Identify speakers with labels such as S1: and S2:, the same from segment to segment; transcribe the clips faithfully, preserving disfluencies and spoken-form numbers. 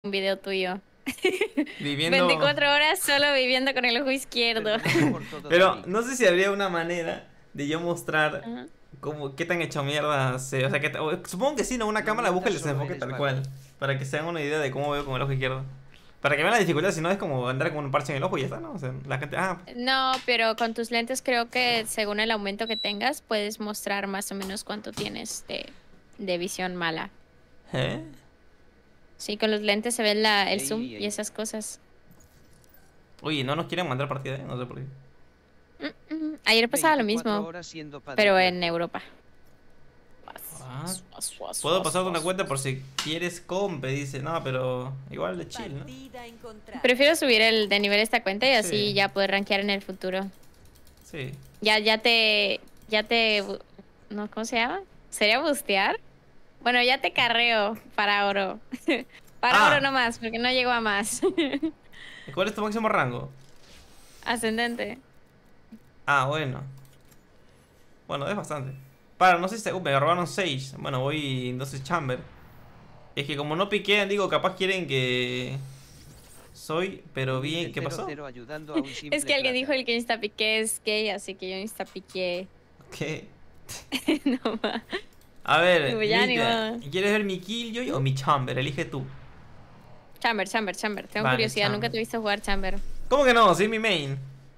S1: un video tuyo.
S2: Viviendo...
S1: veinticuatro horas solo viviendo con el ojo izquierdo.
S2: Pero no sé si habría una manera de yo mostrar
S1: Ajá.
S2: como qué tan hecho mierda se... O sea, que o- supongo que sí, ¿no? Una cámara busca el desenfoque tal cual. Para que se hagan una idea de cómo veo con el ojo izquierdo. Para que vean la dificultad, si no es como andar con un parche en el ojo y ya está, ¿no? O sea, la gente... Ah,
S1: No, pero con tus lentes creo que según el aumento que tengas puedes mostrar más o menos cuánto tienes de, de visión mala.
S2: ¿eh?
S1: Sí, con los lentes se ve la, el
S3: Ey,
S1: zoom
S3: ey.
S1: y esas cosas.
S2: Oye, no nos quieren mandar partida, ¿eh? No sé por qué.
S1: Mm, mm. Ayer pasaba lo mismo, pero en Europa.
S2: Ah, puedo pasarte una cuenta por si quieres compe, dice. No, pero igual de chill, ¿no?
S1: Prefiero subir el de nivel esta cuenta y así
S2: Sí.
S1: ya poder rankear en el futuro.
S2: Sí.
S1: Ya, ya te, ya te, bu- no, ¿cómo se llama? ¿Sería bustear? Bueno, ya te carreo para oro. Para
S2: Ah.
S1: oro nomás, porque no llego a más.
S2: ¿Cuál es tu máximo rango?
S1: Ascendente.
S2: Ah, bueno. Bueno, es bastante. Para, no sé si... Uh, me robaron seis. Bueno, voy entonces Chamber. Es que como no piquean, digo, capaz quieren que... Soy, pero bien... ¿Qué pasó?
S1: Es que alguien dijo el que instapiqué es gay, así que yo instapiqué.
S2: ¿Qué?
S1: No más.
S2: A ver,
S1: Pues ya, ni
S2: Mita,
S1: modo.
S2: ¿quieres ver mi Killjoy o mi Chamber? Elige tú.
S1: Chamber, Chamber, Chamber. Tengo
S2: Vale,
S1: curiosidad,
S2: Chamber.
S1: nunca te he visto jugar Chamber.
S2: ¿Cómo que no? Soy mi main.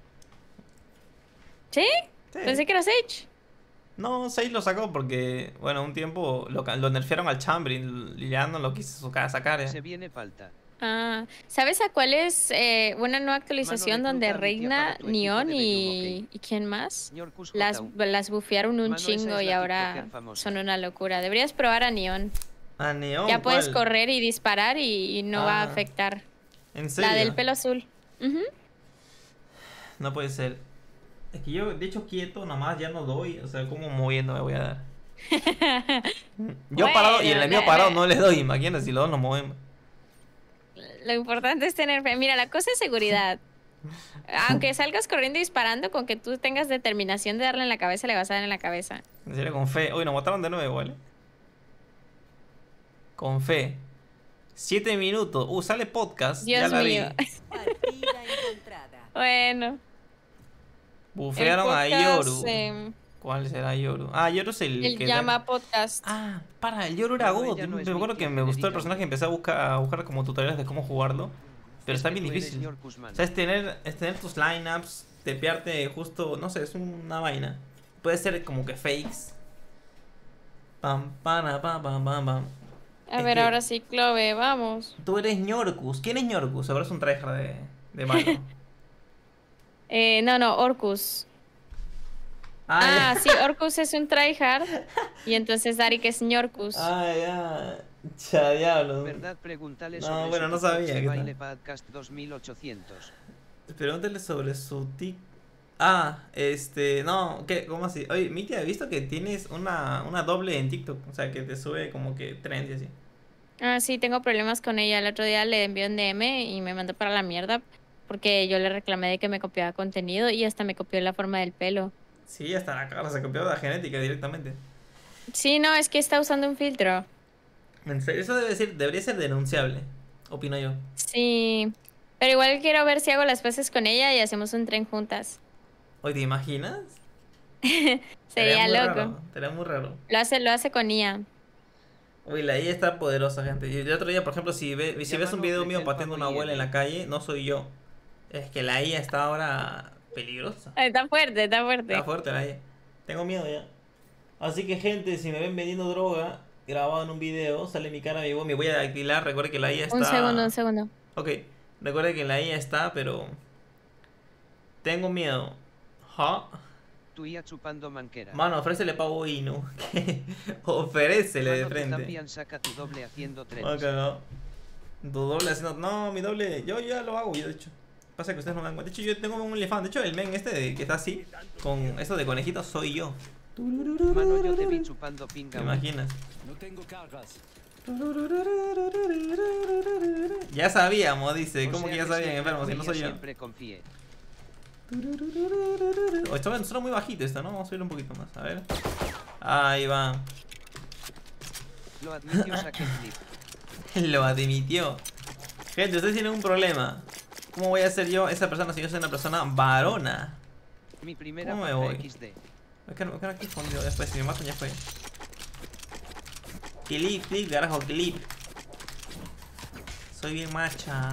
S1: ¿Sí?
S2: Sí.
S1: Pensé que era Sage.
S2: No, seis lo sacó porque, bueno, un tiempo lo, ca- lo nerfearon al Chamber y ya no lo quiso sacar. sacar eh.
S3: Se viene falta.
S1: Ah, ¿sabes a cuál es eh, una nueva actualización
S3: Mano,
S1: donde
S3: recluta a mi tía
S1: Reina,
S3: para tu equipo
S1: Neon
S3: de
S1: y,
S3: Bellum,
S1: y quién más?
S3: Señor Cusco
S1: Las,
S3: Town.
S1: las bufearon un
S3: Mano, esa
S1: chingo
S3: es
S1: y
S3: la
S1: ahora
S3: TikToker famosa.
S1: son una locura. Deberías probar a Neon.
S2: A Neon,
S1: Ya puedes
S2: ¿cuál?
S1: correr y disparar y, y no va a
S2: Ah,
S1: afectar.
S2: ¿En serio?
S1: La del pelo azul. Ujú.
S2: No puede ser. Es que yo, de hecho, quieto nomás ya no doy. O sea, ¿cómo moviendo me voy a dar? Yo
S1: Bueno,
S2: parado y el enemigo
S1: la-
S2: parado
S1: la-
S2: no les doy. Imagínate si los dos nos movemos.
S1: Lo importante es tener fe. Mira, la cosa es seguridad. Aunque salgas corriendo y disparando, con que tú tengas determinación de darle en la cabeza, le vas a dar en la cabeza.
S2: En serio, con fe. Uy, nos mataron de nuevo, ¿vale? Con fe. Siete minutos. Uh, sale podcast. ya
S1: Dios
S2: la
S1: mío.
S2: vi.
S4: Partida encontrada.
S1: Bueno.
S2: Bufearon
S1: el
S2: a
S1: podcast,
S2: Yoru.
S1: eh,
S2: ¿Cuál será Yoru? Ah, Yoru es el,
S1: el
S2: que
S1: llama
S2: da-
S1: podcast.
S2: Ah, para, el Yoru era
S3: No,
S2: God.
S3: ella no es
S2: Me
S3: mi
S2: acuerdo que
S3: tía
S2: me gustó el
S3: Federica.
S2: personaje y empecé a buscar, a buscar como tutoriales de cómo jugarlo. Pero está bien difícil. O sea, es tener, es tener tus lineups, tepearte justo, no sé, es una vaina. Puede ser como que fakes. Pam, para, pam, pam, pam, pam.
S1: A
S2: es
S1: ver,
S2: que-
S1: ahora sí, Clove, vamos.
S2: Tú eres Ñorcus. ¿Quién es Ñorcus? Ahora es un tryhard de, de malo.
S1: Eh, no, no, Orcus. Ah,
S2: ya.
S1: sí, Orcus es un tryhard. Y entonces Darik es Ñorcus.
S2: Ah, ya. Cha diablo.
S3: ¿Verdad? Pregúntale
S2: No,
S3: sobre
S2: bueno,
S3: su
S2: no
S3: TikTok,
S2: sabía
S3: se
S2: que
S3: baile
S2: tal.
S3: podcast dos mil ochocientos.
S2: Pregúntale sobre su tic. Ah, este, no, ¿qué? ¿Cómo así? Oye, Miti, ¿has visto que tienes una, una doble en TikTok? O sea, que te sube como que trend y así.
S1: Ah, sí, tengo problemas con ella. El otro día le envió un D M y me mandó para la mierda porque yo le reclamé de que me copiaba contenido y hasta me copió la forma del pelo.
S2: Sí, hasta la cara se copió de la genética directamente.
S1: Sí, no, es que está usando un filtro.
S2: En serio, eso debe ser, debería ser denunciable, opino yo.
S1: Sí, pero igual quiero ver si hago las paces con ella y hacemos un tren juntas.
S2: Oye, ¿te imaginas?
S1: Sería
S2: muy
S1: loco.
S2: raro, sería muy raro.
S1: Lo hace, lo hace con I A.
S2: Uy, la I A está poderosa, gente. Y el otro día, por ejemplo, si, ve, si
S3: Ya,
S2: ves un
S3: mano,
S2: video
S3: ofrece
S2: mío
S3: el
S2: pateando una
S3: pavo y
S2: abuela en
S3: el-
S2: la calle, no soy yo. Es que la I A está ahora peligrosa.
S1: Ay, está fuerte, está fuerte.
S2: Está fuerte la I A. Tengo miedo ya. Así que, gente, si me ven vendiendo droga grabado en un video, sale mi cara, mi voz, me voy a alquilar. Recuerde que la I A está...
S1: Un segundo, un segundo.
S2: Ok, recuerde que la I A está, pero... Tengo miedo. ¿Ja?
S3: Tu ia chupando manquera.
S2: Mano, ofrécele pavo Inu. Ofrécele de
S3: Mano, tú
S2: frente.
S3: también saca tu doble haciendo
S2: Me ha
S3: trenes.
S2: cagado. Tu doble haciendo. No, mi doble. Yo ya lo hago, yo de hecho. Pasa que ustedes no me dan cuenta. De hecho, yo tengo un elefante. De hecho, el men este de, que está así, con eso de conejito, soy yo.
S3: Mano, yo te vi chupando
S2: ¿Te
S3: pinga.
S2: imaginas?
S5: No tengo cargas.
S2: Ya sabíamos, dice.
S3: O
S2: ¿Cómo
S3: sea
S2: que ya
S3: que
S2: sabían,
S3: siempre
S2: enfermo? Si
S3: fui
S2: no
S3: y
S2: soy yo.
S3: Siempre confié.
S2: Oh, está suena muy bajito esto, ¿no? Vamos a subir un poquito más. A ver. Ahí va.
S3: Lo admitió, saqué el clip.
S2: Lo admitió. Gente, ustedes tienen un problema. ¿Cómo voy a ser yo esa persona si yo soy una persona varona?
S3: Mi primera
S2: ¿Cómo me
S3: paja
S2: voy?
S3: equis de.
S2: Me quedo, me quedo aquí escondido. Después, si me matan, ya fue. Clip, clip, carajo, clip. Soy bien macha.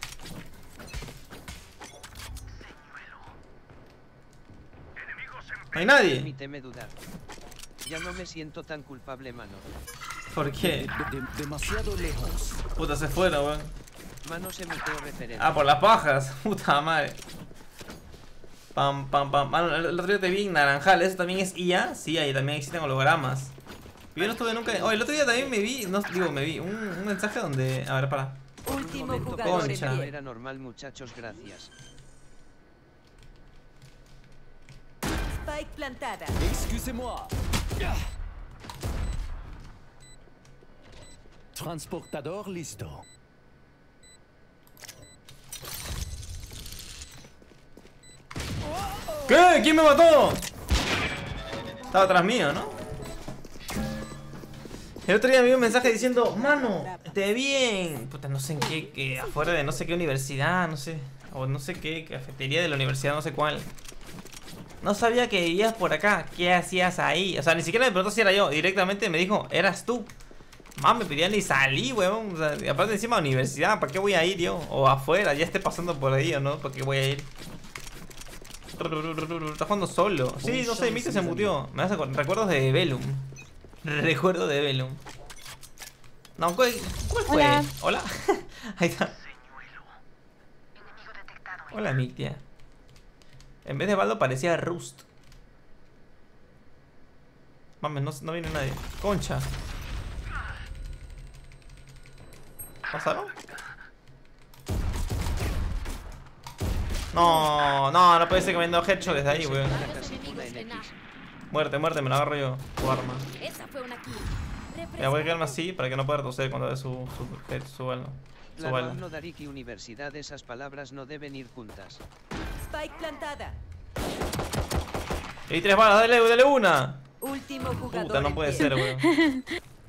S2: No hay nadie.
S3: Permíteme dudar. Ya no me siento tan culpable, mano.
S2: ¿Por qué?
S5: De- de- demasiado lejos.
S2: Puta, se fueron, weón.
S3: Mano se metió referente.
S2: Ah, por las pajas. Puta madre. Pam, pam, pam. Mano, el otro día te vi en Naranjal. ¿Eso también es I A? Sí, ahí también existen hologramas. Yo no estuve nunca. Oh, el otro día también me vi. No digo, me vi. Un, un mensaje donde. A ver, para.
S3: Por un
S4: Último
S3: momento
S4: jugador en
S3: pensé que
S2: Concha.
S4: pie.
S3: era normal, muchachos, gracias.
S4: Spike plantada.
S5: Excusez-moi. Transportador listo.
S2: ¿Qué? ¿Quién me mató? Estaba atrás mío, ¿no? El otro día me vi un mensaje diciendo, mano, te vi en... Puta, no sé en qué, que afuera de no sé qué universidad, no sé. O no sé qué cafetería de la universidad, no sé cuál. No sabía que vivías por acá. ¿Qué hacías ahí? O sea, ni siquiera me preguntó si era yo. Directamente me dijo, eras tú. Más me pedía ni salí, weón. O sea, y aparte encima universidad, ¿para qué voy a ir yo? O afuera, ya esté pasando por ahí o no, ¿para qué voy a ir? Está jugando solo. Sí, no sé, Mite se mutió. Me hace recuerdos de Velum. Recuerdo de Velum. No, ¿cuál, cuál fue?
S1: Hola.
S2: Hola. Ahí está. Hola, Mictia. En vez de Baldo parecía Rust. Mames, no, no viene nadie. Concha. ¿Pasaron? No, no, no puede ser que me den headshot desde ahí, weón. Muerte, muerte, me lo agarro yo. Tu arma.
S4: Esa fue una kill.
S2: Ya voy a quedarme así para que no pueda retroceder cuando dé su, su, head, su bala. Su
S3: Claro,
S2: bala.
S3: no Dariki Universidad, esas palabras no deben ir juntas.
S4: Spike plantada.
S2: Y tres balas, dale, dale una.
S4: Último jugador.
S2: Puta, no
S4: en
S2: puede
S4: pie.
S2: ser, weón.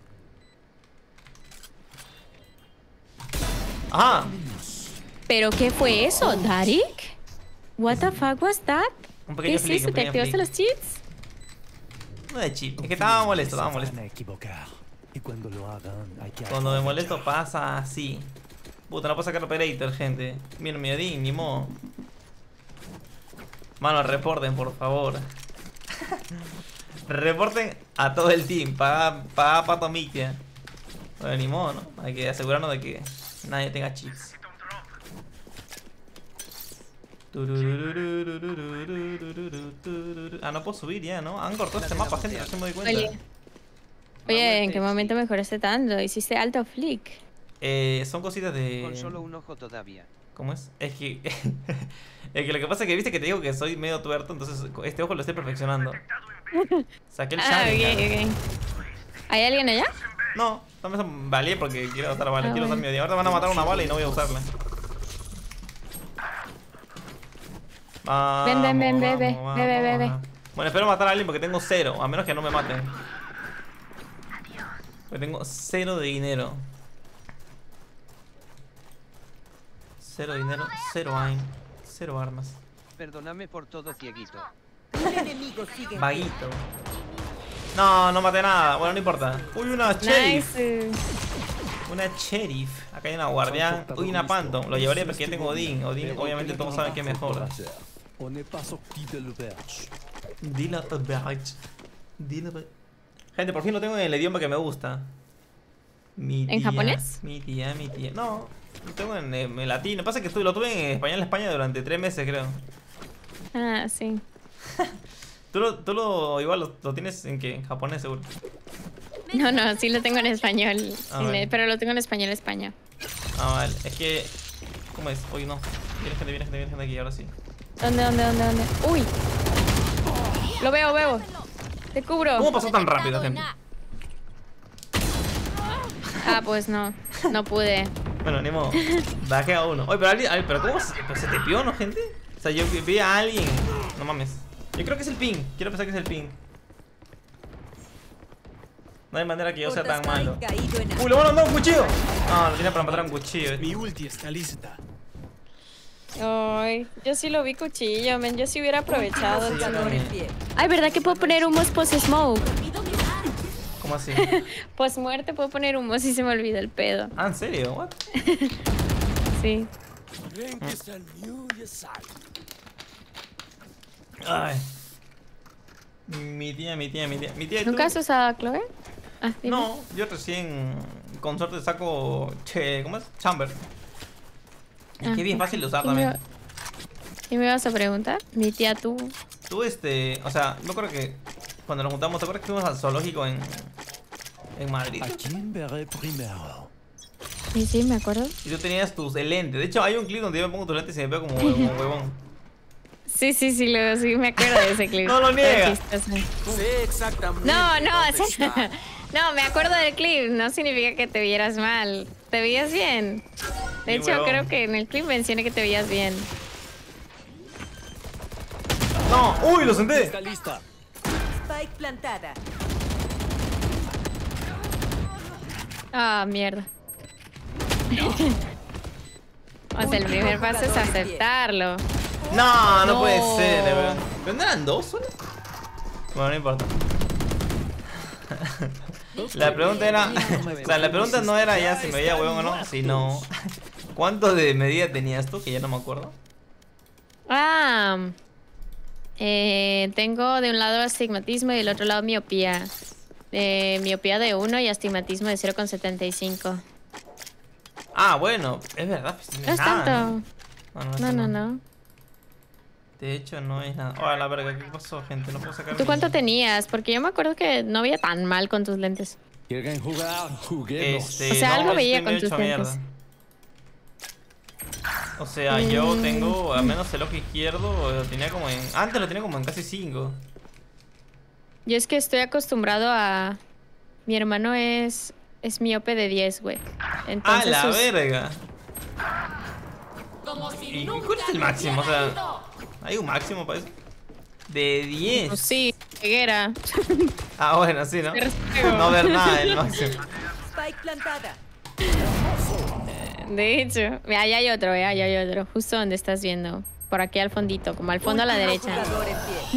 S2: Ajá.
S1: ¿Pero qué fue eso, Darik? What the fuck was that?
S2: Un
S1: ¿Qué
S2: pequeño
S1: es
S2: flick,
S1: eso?
S2: un
S1: ¿Te
S2: pequeño
S1: activaste
S2: flick.
S1: los cheats?
S2: No de chip, es que estaba molesto, estaba molesto.
S5: Van a equivocar. Y cuando lo hagan, hay que
S2: Cuando me
S5: aprovechar.
S2: molesto pasa así. Puta, no puedo sacar operator, gente. Miren, mi odín, ni modo. Mano, reporten, por favor. Reporten a todo el team. Paga, paga Pato Mictia. Bueno, ni modo, ¿no? Hay que asegurarnos de que nadie tenga cheats. Ah, no puedo subir ya, ¿no? Han cortado este mapa, gente, no se me doy cuenta.
S1: Oye. Oye, ¿en qué momento mejoraste tanto? ¿Hiciste alto flick?
S2: Eh, son cositas de...
S3: Con solo un ojo todavía.
S2: ¿Cómo es? Es que... es que lo que pasa es que viste que te digo que soy medio tuerto, entonces este ojo lo estoy perfeccionando. Saqué el
S1: Ah,
S2: Sharingan.
S1: ok, ok. ¿Hay alguien allá?
S2: No, también valé porque quiero usar bala,
S1: Ah,
S2: quiero usar
S1: bueno.
S2: mi odio. Ahora van a matar una bala y no voy a usarla. Vamos,
S1: Ven, ven, ven, ve, ve,
S2: vamos,
S1: ve, ve, ve, ve.
S2: vamos. Bueno, espero matar a alguien porque tengo cero, a menos que no me maten. Porque tengo cero de dinero. Cero dinero, cero aim, cero armas.
S3: Perdóname por todo, cieguito.
S4: Un enemigo sigue. en
S2: Vaguito. No, no maté nada. Bueno, no importa. Uy, una sheriff.
S1: Nice.
S2: Una sheriff. Acá hay una guardián. Uy, una Phantom. Lo llevaría porque ya tengo Odin. Odin, obviamente, todos saben que es mejor.
S5: On n'est pas sorti de l'auberge.
S2: Dila Verge. Dila Ver- Gente, por fin lo tengo en el idioma que me gusta. Mi
S1: ¿En
S2: tía,
S1: japonés?
S2: Mi tía, mi tía. No, lo tengo en, en, en latino. Pasa que estuve, lo tuve en español en España durante tres meses, creo.
S1: Ah, sí.
S2: Tú lo, tú lo igual lo, lo tienes en qué? En japonés, seguro.
S1: No, no, sí lo tengo en español.
S2: Ah,
S1: Sí,
S2: vale.
S1: me- pero lo tengo en español España.
S2: Ah, vale. Es que. ¿Cómo es? Uy, no. Viene gente, viene gente, viene gente aquí, ahora sí.
S1: ¿Dónde, dónde, dónde, dónde? ¡Uy! Lo veo, veo. Te cubro.
S2: ¿Cómo pasó tan rápido, gente?
S1: Ah, pues no. No pude.
S2: Bueno, ni modo. Bajé a uno. Oye, pero alguien. ay, pero ¿cómo se, pero se te pió, no, gente? O sea, yo vi- vi a alguien. No mames. Yo creo que es el ping. Quiero pensar que es el ping. No hay manera que yo sea tan malo.
S4: Caído en
S2: Uy, le van a dar un cuchillo. No, lo tiene para matar un cuchillo.
S6: Mi ulti está lista.
S1: Ay, yo sí lo vi cuchillo, men. Yo sí hubiera aprovechado.
S2: Sí, yo
S4: Jugador en
S2: también.
S4: pie.
S1: Ay, ¿verdad que puedo poner humos post-smoke?
S2: ¿Cómo así?
S1: Post-muerte puedo poner humos si se me olvida el pedo.
S2: Ah, ¿en serio? What?
S1: Sí.
S2: Ay. Mi tía, mi tía, mi tía. Mi tía ¿y tú?
S1: ¿Nunca has usado a Chloe? Ah, dime.
S2: No, yo recién con suerte saco che, ¿cómo es? Chamber. Y
S1: Ah,
S2: que es bien fácil de usar
S1: ¿Qué me,
S2: también.
S1: ¿Qué me vas a preguntar? Mi tía, tú.
S2: Tú este, o sea, yo creo que cuando nos juntamos, ¿te acuerdas que fuimos al zoológico en en Madrid?
S5: ¿A quién veré primero?
S1: Sí, sí, me acuerdo.
S2: Y tú tenías tus lentes. De hecho, hay un clip donde yo me pongo tus lentes y me veo como, como huevón.
S1: Sí, sí, sí, luego sí me acuerdo de ese clip.
S2: No lo niega.
S1: Está chistoso.
S6: Sé exactamente.
S1: No, no,
S6: dónde
S1: o sea,
S6: está.
S1: no, me acuerdo del clip. No significa que te vieras mal. Te veías bien. De
S2: Sí,
S1: hecho,
S2: huevón.
S1: creo que en el clip mencioné que te veías bien.
S2: No, uy, lo senté.
S5: Está lista.
S4: Spike plantada.
S1: Ah, mierda. O sea, el primer paso es aceptarlo.
S2: No, no,
S1: No.
S2: puede ser, de verdad. ¿Pero no eran dos solo? Bueno, no importa. La pregunta era, o sea, la pregunta no era ya si me veía huevón o no, sino ¿cuánto de medida tenías tú? Que ya no me acuerdo.
S1: Ah, eh, tengo de un lado astigmatismo y del otro lado miopía. Eh, miopía de uno y astigmatismo de cero coma setenta y cinco.
S2: Ah, bueno, es verdad. Pues,
S1: No es
S2: nada,
S1: tanto.
S2: No, no, es
S1: No, no,
S2: nada.
S1: no.
S2: De hecho, no es nada. Oh, la verga, ¿qué pasó, gente? No puedo sacar.
S1: ¿Tú
S2: mi-
S1: cuánto tenías? Porque yo me acuerdo que no veía tan mal con tus lentes.
S5: ¿Quieren jugar? Juguemos.
S2: Este,
S1: O sea,
S2: no,
S1: algo
S2: yo
S1: veía
S2: estoy
S1: con
S2: medio
S1: tus
S2: hecho mierda.
S1: lentes.
S2: O sea, yo
S1: Mm.
S2: tengo, al menos el ojo izquierdo, lo tenía como en. Antes lo tenía como en casi cinco.
S1: Yo es que estoy acostumbrado a... Mi hermano es... Es miope de diez, güey.
S2: ¡Ah,
S1: Entonces
S2: la
S1: sus-
S2: verga! ¿Y cuál es el máximo? O sea, ¿hay un máximo para eso? De diez.
S1: Pues sí, ceguera.
S2: Ah, bueno, sí, ¿no?
S1: Te respeto.
S2: No ver nada el máximo.
S4: Spike plantada.
S1: De hecho, mira, allá hay otro, eh, allá hay otro. Justo donde estás viendo. Por aquí al fondito, como al fondo a la
S4: Último
S1: derecha.
S4: jugador en pie.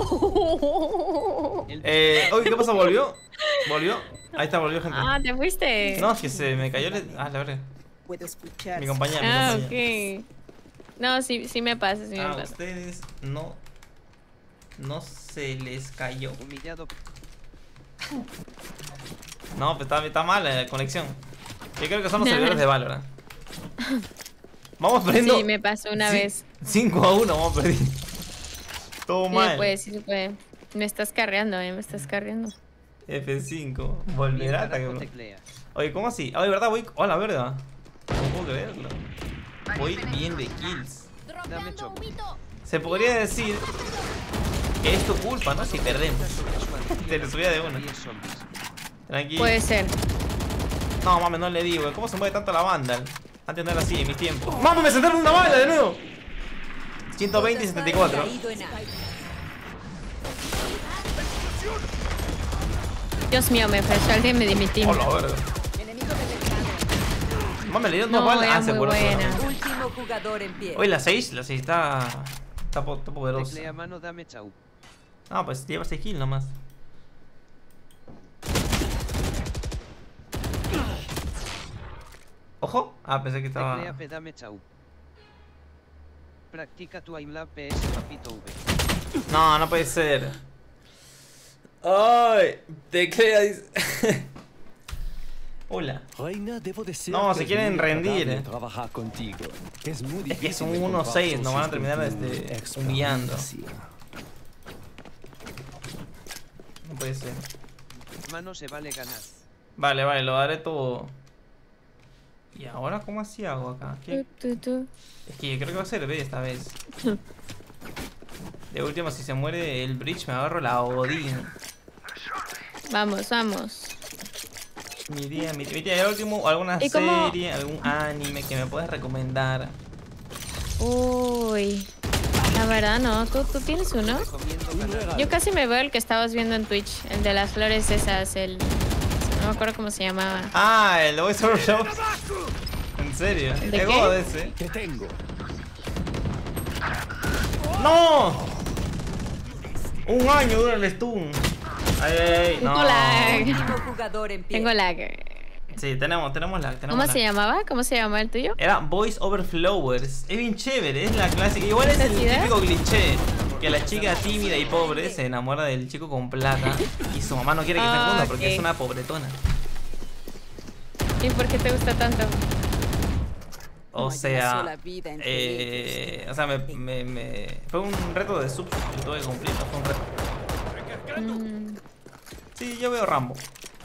S1: ¡No!
S3: El
S2: Eh, oye, ¿qué pasa? ¿Volvió? ¿Volvió? Ahí está, volvió, gente.
S1: Ah, ¿te fuiste?
S2: No, es que se me cayó el... Ah, la verga.
S4: Puedo escuchar.
S2: Mi compañera, mi
S1: Ah,
S2: compañera.
S1: ok. No, sí, sí me pasa, sí me
S2: A
S1: pasa.
S2: ustedes no... No se les cayó.
S3: humillado.
S2: No, pues está, está mal la conexión. Yo creo que son los servidores de Valorant. Vamos perdiendo.
S1: Sí, me pasó una
S2: Sí,
S1: vez.
S2: cinco a uno, vamos perdiendo. Todo
S1: Sí,
S2: mal.
S1: pues, sí se puede. Me estás carreando, eh, me estás carreando.
S2: F cinco.
S3: Bien,
S2: Volverá hasta
S3: carajo,
S2: que.
S3: teclea.
S2: Oye, ¿cómo así? Oye, ¿verdad? Voy. Hola, ¿verdad? No puedo creerlo. Voy bien de kills.
S3: Dame choco.
S2: Se podría decir que es tu culpa, ¿no? Si perdemos. Te lo subía de una.
S3: diez zombies.
S2: Tranquilo.
S1: Puede ser.
S2: No, mames, no le digo. ¿Cómo se mueve tanto la banda? Antes no era así en mis tiempos. ¡Vamos, me sentaron una bala de nuevo! ciento veinte y setenta y cuatro.
S4: Caído en A.
S1: Dios mío, me falló alguien me di mi team.
S2: Hola, verga. Mames, le dieron dos
S1: No,
S2: balas.
S1: era
S2: Ah, se
S1: muy
S2: por eso,
S1: buena.
S2: ¿no?
S4: Último jugador en pie.
S2: Oye, la seis, la seis está. Está, po- está poderosa.
S3: Teclea mano, dame chau.
S2: Ah, pues lleva seis kills nomás. Ojo. Ah, pensé que estaba.
S3: Teclea P, dame chau. Practica tu aimlab P S papito V.
S2: No, no puede ser. Ay, teclea dice. Hola.
S5: Reina, debo decir
S2: No,
S5: que
S2: se
S5: es
S2: quieren
S5: muy
S2: rendir,
S5: agradable
S2: eh.
S5: trabajar contigo. Es muy
S2: Es que
S5: difícil
S2: son uno
S5: encontrar
S2: seis, nos van a
S5: socios
S2: terminar,
S5: con tu
S2: este,
S5: experiencia.
S2: humillando. No puede ser.
S3: Mano se vale ganar.
S2: Vale, vale, lo daré todo. ¿Y ahora cómo así hago acá? ¿Qué?
S1: Tu, tu, tu.
S2: Es que yo creo que va a ser B esta vez. De última, si se muere el bridge, me agarro la Odin.
S1: Vamos, vamos.
S2: Mi tía, mi tía, mi tía, el último, alguna
S1: ¿Y cómo?
S2: serie, algún anime que me puedas recomendar.
S1: Uy. La verdad, no. ¿Tú, tú tienes uno?
S3: Recomiendo
S5: Un
S3: ganar.
S5: regalo.
S1: Yo casi me veo el que estabas viendo en Twitch. El de las flores esas, el... Se me No me acuerdo cómo se llamaba.
S2: Ah, el Voice Over Show. ¿En serio?
S1: ¿De
S2: ¿Es
S1: qué?
S2: God ese?
S5: Te tengo.
S2: ¡No! Un año dura el stun. Ay, ay, ay. No.
S1: Tengo lag.
S4: Último jugador en pie.
S1: Tengo lag.
S2: Sí, tenemos, tenemos lag. Tenemos
S1: ¿Cómo
S2: lag.
S1: se llamaba? ¿Cómo se llamaba el tuyo?
S2: Era Voice Over Flowers. Es bien chévere, es la clásica. Igual es el
S1: ¿Necesidad?
S2: típico cliché. Que la chica tímida y pobre se enamora del chico con plata. Y su mamá no quiere que se
S1: Ah,
S2: funda porque
S1: ok.
S2: es una pobretona.
S1: ¿Y por qué te gusta tanto?
S2: O
S4: No,
S2: sea,
S4: una sola vida entre
S2: eh, o sea, me, me, me- fue un reto de sub que tuve que cumplir, no fue un reto.
S1: Mm,
S2: Sí, yo veo Rambo.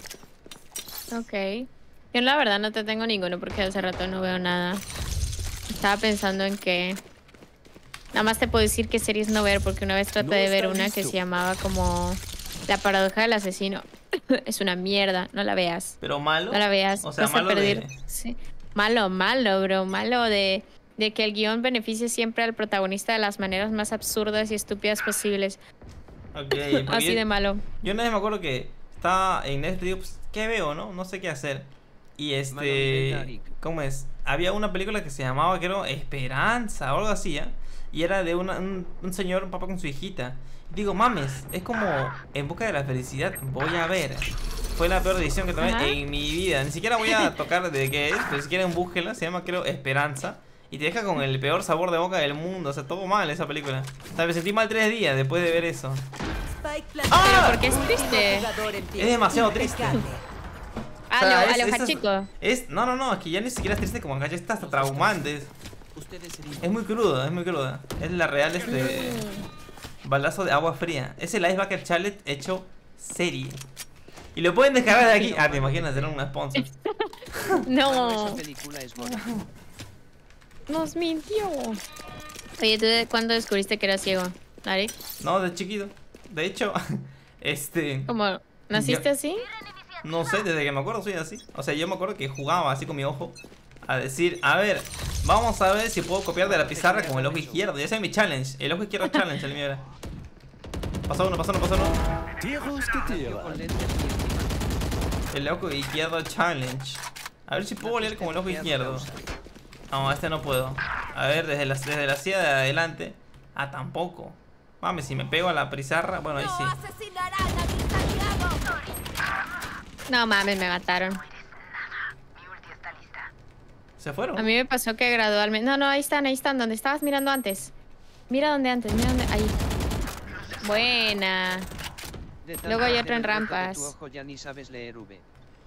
S1: ok. Yo la verdad no te tengo ninguno porque hace rato no veo nada. Estaba pensando en que... Nada más te puedo decir qué series no ver porque una vez traté
S5: No
S1: de ver
S5: está
S1: una que
S5: listo.
S1: se llamaba como La paradoja del asesino. Es una mierda, no la veas.
S2: Pero malo.
S1: No la veas,
S2: O sea,
S1: vas a
S2: malo
S1: perder.
S2: de...
S1: Sí. Malo, malo, bro. Malo de, de que el guión beneficie siempre al protagonista de las maneras más absurdas y estúpidas posibles.
S2: Ok, porque
S1: Así
S2: yo-
S1: de malo.
S2: Yo una vez me acuerdo que estaba en Netflix, digo, pues, ¿qué veo, no? No sé qué hacer. Y este... ¿Cómo es? Había una película que se llamaba, creo, Esperanza o algo así, ¿ya? Y era de una- un, un señor, un papá con su hijita. Y digo, mames, es como En busca de la felicidad, voy a ver. Fue la peor decisión que tomé
S1: Ajá.
S2: en mi vida. Ni siquiera voy a tocar de qué es, pero si quieren búsquela, se llama, creo, Esperanza. Y te deja con el peor sabor de boca del mundo. O sea, todo mal esa película. O sea, me sentí mal tres días después de ver eso.
S4: Spike plantado.
S1: Pero
S2: ¡Ah!
S1: porque es triste.
S4: Jugador en pie.
S2: Es demasiado triste.
S4: Impecable.
S1: A
S2: O sea,
S1: lo,
S2: es-
S1: a lo
S2: esas-
S1: Hachiko.
S2: Es, no, no, no, es que ya ni siquiera es triste como acá, ya está hasta traumante. Es,
S6: Ustedes serían...
S2: es muy cruda, es muy cruda. Es la real, este. Balazo de agua fría. Es el Ice Bucket Challenge hecho serie. Y lo pueden descargar de aquí. Ah, te imaginas, serán una sponsor.
S1: No,
S3: Esa película es buena.
S1: nos mintió. Oye, ¿tú de cuándo descubriste que eras ciego, Ari?
S2: No, de chiquito. De hecho, este.
S1: ¿Cómo? ¿Naciste
S2: Yo-
S1: así?
S2: No sé, desde que me acuerdo soy así. O sea, yo me acuerdo que jugaba así con mi ojo. A decir, a ver, vamos a ver si puedo copiar de la pizarra con el ojo izquierdo. Ya ese es mi challenge. El ojo izquierdo challenge, el mío era. Pasó uno, pasó uno, pasó uno.
S5: Tiros que
S3: Con
S5: tiran.
S3: lentes y encima.
S2: El ojo izquierdo challenge. A ver si puedo leer con el ojo izquierdo. No, este no puedo. A ver, desde la, desde la silla de adelante. Ah, tampoco. Mames, si me pego a la pizarra, bueno, ahí sí.
S1: No mames, me mataron.
S2: ¿Se fueron?
S1: A mí me pasó que gradualmente... No, no, ahí están, ahí están, donde estabas mirando antes. Mira donde antes, mira donde... Ahí. Buena.
S3: De tanto
S1: Luego hay
S3: hacer
S1: otro en
S3: el reto de
S1: rampas.
S3: tu ojo ya ni sabes leer V.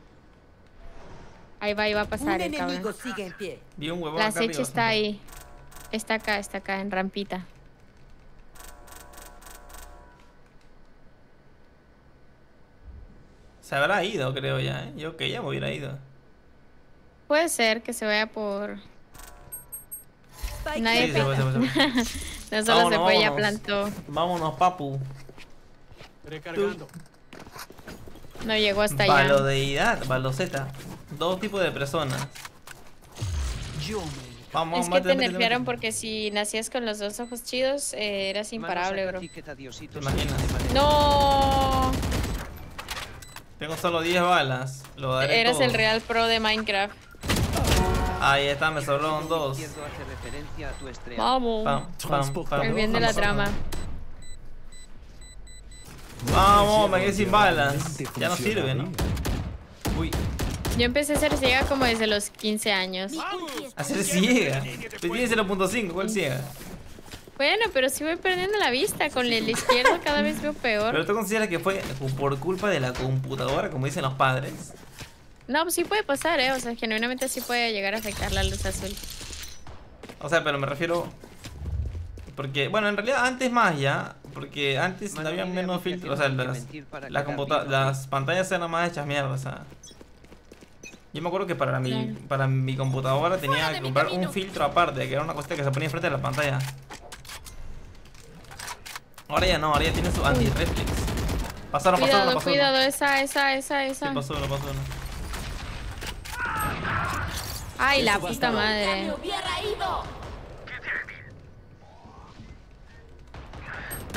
S1: Ahí va, ahí va a
S4: Un
S1: pasar el
S4: enemigo
S1: cabrón.
S4: sigue en pie.
S2: Vi un huevón
S1: La
S2: acá
S1: Sech
S2: arriba.
S1: está ahí. Está acá, está acá, en rampita.
S2: Se habrá ido, creo ya, ¿eh? Yo que ya me hubiera ido.
S1: Puede ser que se vaya por...
S4: Spike
S1: Nadie
S2: Sí, se fue, se fue, se fue.
S1: No solo se
S2: Vámonos,
S1: fue, ya
S2: vámonos.
S1: plantó.
S2: Vámonos, papu.
S6: Recargando.
S1: No llegó hasta allá.
S2: Valodeidad, valoceta. Dos tipos de personas.
S6: Yo me...
S2: Vamos,
S1: Es que
S2: métele,
S1: te
S2: métele,
S1: nerfearon
S2: métele.
S1: porque si nacías con los dos ojos chidos, eh, eras imparable, bro.
S2: ¿Te imaginas?
S1: No,
S2: Tengo solo diez balas. Lo daré
S1: eras
S2: todo.
S1: el real pro de Minecraft.
S2: Ahí está, me sobraron dos.
S3: Hace referencia a tu estrella.
S1: Vamos.
S2: Pam, pam,
S5: Transportador.
S2: pam,
S1: El bien de la
S2: pam, pam.
S1: trama.
S2: Vamos, me quedé sin balas. Ya no sirve, ¿no? Uy,
S1: Yo empecé a ser ciega como desde los quince años.
S2: hacer ciega. Pero tiene cero punto cinco, ¿cuál ciega?
S1: Bueno, pero sí voy perdiendo la vista. Con el izquierdo cada vez veo
S2: Pero
S1: peor.
S2: tú consideras que fue por culpa de la computadora, como dicen los padres.
S1: No, pues sí puede pasar, ¿eh? O sea, genuinamente sí puede llegar a afectar la luz azul.
S2: O sea, pero me refiero. Porque, bueno, en realidad antes más ya. Porque antes
S3: Mano,
S2: había
S3: ni
S2: menos
S3: idea,
S2: filtros. O sea,
S3: hay que
S2: las,
S3: mentir para
S2: las,
S3: quedar
S2: computa-
S3: bien, ¿no?
S2: las pantallas eran más hechas mierda. O sea. Yo me acuerdo que para mi,
S1: Claro.
S2: para mi computadora tenía que comprar un filtro aparte, que era una cosita que se ponía enfrente de la pantalla. Ahora ya no, ahora ya tiene su anti-reflex. Pasaron, pasaron,
S1: Cuidado,
S2: pasaron.
S1: cuidado, esa, esa, esa,
S2: Sí,
S1: esa.
S2: pasó uno, pasó uno.
S1: Ay, la
S5: Eso
S1: puta
S5: bastaba.
S1: madre.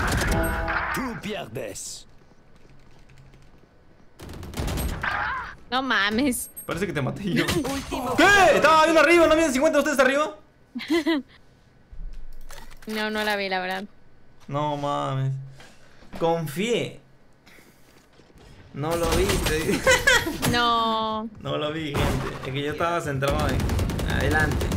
S5: Tú pierdes.
S1: No mames.
S2: Parece que te maté yo.
S4: Último.
S2: ¿Qué? Estaba viendo arriba, ¿no habían cincuenta ustedes arriba?
S1: No, no la vi, la verdad.
S2: No mames. Confié. No lo vi. te-
S1: No.
S2: No lo vi, gente. Es que yo estaba centrado en adelante.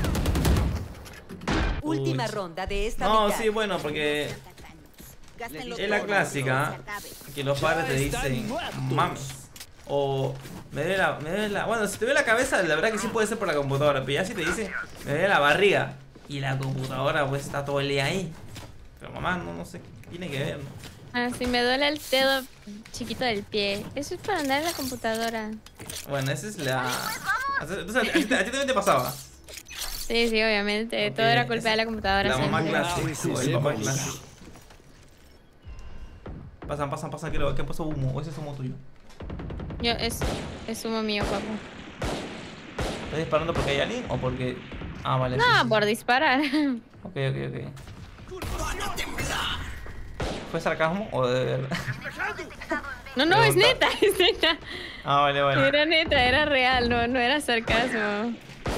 S4: Última
S2: Uy.
S4: ronda de esta
S2: No,
S4: mitad.
S2: sí, bueno, porque
S4: Gasten los
S2: es la
S4: bonos.
S2: clásica que los padres te dicen mames. O me duele la, me duele la. Bueno, si te duele la cabeza, la verdad que sí puede ser por la computadora. Pero ya si te dicen me duele la barriga y la computadora pues está todo el día ahí. Pero mamá, no, no sé qué tiene que ver, ¿no?
S1: Ah, sí, me duele el dedo chiquito del pie. Eso es para andar en la computadora.
S2: Bueno, esa es la. Entonces, ¿a ti, a ti también te pasaba?
S1: Sí, sí, obviamente.
S2: Ok,
S1: Todo era culpa
S2: esa-
S1: de la computadora.
S2: La mamá
S1: siempre.
S2: clásica o el papá clásico. Pasan, pasan, pasan, creo. ¿Qué pasó humo? ¿O ese es humo tuyo?
S1: Yo, es, es humo mío, papu.
S2: ¿Estás disparando porque hay alguien o porque.? Ah, vale. sí,
S1: No,
S2: sí.
S1: por disparar.
S2: Ok, ok, ok. ¿Fue sarcasmo o de verdad?
S1: No, no, es
S2: Pregunta.
S1: neta, es neta.
S2: Ah, vale, vale.
S1: Era neta, era real, no, no era sarcasmo.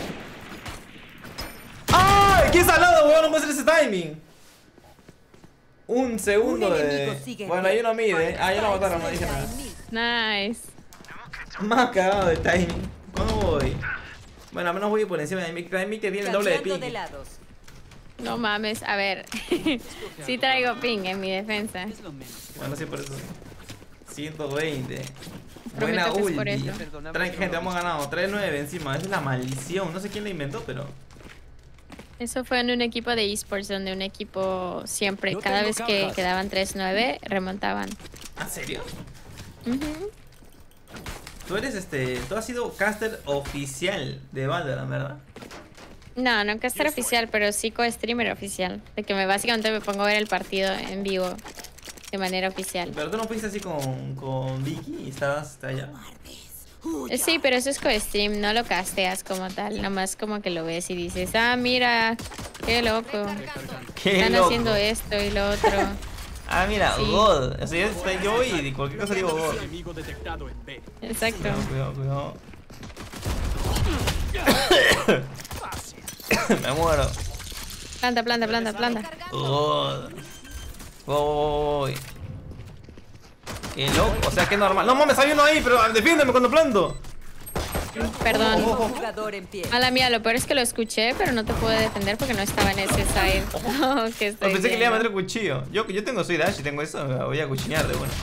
S2: ¡Ay! ¡Qué salado, weón! No puede ser ese timing. Un segundo
S4: Un
S2: de.
S4: enemigo sigue
S2: Bueno, ahí uno mide. Ah, ya lo mataron, no dije nada.
S1: Nice.
S2: Más cagado de timing. ¿Cuándo voy? Bueno, al menos voy por encima de mi. Mi que tiene el doble de
S4: Cambiando
S2: ping.
S4: de lados.
S1: No mames, a ver. Sí traigo ping en mi defensa.
S6: Es lo menos.
S2: Bueno, sí, por eso. ciento veinte.
S1: Prometo
S2: Buena
S1: que es por
S2: ulti.
S1: eso.
S2: Tranqui, gente, hemos ganado. tres nueve encima. Esa es la maldición. No sé quién la inventó, pero.
S1: Eso fue en un equipo de esports donde un equipo siempre,
S5: No
S1: cada
S5: tengo
S1: vez que
S5: cargas.
S1: quedaban tres nueve, remontaban.
S2: ¿Ah, serio?
S1: Ujú.
S2: Tú eres este. Tú has sido caster oficial de Valorant, ¿verdad?
S1: No, no caster oficial, pero sí co-streamer oficial. De que me básicamente me pongo a ver el partido en vivo de manera oficial.
S2: Pero tú no fuiste así con, con Vicky y estabas hasta allá.
S1: Eh, Sí, pero eso es co-stream, no lo casteas como tal. Nomás como que lo ves y dices, ah, mira, qué loco.
S2: ¡Qué
S1: Están
S2: loco!
S1: haciendo esto y lo otro.
S2: Ah, mira,
S1: Sí.
S2: God. O sea, yo, estoy- yo voy y cualquier cosa digo God.
S6: Enemigo detectado en B.
S1: Exacto.
S2: Cuidado, cuidado, cuidado. Me muero.
S1: Planta, planta, planta, planta.
S2: God. Voy. Qué loco. O sea, qué normal. No mames, hay uno ahí, pero defiéndeme cuando planto.
S1: Perdón.
S4: Último jugador en pie.
S1: Mala mía, lo peor es que lo escuché, pero no te pude defender porque no estaba en ese side. Oh, que
S2: No,
S1: estoy
S2: pensé que le iba a
S1: viendo.
S2: meter el cuchillo. Yo, yo tengo soy dash y tengo eso, me voy a cuchillar de bueno.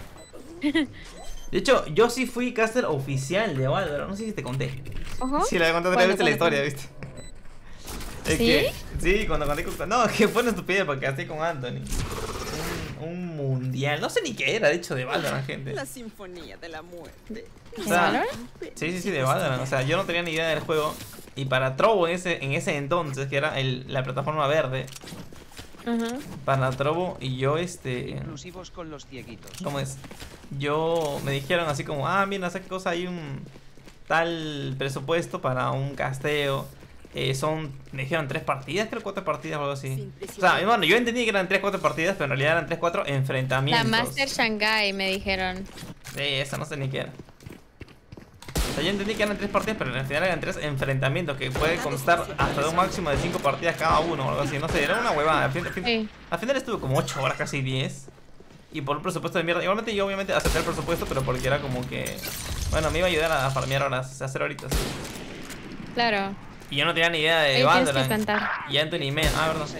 S2: De hecho, yo sí fui caster oficial de Valorant. No sé si te conté.
S1: Ojo.
S2: Sí, la he contado tres
S1: ¿Cuándo,
S2: veces la
S1: cuándo,
S2: historia, ¿viste? Es
S1: ¿Sí?
S2: que, sí, cuando conté con. No, que fue una estupidez porque casté con Anthony. Un, un mundial. No sé ni qué era, de hecho, de Valorant, gente.
S4: La sinfonía de la muerte.
S2: O
S1: ¿De
S2: sea,
S1: Valorant?
S2: sí, sí, sí, de Valorant. O sea, yo no tenía ni idea del juego. Y para Trovo en ese, en ese entonces, que era el, la plataforma verde,
S1: Ajá.
S2: para Trovo y yo, este.
S3: Exclusivos con los cieguitos.
S2: ¿Cómo es? Yo me dijeron así como, ah, mira, ¿sabes qué cosa? Hay un tal presupuesto para un casteo. Eh, son, me dijeron tres partidas, creo cuatro partidas o algo así. O sea, bueno, yo entendí que eran tres, cuatro partidas, pero en realidad eran tres, cuatro
S1: La
S2: enfrentamientos.
S1: Master Shanghai me dijeron.
S2: Sí, esa no sé ni qué era. O sea, yo entendí que eran tres partidas, pero al final eran tres enfrentamientos que puede constar hasta de un máximo de cinco partidas cada uno o algo así. No sé, era una huevada. Al, fin- al fin-
S1: Sí.
S2: al final estuve como ocho horas, casi diez. Y por un presupuesto de mierda. Igualmente yo obviamente acepté el presupuesto, pero porque era como que... Bueno, me iba a ayudar a farmear horas, a hacer horitas.
S1: Claro.
S2: Y yo no tenía ni idea de
S1: Ahí tienes que
S2: Valorant.
S1: plantar.
S2: Y Anthony me... Ah, verdad.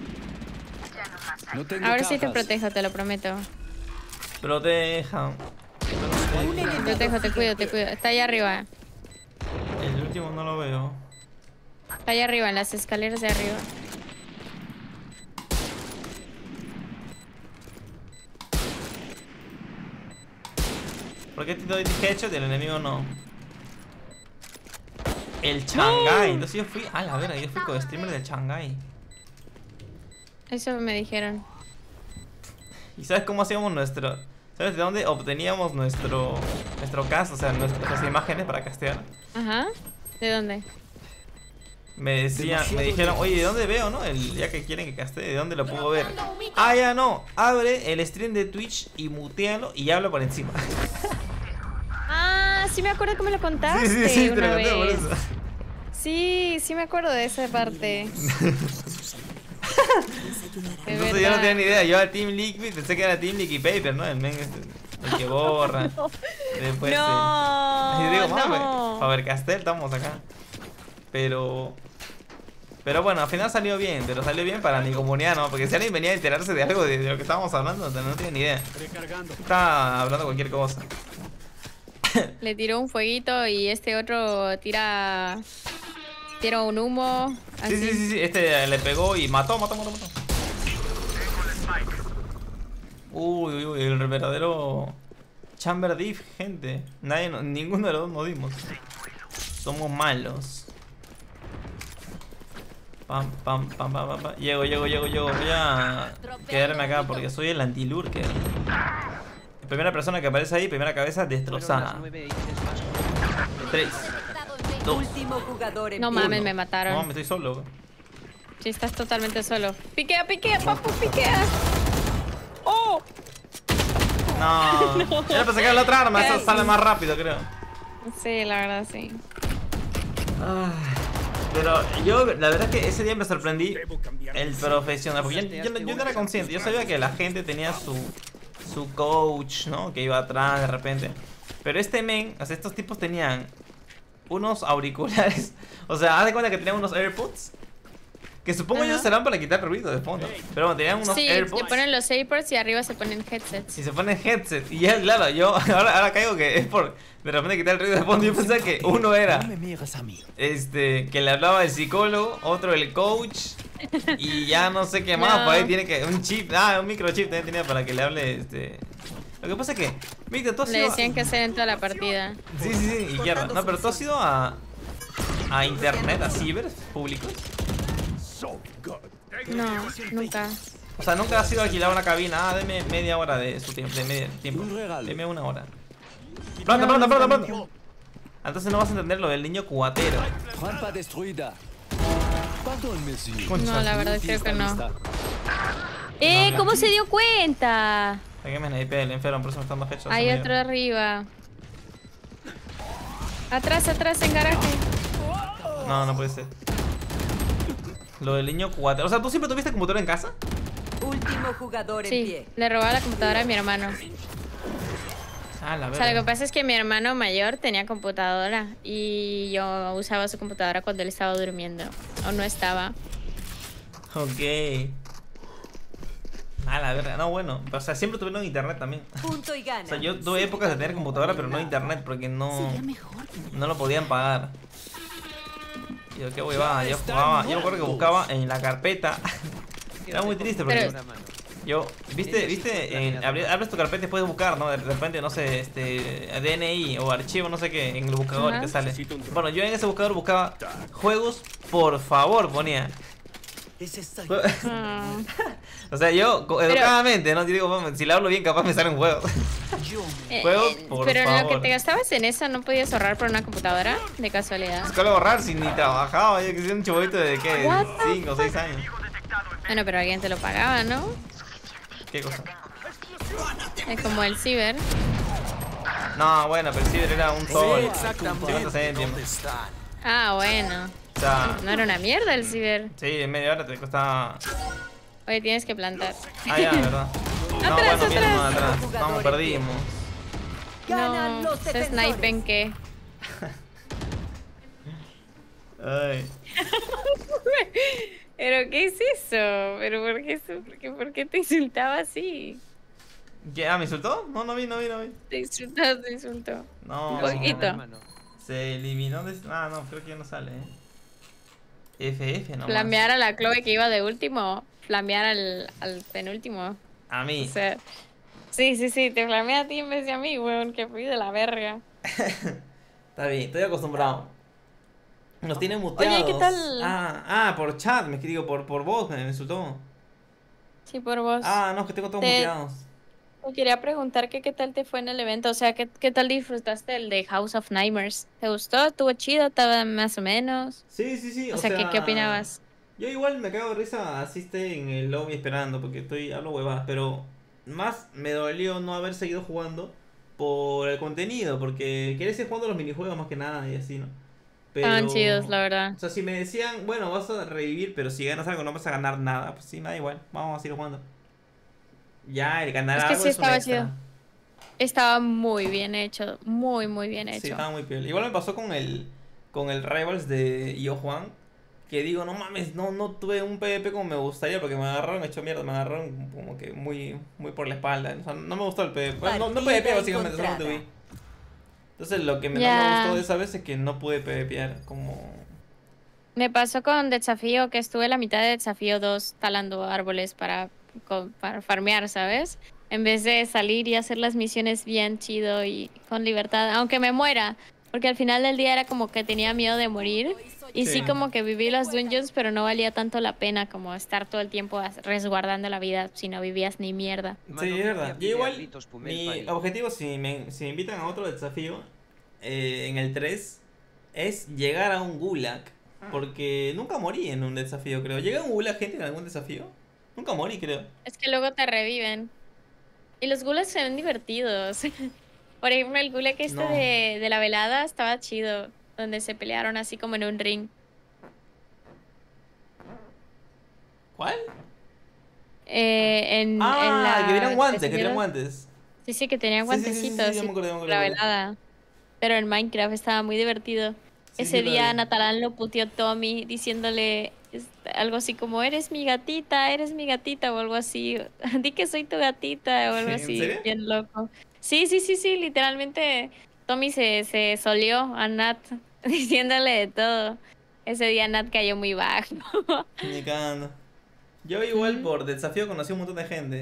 S5: No tengo
S1: Ahora sí te
S5: cajas.
S1: protejo, te lo prometo.
S2: Proteja.
S1: Te protejo, te cuido, te cuido. Está allá arriba.
S2: El último no lo veo.
S1: Está allá arriba, en las escaleras de arriba.
S2: ¿Por qué te doy headshot y el enemigo no? El Shanghai. Entonces yo fui... Ah, la verga, yo fui con streamer del Shanghai.
S1: Eso me dijeron.
S2: ¿Y sabes cómo hacíamos nuestro... ¿Sabes de dónde obteníamos nuestro... Nuestro cast? O sea, nuestras imágenes para castear.
S1: Ajá. ¿De dónde?
S2: Me decían, me
S5: Demasiado
S2: dijeron,
S5: lejos.
S2: oye, ¿de dónde veo, no? El, ya que quieren que castee, ¿de dónde lo puedo ver? Ah, ya no. Abre el stream de Twitch y mutealo y habla por encima.
S1: Ah, sí me acuerdo que me lo contaste
S2: Sí, sí, sí, te
S1: una
S2: lo conté por
S1: vez.
S2: eso.
S1: Sí, sí me acuerdo de esa parte.
S2: Entonces yo no tenía ni idea, yo era Team Liquid, pensé que era Team Liquid Paper, ¿no? El men este, el que borra. Después
S1: No,
S2: eh, y digo, mame,
S1: no.
S2: Faber-Castell, estamos acá. Pero... Pero bueno, al final salió bien, pero salió bien para mi comunidad, ¿no? Porque si alguien venía a enterarse de algo de, de lo que estábamos hablando, no tenía ni idea.
S6: Recargando.
S2: Estaba hablando cualquier cosa.
S1: Le tiró un fueguito y este otro tira... Tira un humo.
S2: Sí,
S1: Así.
S2: sí, sí, sí, este le pegó y mató, mató, mató, mató. Uy, uy, uy, el verdadero Chamber Diff, gente. Nadie, no- ninguno de los dos nos dimos. Somos malos. Pam, pam, pam, pam, pam, pam. Llego, llego, llego, llego. Voy a quedarme acá porque soy el anti-lurker. Primera persona que aparece ahí, primera cabeza
S3: Fueron las
S2: destrozada.
S3: nueve y tres más.
S2: Tres. Dos.
S4: Último jugador en
S1: No
S4: pie.
S1: mames,
S2: Uno.
S1: me mataron.
S2: No, me estoy solo.
S1: Sí, estás totalmente solo. Piquea, piquea, papu, piquea. ¡Oh!
S2: No. Era para sacar la otra arma, esa sale más rápido, creo.
S1: Sí, la verdad, sí.
S2: Ay, pero yo, la verdad es que ese día me sorprendí el profesional. Porque yo, yo no- yo no era consciente. Yo sabía que la gente tenía su, su coach, ¿no? Que iba atrás de repente. Pero este men, o sea, estos tipos tenían unos auriculares. O sea, haz de cuenta que tenían unos AirPods. Que supongo
S1: Ajá.
S2: ellos serán para quitar ruido de fondo. Pero bueno, tenían unos
S1: Sí,
S2: AirPods.
S1: se ponen los AirPods y arriba se ponen headsets.
S2: Y se ponen headset. Y ya, claro, yo ahora, ahora caigo que es por de repente quitar el ruido de fondo. Yo pensaba que uno era
S5: No me mires a mí.
S2: este que le hablaba el psicólogo, otro el coach. Y ya no sé qué más.
S1: No.
S2: Por ahí tiene que. Un chip. Ah, un microchip también tenía para que le hable este. Lo que pasa es que, Víctor, tú has
S1: Le
S2: ido.
S1: decían que hacer en toda la partida.
S2: Sí, sí, sí, izquierda. No, pero tú has ido a. A internet, a ciber públicos.
S1: No, nunca.
S2: O sea, nunca has ido a alquilar una cabina. Ah, deme media hora de su tiempo. De media tiempo.
S5: Un regalo.
S2: Deme una hora. Planta, planta, planta, planta. Entonces no vas a entender lo del niño cuatero.
S5: Trampa destruida. Pardon, monsieur.
S1: No, la verdad creo que no.
S5: Lista.
S1: ¡Eh! ¿Cómo se dio cuenta?
S2: Aquí me snipe el enfermo, por eso me están dando hechos.
S1: Hay otro arriba. Atrás, atrás, en garaje.
S2: No, no puede ser. Lo del niño cuatero. O sea, ¿tú siempre tuviste computadora en casa?
S4: Último jugador en
S1: Sí,
S4: pie.
S1: le robaba la computadora a mi hermano.
S2: Ah, la
S1: O sea, lo que
S2: verdad.
S1: pasa es que mi hermano mayor tenía computadora y yo usaba su computadora cuando él estaba durmiendo. O no estaba.
S2: Ok. Ah, la verdad. No, bueno. O sea, siempre tuvieron internet también.
S4: Punto y gana.
S2: O sea, yo tuve épocas de tener computadora, pero no internet, porque no, no lo podían pagar. Yo qué huevada, yo jugaba, yo me acuerdo que buscaba en la carpeta. Era muy triste porque
S1: Pero-
S3: Una mano.
S2: yo, viste, viste, en, abri- abres tu carpeta y puedes buscar, ¿no? De repente, no sé, este, D N I o archivo, no sé qué, en el buscador
S1: Ajá.
S2: te sale. Bueno, yo en ese buscador buscaba juegos, por favor, ponía.
S5: Es esta.
S1: Ah.
S2: O sea, yo, co- educadamente, ¿no? Yo digo, "Mami, si le hablo bien, capaz me salen juegos.
S6: Yo me.
S1: Eh,
S2: Juegos,
S1: eh,
S2: por
S1: pero en lo que
S2: favor.
S1: te gastabas en eso, ¿no podías ahorrar por una computadora? De casualidad.
S2: ¿Cuál borrar si ni trabajaba? Yo que soy un chibolito de qué,
S1: What the
S2: cinco o seis años.
S1: Bueno, pero alguien te lo pagaba, ¿no?
S2: ¿Qué cosa?
S1: Es como el ciber.
S2: No, bueno, pero el ciber era un sol.
S6: exactamente.
S2: cincuenta céntimos.
S6: ¿Dónde están?
S1: Ah, bueno.
S2: O sea,
S1: No era una mierda el ciber.
S2: sí, en media hora te costaba.
S1: Oye, tienes que plantar.
S2: Ah, ya, ¿verdad? No,
S1: Atrás,
S2: bueno, bien, no,
S1: atrás.
S2: atrás. Vamos, perdimos.
S4: Ganan
S1: No,
S4: los
S1: se
S4: defensores.
S1: snipen qué.
S2: Ay.
S1: ¿Pero qué es eso? ¿Pero por qué, eso? ¿Por qué, por qué te insultaba así?
S2: ¿Qué? Ah, ¿me insultó? No, no vi, no vi, no vi.
S1: Te insultó, te insultó.
S2: No,
S1: Un poquito.
S3: Hermano.
S2: se eliminó de. Ah, no, creo que ya no sale, eh. F F, no.
S1: Flamear a la Chloe que iba de último. Flamear al, al penúltimo.
S2: A
S1: O
S2: mí.
S1: sea, sí, sí, sí, te flamea a ti en vez de a mí, weón, que fui de la verga.
S2: Está bien, estoy acostumbrado. Nos tiene muteados.
S1: ¿qué tal?
S2: Ah, ah, por chat, me digo, por, por voz me insultó.
S1: Sí, por vos.
S2: Ah, no, es que tengo todos
S1: Te-
S2: muteados.
S1: Te quería preguntar que qué tal te fue en el evento, o sea, ¿qué, qué tal disfrutaste el de House of Nightmares? ¿Te gustó? ¿Estuvo chido? ¿Estaba más o menos?
S2: Sí, sí, sí.
S1: O, sea, ¿qué, ¿qué opinabas?
S2: Yo igual me cago de risa, así esté en el lobby esperando, porque estoy, hablo huevadas, pero más me dolió no haber seguido jugando, por el contenido, porque quería seguir jugando los minijuegos más que nada y así, ¿no? Pero,
S1: Estaban chidos, la verdad.
S2: o sea, si me decían, bueno, vas a revivir, pero si ganas algo no vas a ganar nada, pues sí, nada igual, vamos a seguir jugando. Ya, el ganar
S1: Es que
S2: algo
S1: sí
S2: es un
S1: estaba
S2: extra.
S1: chido. Estaba muy bien hecho, muy, muy bien hecho.
S2: Sí, estaba muy peor. Igual me pasó con el con el Rivals de Io Juan, que digo, no mames, no, no tuve un PvP como me gustaría, porque me agarraron hecho mierda, me agarraron como que muy, muy por la espalda. O sea, no me gustó el PvP. Bueno, no, no
S4: Partida
S2: PvP básicamente,
S4: encontrada.
S2: solamente vi. Entonces lo que me, no
S1: Ya.
S2: me gustó de esa vez es que no pude PvPear como...
S1: Me pasó con Desafío, que estuve la mitad de Desafío dos talando árboles para, con- para farmear, ¿sabes? En vez de salir y hacer las misiones bien chido y con libertad, aunque me muera, porque al final del día era como que tenía miedo de morir. Y sí,
S2: Sí.
S1: como que viví los dungeons, pero no valía tanto la pena como estar todo el tiempo as- resguardando la vida si no vivías ni mierda.
S2: Sí, es verdad. Yo igual, mi objetivo si me, si me invitan a otro desafío, eh, en el tres, es llegar a un gulag. Porque nunca morí en un desafío, creo. ¿Llegué a un gulag, gente, en algún desafío? Nunca morí, creo.
S1: Es que luego te reviven. Y los gulags se ven divertidos. Por ejemplo, el gulag este
S2: No.
S1: de, de la velada estaba chido. Donde se pelearon así como en un ring.
S2: ¿Cuál?
S1: Eh, en, en
S2: Ah,
S1: la
S2: que tenían guantes, que
S1: ¿te
S2: tenían
S1: acuerdas?
S2: guantes.
S1: Sí, sí, que tenían
S2: Sí, sí, sí, sí,
S1: guantecitos.
S2: sí, ya
S1: sí,
S2: me acordé, ya me
S1: la
S2: acordé.
S1: velada. Pero en Minecraft estaba muy divertido.
S2: Sí,
S1: Ese
S2: sí, lo
S1: día
S2: vi.
S1: Natalán lo puteó Tommy diciéndole este, algo así como eres mi gatita, eres mi gatita o algo así. Di que soy tu gatita o algo
S2: ¿En
S1: así.
S2: serio?
S1: Bien loco. Sí, sí, sí, sí, literalmente Tommy se, se solió a Nat diciéndole de todo. Ese día Nat cayó muy bajo.
S2: Ni cagando. Yo igual
S1: Ujú.
S2: por desafío conocí un montón de gente.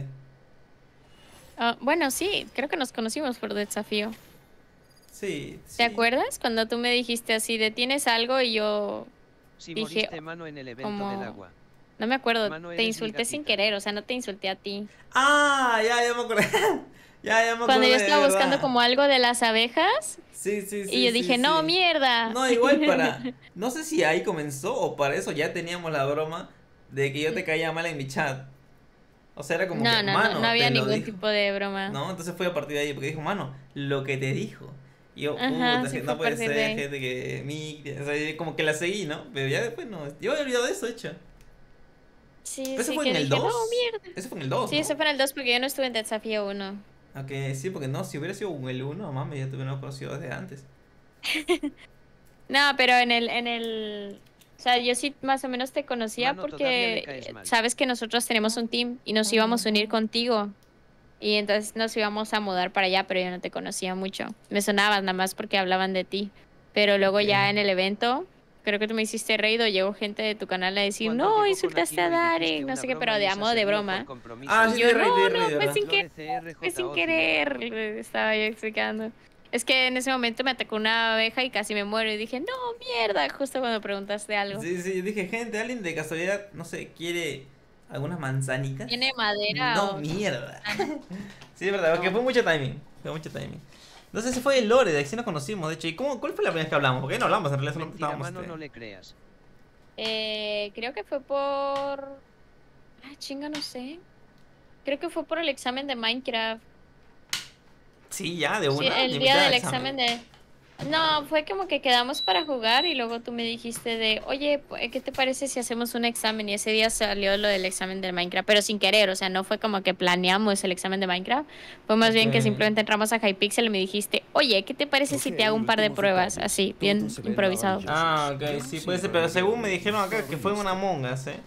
S1: Ah, bueno, sí, creo que nos conocimos por desafío.
S2: Sí,
S1: ¿Te
S2: sí.
S1: acuerdas? Cuando tú me dijiste así de tienes algo y yo
S3: Si
S1: Dije,
S3: moriste mano en el evento
S1: como-
S3: del agua.
S1: no me acuerdo,
S3: Mano,
S1: te
S3: eres mi
S1: insulté sin
S3: gatita.
S1: querer, o sea, no te insulté a ti.
S2: Ah, ya, ya me acordé. ya, ya me acordé.
S1: Cuando yo
S2: de
S1: estaba buscando
S2: verdad.
S1: como algo de las abejas
S2: Sí, sí, sí.
S1: y yo
S2: sí,
S1: dije,
S2: sí.
S1: no, mierda.
S2: No, igual para... No sé si ahí comenzó o para eso ya teníamos la broma de que yo te caía mal en mi chat. O sea, era como
S1: No,
S2: que,
S1: no,
S2: mano,
S1: no, no había
S2: te lo
S1: ningún
S2: dijo.
S1: tipo de broma.
S2: No, entonces fue a partir de ahí, porque dijo, mano, lo que te dijo. Y yo,
S1: Ajá,
S2: puta,
S1: sí
S2: que
S1: fue a
S2: no puede
S1: partir de
S2: ser,
S1: ahí.
S2: gente que... Mi, o sea, como que la seguí, ¿no? Pero ya después no... Yo había olvidado de eso, hecho.
S1: Sí,
S2: ¿Pero eso
S1: sí,
S2: fue
S1: que
S2: en el
S1: dije,
S2: dos?
S1: no, mierda.
S2: Eso fue en el dos,
S1: Sí,
S2: ¿no?
S1: eso fue en el dos porque yo no estuve en Desafío uno.
S2: Ok, sí, porque no, si hubiera sido en el uno, mami, ya te hubiera conocido desde antes.
S1: No, pero en el, en el... O sea, yo sí más o menos te conocía
S3: Mano, todavía le
S1: porque
S3: caes mal.
S1: sabes que nosotros tenemos un team y nos íbamos a unir contigo. Y entonces nos íbamos a mudar para allá, pero yo no te conocía mucho. Me sonabas nada más porque hablaban de ti. Pero luego
S2: Ok.
S1: ya en el evento, creo que tú me hiciste reír o llegó gente de tu canal a decir,
S3: Cuando
S1: no,
S3: llegó
S1: insultaste a
S3: Konakino y
S1: Dari,
S3: dijiste
S1: no
S3: una
S1: sé qué,
S3: broma
S1: pero
S3: y
S1: de
S3: esa
S1: a modo de
S3: se vio
S1: broma.
S3: por compromiso.
S2: Ah,
S1: Y
S2: sí,
S1: yo,
S2: te reí,
S1: no,
S2: te
S1: no,
S2: reí,
S1: fue
S2: ¿verdad?
S1: sin, que,
S3: Flores C R J
S1: fue sin
S3: O,
S1: querer, le estaba yo explicando. Es que en ese momento me atacó una abeja y casi me muero y dije, no, mierda, justo cuando preguntaste algo.
S2: Sí, sí, yo dije, gente, alguien de casualidad, no sé, quiere algunas manzanitas.
S1: ¿Tiene madera
S2: No,
S1: o...?
S2: mierda. Sí, es verdad, porque fue mucho timing. Fue mucho timing. Entonces ese fue el lore, de ahí sí nos conocimos, de hecho. ¿Y cómo, cuál fue la primera vez que hablamos? Porque no hablamos, en realidad solo
S3: Mentira,
S2: estábamos.
S3: mano,
S2: este,
S3: no le creas.
S1: Eh, creo que fue por... Ah, chinga, no sé. Creo que fue por el examen de Minecraft.
S2: Sí, ya, de
S1: Sí,
S2: una.
S1: el
S2: te
S1: día
S2: invité al
S1: del examen de... No, fue como que quedamos para jugar y luego tú me dijiste de, oye, pu- ¿qué te parece si hacemos un examen? Y ese día salió lo del examen de Minecraft, pero sin querer, o sea, no fue como que planeamos el examen de Minecraft, fue más bien que
S2: Ok.
S1: simplemente entramos a Hypixel y me dijiste, oye, ¿qué te parece si
S5: Ok,
S1: te hago un par de
S5: último
S1: pruebas?
S5: detalle.
S1: Así,
S5: Todo
S1: bien
S5: se ve
S1: improvisado.
S5: maravilloso.
S2: Ah, ok, sí, puede ser, pero según me dijeron acá que fue en una Among Us, ¿eh?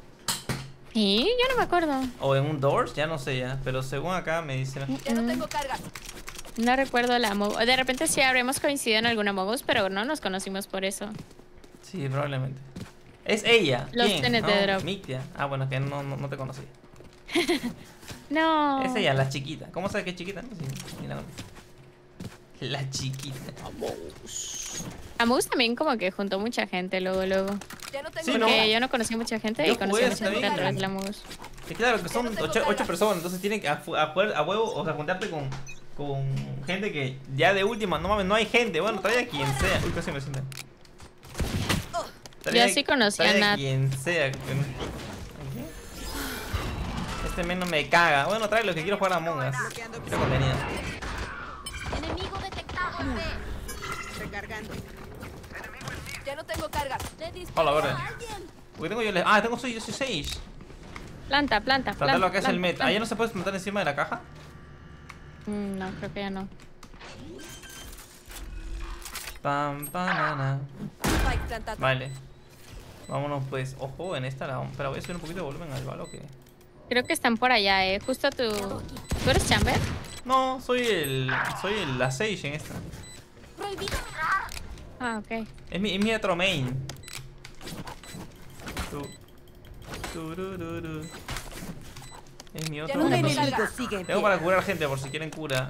S1: Y yo no me acuerdo.
S2: O en un Doors, ya no sé ya, pero según acá me dicen...
S4: Ya no tengo cargas.
S1: No recuerdo la Among Us. De repente sí habremos coincidido en alguna Among Us, pero no nos conocimos por eso.
S2: Sí, probablemente. Es ella.
S1: Los
S2: ¿Quién?
S1: T N T
S2: No,
S1: Drop.
S2: Mictia. Ah, bueno, que no, no, no te conocí.
S1: No.
S2: Es ella, la chiquita. ¿Cómo sabes que es chiquita? No sé, ni la conocí. La chiquita.
S1: Among Us también como que juntó mucha gente luego, luego.
S4: Ya no tengo
S2: Sí,
S1: Porque
S2: ¿no?
S1: yo no conocí mucha gente
S2: Yo
S1: y conocí
S2: jugué
S1: a mucha gente
S2: también.
S1: a través de la Among Us.
S2: Y claro, que son ocho, ocho personas, entonces tienen que a, fu- a, fuer- a huevo, o sea, juntarte con, con gente que ya de última, no mames, no hay gente. Bueno, trae a quien sea. Uy, casi me siento.
S1: Yo sí conocí a
S2: trae
S1: Nat.
S2: quien sea. Ok. Este men no me caga. Bueno, trae lo que quiero jugar a Among Us. Quiero contenido.
S4: Recargando. Ya no tengo cargas.
S2: Hola, verde. Porque tengo yo. Le... Ah, tengo soy yo soy seis.
S1: Planta, planta,
S2: Planta
S1: planta.
S2: lo que es el
S1: planta,
S2: meta.
S1: planta.
S2: ¿Ahí no se puede plantar encima de la caja?
S1: Mm, no, creo que ya no.
S2: Pam, banana.
S4: Spike plantado.
S2: Vale. Vámonos pues. Ojo, en esta la... Pero voy a subir un poquito de volumen al balo que...
S1: Creo que están por allá, eh. Justo tu... ¿Tú eres Chamber?
S2: No, soy el... Soy el la Sage en esta.
S1: Ah, ok.
S2: Es mi, es mi otro main. Tu, turururu. Es mi
S4: Ya
S2: otro
S4: no
S2: main.
S4: tengo cargas. Sigue en
S2: Tengo
S4: pie.
S2: para curar gente por si quieren cura.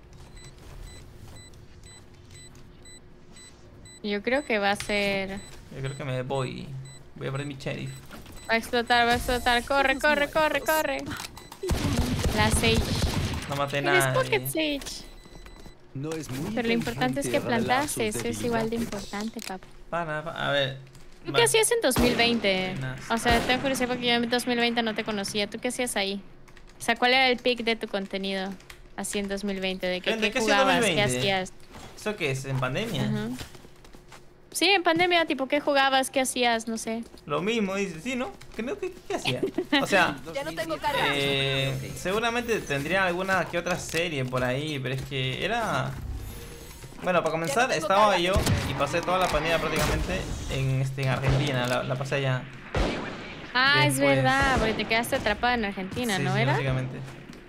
S1: Yo creo que va a ser...
S2: Yo creo que me voy. Voy a poner mi sheriff.
S1: Va a explotar, va a explotar. Corre, corre, corre, corre. La Sage.
S2: No maté
S1: Eres
S2: nada.
S1: Pocket Sage.
S5: No es muy
S1: Pero lo importante es que
S5: inteligente revelar sus
S1: plantaste. Eso es igual de
S5: debilidades.
S1: importante, papá.
S2: Para, pa- a ver.
S1: ¿Tú
S2: Va-
S1: qué hacías en dos mil veinte?
S2: Buenas.
S1: O sea, tengo curiosidad porque yo en dos mil veinte no te conocía. ¿Tú qué hacías ahí? O sea, ¿cuál era el pick de tu contenido así en dos mil veinte? ¿De qué,
S2: ¿De
S1: qué
S2: qué hacía
S1: jugabas? ¿Qué
S2: dos mil veinte?
S1: hacías?
S2: ¿Eso qué es? ¿En pandemia?
S1: Ajá. Sí, en pandemia, tipo, ¿qué jugabas? ¿Qué hacías? No sé.
S2: Lo mismo, dice. Sí, ¿no? ¿Qué, no? ¿Qué, qué hacía? O sea,
S4: Ya no tengo cargas.
S2: eh, seguramente tendría alguna que otra serie por ahí, pero es que era... Bueno, para comenzar,
S4: tengo
S2: estaba
S4: cargas.
S2: yo y pasé toda la pandemia prácticamente en, este, en Argentina, la, la pasé allá.
S1: Ah, es
S2: Después-
S1: verdad, porque te quedaste atrapada en Argentina,
S2: Sí,
S1: ¿no
S2: sí,
S1: era?
S2: básicamente.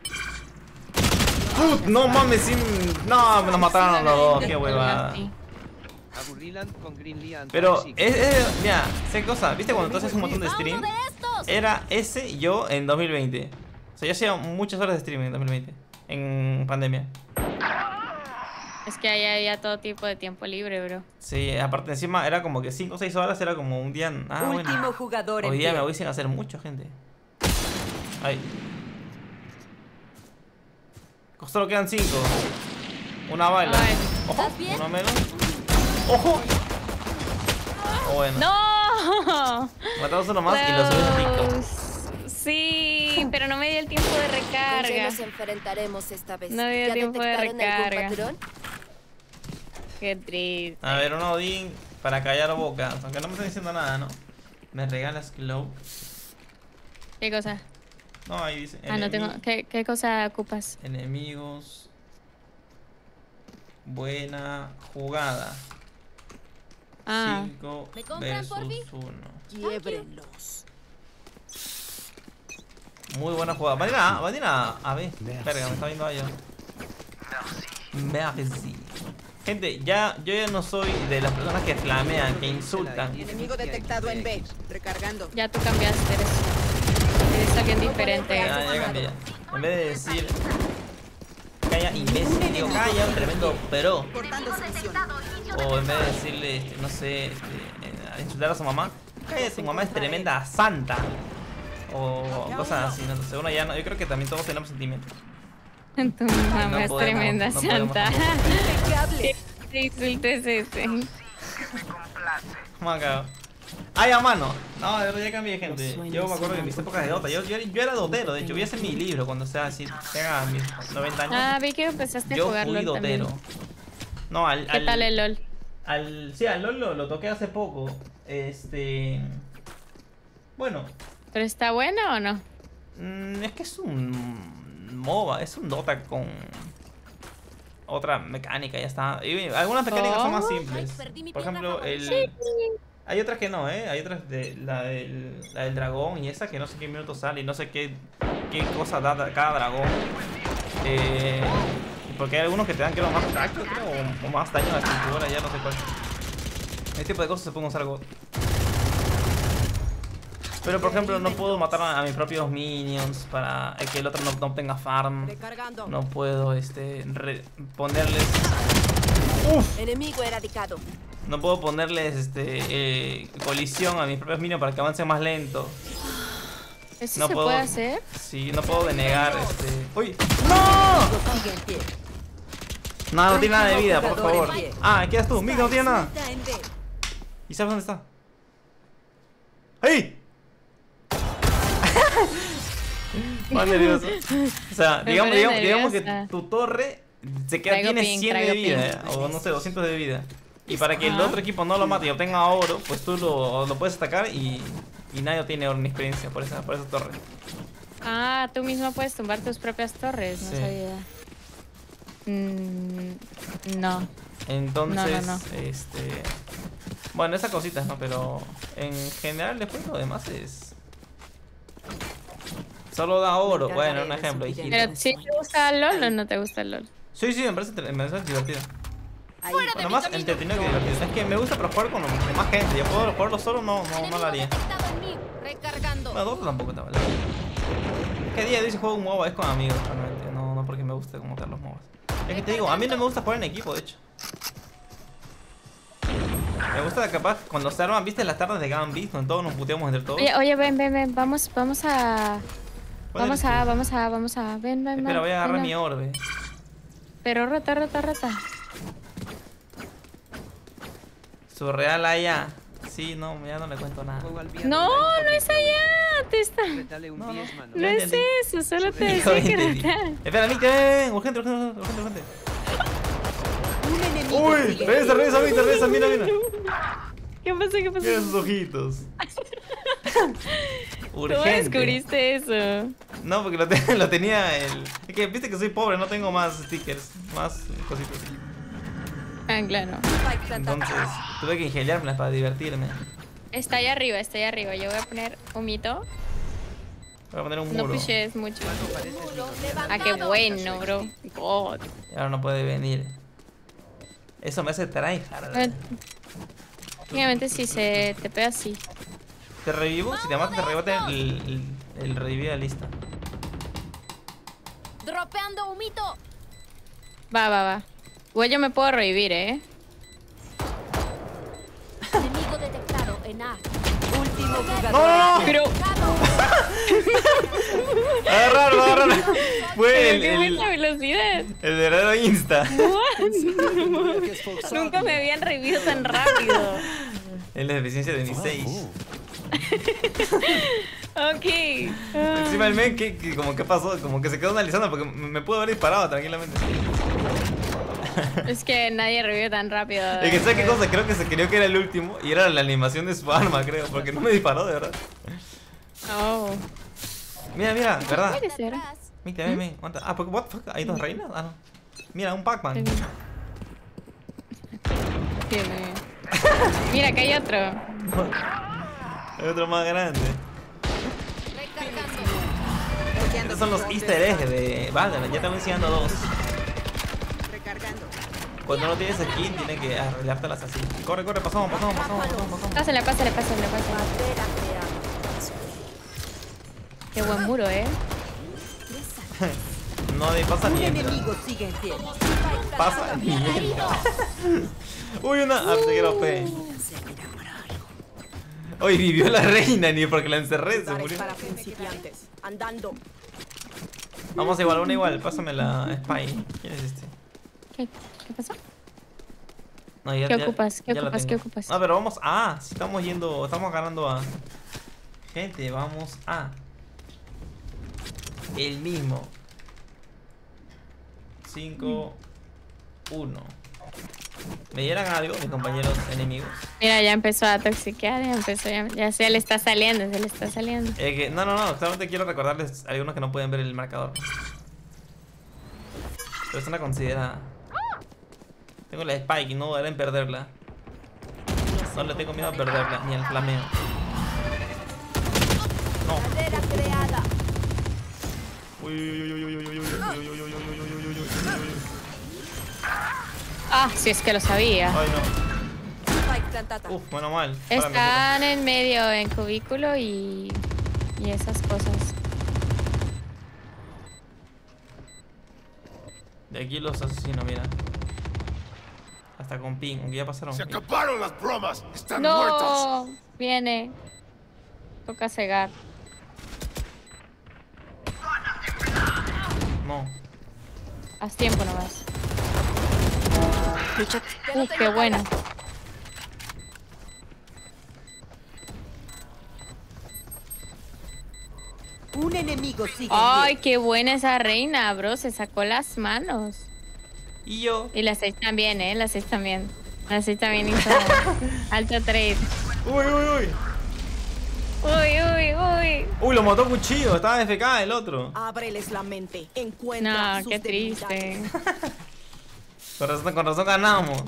S2: Put, no mames, sí, no, me nos mataron los dos, qué huevada.
S1: Sí.
S3: Aburriland con Greenland.
S2: Pero,
S3: sí.
S2: es, es, mira, sé cosa, ¿viste cuando tú haces un montón de stream? Era ese yo en dos mil veinte. O sea, yo hacía muchas horas de streaming en dos mil veinte, en pandemia.
S1: Es que ahí había todo tipo de tiempo libre, bro.
S2: Sí, aparte encima era como que cinco o seis horas, era como un día... Ah,
S4: Último
S2: bueno.
S4: jugador en
S2: Hoy día
S4: pie.
S2: me voy sin hacer mucho, gente. Ay. Solo quedan cinco. Una bala.
S1: Ay.
S2: Ojo,
S1: ¿Estás bien?
S2: uno menos. ¡Ojo! Oh, bueno.
S1: ¡No!
S2: Matamos uno más y lo subes a TikTok.
S1: Rose. Sí, pero no me dio el tiempo de
S7: ¿Con qué
S1: recarga.
S7: nos enfrentaremos esta vez?
S1: No dio
S7: ¿Ya
S1: tiempo de
S7: detectaron algún
S1: recarga.
S7: patrón?
S1: Qué triste.
S2: A ver, un Odín para callar bocas. Aunque no me están diciendo nada, ¿no? Me regalas Cloak.
S1: ¿Qué cosa?
S2: No, ahí dice.
S1: Ah, no
S2: enemi-
S1: tengo. ¿Qué, qué cosa ocupas?
S2: Enemigos. Buena jugada.
S1: Ah,
S2: cinco
S7: ¿Me compran por
S2: versus
S7: mí?
S2: uno.
S7: Quiébrenlos.
S2: Muy buena jugada. Va a ir a, va a ir a, a ver.
S5: Merci.
S2: Verga, me está viendo allá. Merci. Gente, ya, yo ya no soy de las personas que flamean, que insultan.
S4: Enemigo detectado en B. Recargando.
S1: ya tú cambiaste, eres. Eres alguien diferente.
S2: Ya, ya cambié. En vez de decir calla imbécil, digo calla un tremendo pero.
S4: Cortando su visión.
S2: O en vez de decirle, este, no sé, este, eh, insultar a su mamá, calla, su mamá es tremenda santa. O cosas así, no sé. Uno ya no, yo creo que también todos tenemos sentimientos.
S1: Tu mamá
S2: No
S1: es
S2: podemos,
S1: tremenda
S2: no podemos
S1: santa.
S4: Impecable.
S1: ¿Qué insulto es ese?
S2: Me ha cagado. ¡Ay, a mano! No, de verdad ya cambié, gente. Yo me acuerdo que en mis épocas de Dota, yo, yo, yo era dotero, de hecho, voy a hacer mi libro cuando sea así, tenga mis noventa años.
S1: Ah, vi que empezaste a
S2: Yo
S1: jugar
S2: fui
S1: LOL también.
S2: dotero. No, al,
S1: ¿Qué
S2: al,
S1: tal el LOL?
S2: al sí, al LOL lo, lo toqué hace poco. Este, bueno,
S1: ¿Pero está bueno o no?
S2: mm, es que es un MOBA, es un Dota con otra mecánica, ya está. Y algunas mecánicas son más
S1: Oh.
S2: simples. Por ejemplo, el hay otras que no, ¿eh? Hay otras de la del, la del dragón y esa que no sé qué minutos sale y no sé qué, qué cosa da da- cada dragón. Eh, porque hay algunos que te dan creo más daño, creo, o, o más daño a la estructura, ya no sé cuál. Este tipo de cosas se pueden usar God. Pero por ejemplo no puedo matar a, a mis propios minions para que el otro no, no obtenga farm.
S4: Recargando.
S2: No puedo este re- ponerles
S7: Enemigo eradicado.
S2: no puedo ponerles este eh, colisión a mis propios minions para que avancen más lento.
S1: ¿Eso
S2: No
S1: se
S2: puedo-
S1: puede hacer?
S2: Sí, no puedo denegar este. ¡Uy! ¡No!
S4: Sigue en pie.
S2: No, no tiene nada de
S4: Último
S2: vida, por
S4: jugador en
S2: favor.
S4: pie.
S2: Ah, ¿qué haces tú? Mick no tiene nada.
S4: Está en B.
S2: ¿Y sabes dónde está? ¡Ey! Más nervioso. O sea,
S1: Me
S2: digamos,
S1: pone
S2: digamos, digamos que
S1: nerviosa.
S2: tu torre se queda,
S1: Traigo
S2: tiene
S1: ping,
S2: cien de
S1: traigo
S2: vida,
S1: ping.
S2: eh, o no sé, doscientos de vida. Y para que el
S1: Ajá.
S2: otro equipo no lo mate y obtenga oro, pues tú lo, lo puedes atacar y, y nadie tiene oro ni experiencia por esa, por esa torre.
S1: Ah, tú mismo puedes tumbar tus propias torres, no
S2: Sí.
S1: sabía. Mm, no.
S2: Entonces,
S1: No, no,
S2: este... Bueno, esas cositas, ¿no? Pero en general después lo demás es... Solo da oro.
S7: Me
S2: Bueno,
S7: encargaré
S2: un
S7: de
S2: ejemplo.
S7: su
S2: hijito.
S1: Pero si te gusta el LOL o no te gusta el LOL.
S2: Sí, sí, me parece, me parece divertido.
S7: Ahí.
S2: Bueno, más entretenido que divertido. Es que me gusta pero jugar con, con más gente. Yo puedo jugarlo solo, no, no, no lo haría.
S4: Recargando.
S2: Bueno, Dota tampoco está mal. Es que día de hoy si juego un MOBA es con amigos realmente. No, no porque me guste como tal los MOBAs. Es que te digo, a mí no me gusta jugar en equipo, de hecho. Me gusta capaz cuando se arman, viste, las tardes de Gambit, donde todos nos puteamos entre todos.
S1: Oye, oye, ven, ven, ven. Vamos, vamos a.
S2: ¿Cuál
S1: Vamos
S2: eres
S1: a,
S2: tú?
S1: vamos a, vamos a. Ven, ven,
S2: Espera,
S1: ven,
S2: voy a agarrar
S1: ven,
S2: mi orbe.
S1: Pero rota, rota, rota.
S2: Surreal allá. Sí, no, ya no le cuento nada.
S3: Juego al viernes
S1: No,
S3: online
S1: no es
S3: con
S1: allá. Te está.
S3: Retale un
S2: No, no.
S3: diez, mano.
S1: No
S2: Ya
S1: es
S2: entendí.
S1: eso, solo te
S2: Hijo,
S1: decía que
S2: entendí.
S1: rotar.
S2: Espera, Mick, ven, urgente, urgente, urgente, urgente.
S7: Un enemigo
S2: Uy,
S7: sigue.
S2: regresa, regresa, Víctor, regresa, mira, mira.
S1: ¿Qué pasó? ¿Qué pasó?
S2: Mira sus ojitos.
S1: ¿Cómo
S2: Urgente.
S1: descubriste eso?
S2: No, porque lo, te- lo tenía el... Es que viste que soy pobre, no tengo más stickers, más cositas.
S1: Ah, claro.
S7: Spike plantado.
S2: Entonces, tuve que ingeniármelas para divertirme.
S1: Está ahí arriba, está ahí arriba. Yo voy a poner un mito.
S2: Voy a poner un
S1: No
S2: muro.
S1: pushes mucho.
S3: Mano, pareces mi novia.
S1: Ah, qué bueno, bro. God.
S2: Y ahora no puede venir. Eso me hace tryhard.
S1: Eh, Técnicamente si se te pega así.
S2: Te revivo, si te matas te rebote el, el, el revivir a lista.
S4: Dropeando humito.
S1: Va, va, va. Igual yo me puedo revivir, ¿eh?
S4: Enemigo detectado en A.
S7: Último jugador.
S2: ¡No, no, no!
S1: Pero,
S2: Agarrarlo, agarrarlo. Fue el,
S1: pero qué
S2: el,
S1: mucha velocidad.
S2: el verdadero Insta.
S1: What?
S5: Que esforzado.
S1: Nunca me habían revivido tan rápido.
S2: Es la deficiencia de mis seis.
S1: Ok. Ah.
S2: Encima el men que, que como que pasó, como que se quedó analizando porque me, me pudo haber disparado tranquilamente.
S1: Es que nadie revive tan rápido.
S2: Es que ¿sabes qué cosa? Creo que se creyó que era el último y era la animación de su arma, creo, porque no me disparó de verdad.
S1: Oh.
S2: Mira, mira, verdad.
S1: Puede ser.
S2: Mira, ven, ven, aguanta. Ah, porque what the fuck, hay dos reinas. Ah, no. Mira, un Pac-Man.
S1: Tiene- Mira, acá hay otro.
S2: Hay otro más grande.
S4: Recargando.
S2: Estos son los easter eggs de Valorant, ya te voy enseñando dos.
S7: Recargando.
S2: Cuando no tienes skin, tienes que arreglártelas así. Corre, corre, pasamos, pasamos, pasamos, pasamos, pasamos.
S1: Pásale, pásale, pásale, pásale.
S7: Barrera creada.
S1: Qué buen muro, ¿eh?
S2: No de pasa
S7: Un
S2: ni entra.
S7: enemigo sigue en pie.
S2: Pasa ni entra. Uy, una artillero P. Hoy vivió la reina, ni porque la encerré, se
S7: Lugares
S2: murió.
S7: para principiantes. Andando.
S2: Vamos igual, una igual, pásame la Spy. ¿Quién es este?
S1: ¿Qué, qué pasó?
S2: No, ya,
S1: ¿Qué
S2: ya-
S1: ocupas? ¿Qué
S2: ya la
S1: ocupas?
S2: tengo.
S1: ¿Qué ocupas?
S2: No, pero vamos a. Si estamos yendo, estamos ganando a. Gente, vamos a. El mismo. cinco, uno. ¿Me dieran algo mis compañeros enemigos?
S1: Mira, ya empezó a toxiquear, ya empezó, ya, ya se le está saliendo, se le está saliendo.
S2: Eh, que, no, no, no, solamente quiero recordarles a algunos que no pueden ver el marcador. Pero es una considerada. Tengo la Spike y no dudaré en perderla. No le tengo miedo a perderla, ni al flameo. No.
S7: Barrera creada.
S2: Uy, uy, uy, uy, uy, uy, uy, uy, uy, uy, uy, uy, uy, uy, uy, uy, uy.
S1: Ah, si es que lo sabía.
S2: Ay, no.
S7: Spike plantada.
S2: Uf, bueno, mal.
S1: Están en medio, en cubículo y, y esas cosas.
S2: De aquí los asesino, mira. Hasta con ping, aunque ya pasaron.
S8: ¡Se acabaron las bromas! ¡Están muertos!
S1: No, viene. Toca cegar.
S2: No.
S1: Haz tiempo nomás. Uh, qué bueno.
S7: Un enemigo sigue en
S1: Ay,
S7: pie.
S1: qué buena esa reina, bro. Se sacó las manos.
S2: Y yo.
S1: Y las seis también, ¿eh? Las seis también. Las seis también hizo alto trade.
S2: Uy, uy, uy.
S1: Uy, uy, uy.
S2: Uy, lo mató cuchillo. Estaba F K el otro.
S7: Ábreles la mente. Encuentra
S1: No,
S7: sus
S1: qué
S7: debilidades.
S1: triste.
S2: Con razón, con razón ganamos.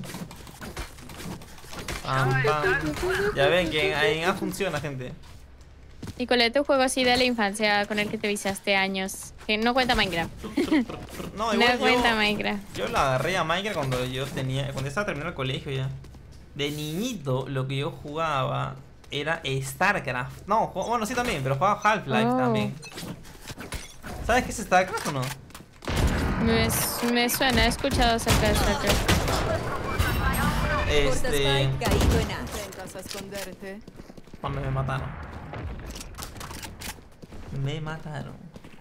S2: Pam, pam. Ya ven que en A funciona, gente.
S1: ¿Y cuál es tu juego así de la infancia con el que te viciaste años? Que no cuenta Minecraft.
S2: No,
S1: No
S2: igual
S1: cuenta
S2: yo,
S1: Minecraft.
S2: yo la agarré a Minecraft cuando yo tenía, cuando estaba terminando el colegio ya. De niñito lo que yo jugaba era StarCraft. No, ju- bueno, sí también, pero jugaba Half-Life
S1: Oh.
S2: también. ¿Sabes qué es StarCraft o no?
S1: Me, me suena, he escuchado acerca de StarCraft.
S2: Este...
S7: Caído en A.
S4: Intentas esconderte.
S2: Cuando me mataron. Me mataron.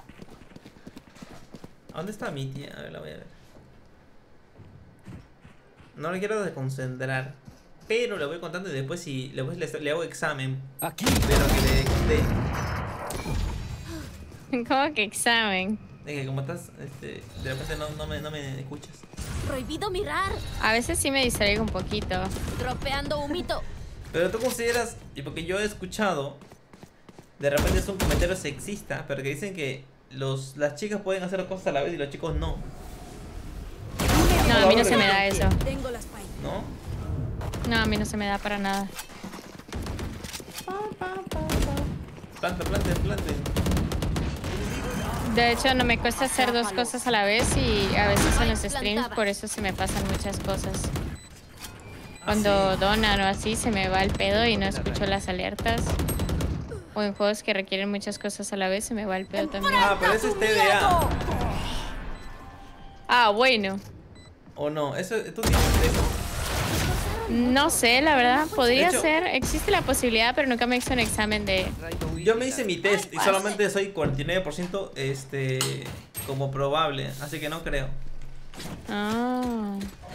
S2: ¿A dónde está mi tía? A ver, la voy a ver. No le quiero desconcentrar. Pero le voy contando y después si después le, le hago examen.
S5: Aquí.
S2: Pero que le dé.
S1: ¿Cómo que examen?
S2: Es que como estás, este, de repente no, no, me, no me escuchas.
S4: Prohibido mirar.
S1: A veces sí me distraigo un poquito.
S4: Dropeando humito.
S2: Pero tú consideras, y porque yo he escuchado, de repente es un comentario sexista, pero que dicen que los, las chicas pueden hacer cosas a la vez y los chicos no.
S1: No, a mí no se me da eso.
S7: Tengo las spike.
S2: ¿No?
S1: No, a mí no se me da para nada.
S2: Planta, planta, planta.
S1: De hecho, no me cuesta hacer dos cosas a la vez y a veces en los streams por eso se me pasan muchas cosas. Cuando donan o así se me va el pedo y no escucho las alertas. O en juegos que requieren muchas cosas a la vez se me va el pedo también.
S2: Ah, pero eso es T D A.
S1: Ah, bueno.
S2: ¿O no? Eso, ¿tú tienes eso?
S1: No sé, la verdad, podría
S2: De hecho-
S1: ser. Existe la posibilidad, pero nunca me hice un examen de...
S2: Yo me hice mi test y solamente soy cuarenta y nueve por ciento este, como probable, así que no creo.
S1: Ah.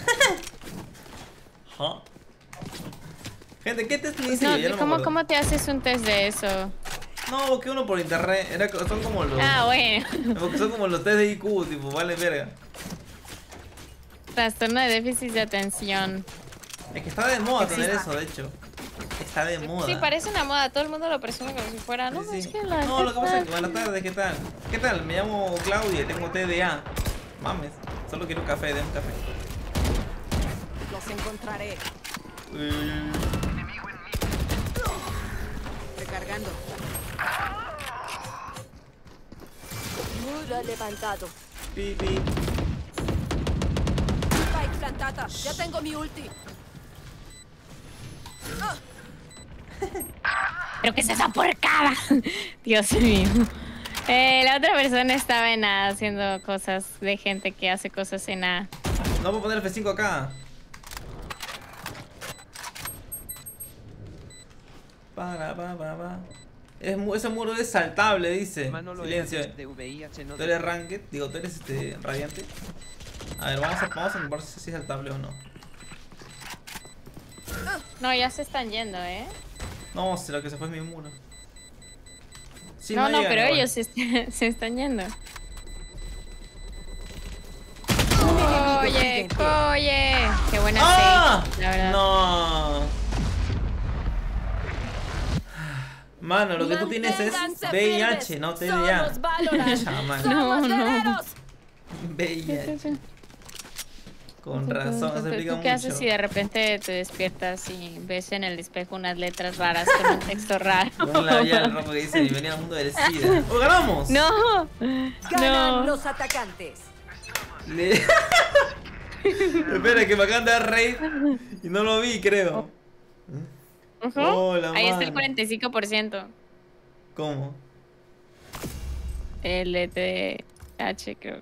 S2: ¿Ah? Gente, ¿qué test me hice
S1: No,
S2: yo? Ya no me
S1: ¿cómo,
S2: acuerdo.
S1: ¿Cómo te haces un test de eso?
S2: No, busqué uno por internet. Era, son como los.
S1: Ah, bueno.
S2: Porque son como los test de I Q, tipo, vale verga.
S1: Trastorno de déficit de atención.
S2: Es que está de moda tener
S1: Existe.
S2: eso, de hecho. Está de moda.
S1: Sí, parece una moda. Todo el mundo lo presume como si fuera. No,
S2: Sí, sí.
S1: es que la
S2: No, lo que pasa es que
S1: neta-
S2: buenas tardes, ¿qué tal? ¿Qué tal? Me llamo Claudia y tengo T D A. Mames, solo quiero un café, de un café.
S7: Los encontraré.
S2: Eh,
S7: Recargando.
S4: Muro levantado.
S2: pi, pi.
S4: Spike plantada. Ya tengo mi ulti.
S1: ¿Pero qué es esa porcada? Dios mío. Eh, la otra persona estaba en A haciendo cosas de gente que hace cosas en A.
S2: No puedo poner F cinco acá. Para, pa, pa, pa. Es, mu- ese muro es saltable, dice.
S3: Manolo
S2: Silencio.
S3: Eres de V I H no
S2: Tú eres ranked, digo, tú eres este radiante. A ver, vamos a, vamos a ver si es saltable o no.
S1: No, ya se están yendo, ¿eh?
S2: No, será que se fue mi muro. Sí,
S1: no, no,
S2: llegan
S1: pero
S2: igual.
S1: ellos se, est- se están yendo. Oye, oye. Qué buena
S2: ¡Ah!
S1: save, la verdad.
S2: No. Mano, lo que tú tienes es
S4: Manténganse
S2: V I H,
S4: firmes.
S2: no T D A.
S4: Somos Valorant.
S2: Chamán.
S1: No,
S4: Somos
S1: no.
S4: guerreros.
S2: V I H. Con razón, se explica
S1: ¿Tú qué haces
S2: mucho.
S1: si de repente te despiertas y ves en el espejo unas letras raras con un texto raro?
S2: Un labial rojo que dice bienvenido al mundo del SIDA. ¡Oh, ganamos!
S1: No,
S7: Ganan
S1: no.
S7: los atacantes.
S2: Le- Espera, que me acaban de dar raid y no lo vi, creo.
S1: Ujú.
S2: Oh, la
S1: Ahí está el
S2: mano.
S1: cuarenta y cinco por ciento.
S2: ¿Cómo?
S1: L T H, creo.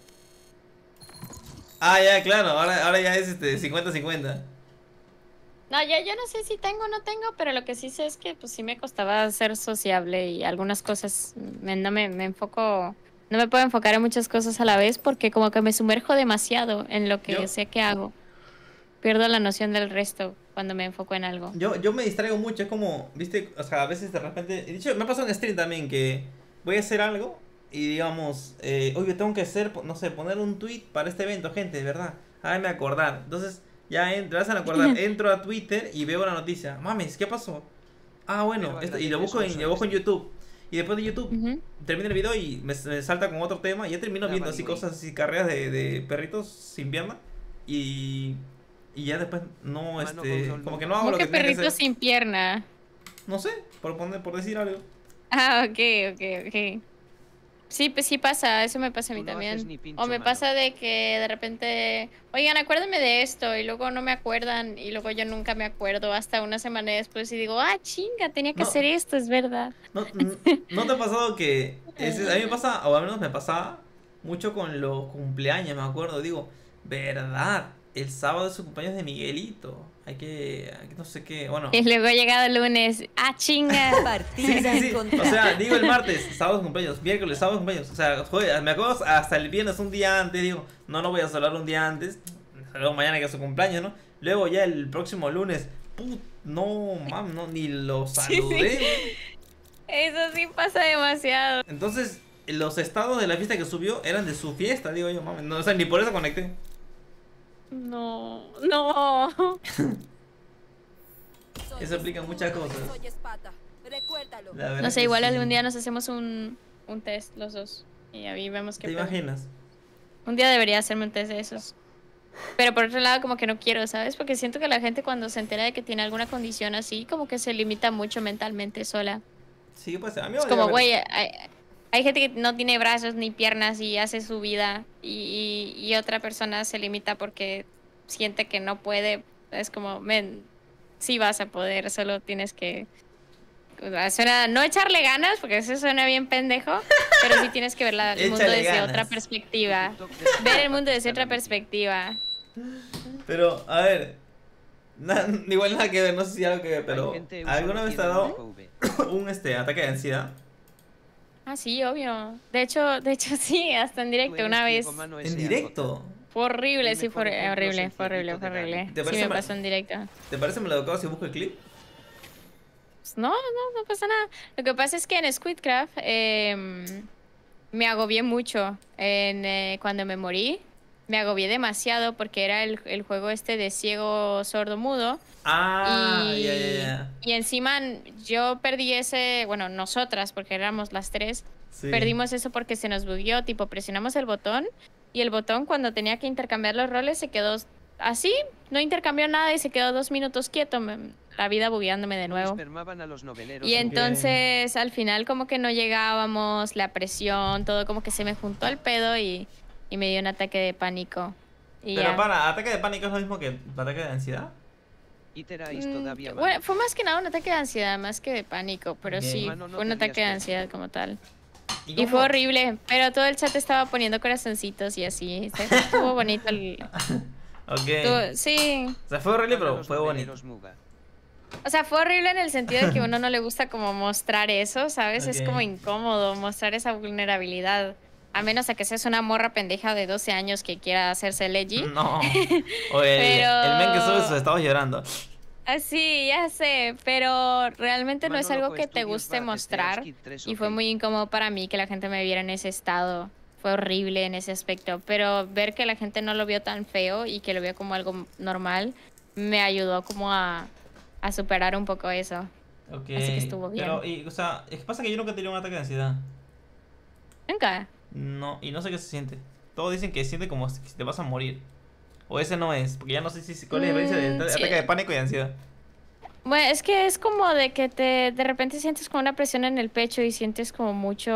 S2: Ah, ya, claro, ahora, ahora ya es este cincuenta cincuenta.
S1: No, ya yo no sé si tengo o no tengo, pero lo que sí sé es que pues sí me costaba ser sociable y algunas cosas me- no me, me enfoco, no me puedo enfocar en muchas cosas a la vez porque como que me sumerjo demasiado en lo que
S2: Yo-
S1: sé que hago. Pierdo la noción del resto cuando me enfoco en algo.
S2: Yo, yo me distraigo mucho, es como, viste, o sea, a veces de repente. De hecho, me ha pasado en stream también que voy a hacer algo y digamos, eh, oye, tengo que hacer, no sé, poner un tweet para este evento, gente, de verdad. Háganme acordar. Entonces, ya en, te vas a acordar, entro a Twitter y veo la noticia. Mames, ¿qué pasó? Ah, bueno, esto, y lo busco, en, lo busco en YouTube. Y después de YouTube, uh-huh. termino el video y me, me salta con otro tema. Y ya termino la viendo así cosas así, carreras de, de perritos sin pierna. Y, y ya después no, este, como que no hago
S1: ¿Cómo
S2: lo que,
S1: que perritos que sin pierna?
S2: No sé, por, poner, por decir algo.
S1: Ah, ok, ok, ok. Sí, pues sí pasa, eso me pasa a mí no también. Pincho, o me mano. pasa de que de repente, oigan, acuérdenme de esto, y luego no me acuerdan, y luego yo nunca me acuerdo hasta una semana después y digo, ah, chinga, tenía que no, hacer esto, es verdad.
S2: No, no, ¿no te ha pasado que, ese, a mí me pasa, o al menos me pasaba mucho con los cumpleaños, me acuerdo, digo, verdad, el sábado es su cumpleaños de Miguelito. Hay que, hay que no sé qué, bueno.
S1: Y luego llegado el lunes, ¡ah, chinga!
S2: Partida sí, sí, sí. O sea, digo el martes, sábado de cumpleaños, miércoles, sábado de cumpleaños. O sea, joder, me acuerdo hasta el viernes un día antes, digo, no, no voy a saludar un día antes. Luego mañana que es su cumpleaños, ¿no? Luego ya el próximo lunes, put, no, mam, no, ni lo saludé.
S1: Sí, sí. Eso sí pasa demasiado.
S2: Entonces, los estados de la fiesta que subió eran de su fiesta, digo yo, mami. No, o sea, ni por eso conecté.
S1: No, no.
S2: Eso explica muchas cosas.
S1: No sé, igual sí. algún día nos hacemos un, un test los dos y ahí vemos qué
S2: ¿Te imaginas?
S1: Un día debería hacerme un test de esos. Pero por otro lado como que no quiero, ¿sabes? Porque siento que la gente cuando se entera de que tiene alguna condición así, como que se limita mucho mentalmente sola.
S2: Sí, pues a mí
S1: es como, güey, hay, hay gente que no tiene brazos ni piernas y hace su vida y, y, y otra persona se limita porque siente que no puede. Es como, men, sí vas a poder, solo tienes que... Suena, no echarle ganas, porque eso suena bien pendejo, pero sí tienes que ver la, el mundo desde ganas. otra perspectiva. Ver el mundo desde otra perspectiva.
S2: Pero, a ver, na, igual nada que ver, no sé si algo que ver, pero ¿alguna vez te ha dado un este, ataque de ansiedad?
S1: Ah, sí, obvio. De hecho, de hecho sí, hasta en directo una vez.
S2: ¿En directo?
S1: Fue horrible, sí, fue horrible, fue horrible, fue horrible. Sí me pasó en directo.
S2: ¿Te parece maleducado si busco el clip?
S1: No, no, no pasa nada. Lo que pasa es que en Squidcraft eh, me agobié mucho en, eh, cuando me morí. Me agobié demasiado porque era el, el juego este de ciego, sordo, mudo.
S2: Ah,
S1: y,
S2: ya, ya, ya.
S1: Y encima yo perdí ese, bueno, nosotras, porque éramos las tres, sí. Perdimos eso porque se nos bugueó, tipo presionamos el botón y el botón cuando tenía que intercambiar los roles se quedó así, no intercambió nada y se quedó dos minutos quieto, me, la vida bugueándome de nuevo.
S3: A los noveleros,
S1: y entonces okay. Al final como que no llegábamos, la presión, todo como que se me juntó el pedo y, y me dio un ataque de pánico. Y
S2: Pero
S1: ya.
S2: para, ¿ataque de pánico es lo mismo que ataque de ansiedad?
S1: Mm, bueno, fue más que nada un ataque de ansiedad, más que de pánico, pero okay. sí, no, no fue un ataque de ansiedad como tal. ¿Y, y fue horrible, pero todo el chat estaba poniendo corazoncitos y así, estuvo bonito el...
S2: Ok.
S1: Estuvo, sí.
S2: O sea, fue horrible, pero fue bonito.
S1: O sea, fue horrible en el sentido de que a uno no le gusta como mostrar eso, ¿sabes? Okay. Es como incómodo mostrar esa vulnerabilidad. A menos a que seas una morra pendeja de doce años que quiera hacerse leggy.
S2: No. O el, pero... el men que sube sus estados llorando.
S1: Ah, sí, ya sé, pero realmente no es algo que te guste mostrar. Y fue muy incómodo para mí que la gente me viera en ese estado. Fue horrible en ese aspecto. Pero ver que la gente no lo vio tan feo y que lo vio como algo normal, me ayudó como a, a superar un poco eso.
S2: Okay.
S1: Así que estuvo bien.
S2: Pero, y, o sea, es que pasa que yo nunca he tenido un ataque de ansiedad.
S1: ¿Nunca?
S2: No, y no sé qué se siente. Todos dicen que siente como si te vas a morir. O ese no es, porque ya no sé si cuál es la diferencia de sí. ataque de pánico y ansiedad.
S1: Bueno, es que es como de que te de repente sientes como una presión en el pecho y sientes como mucho,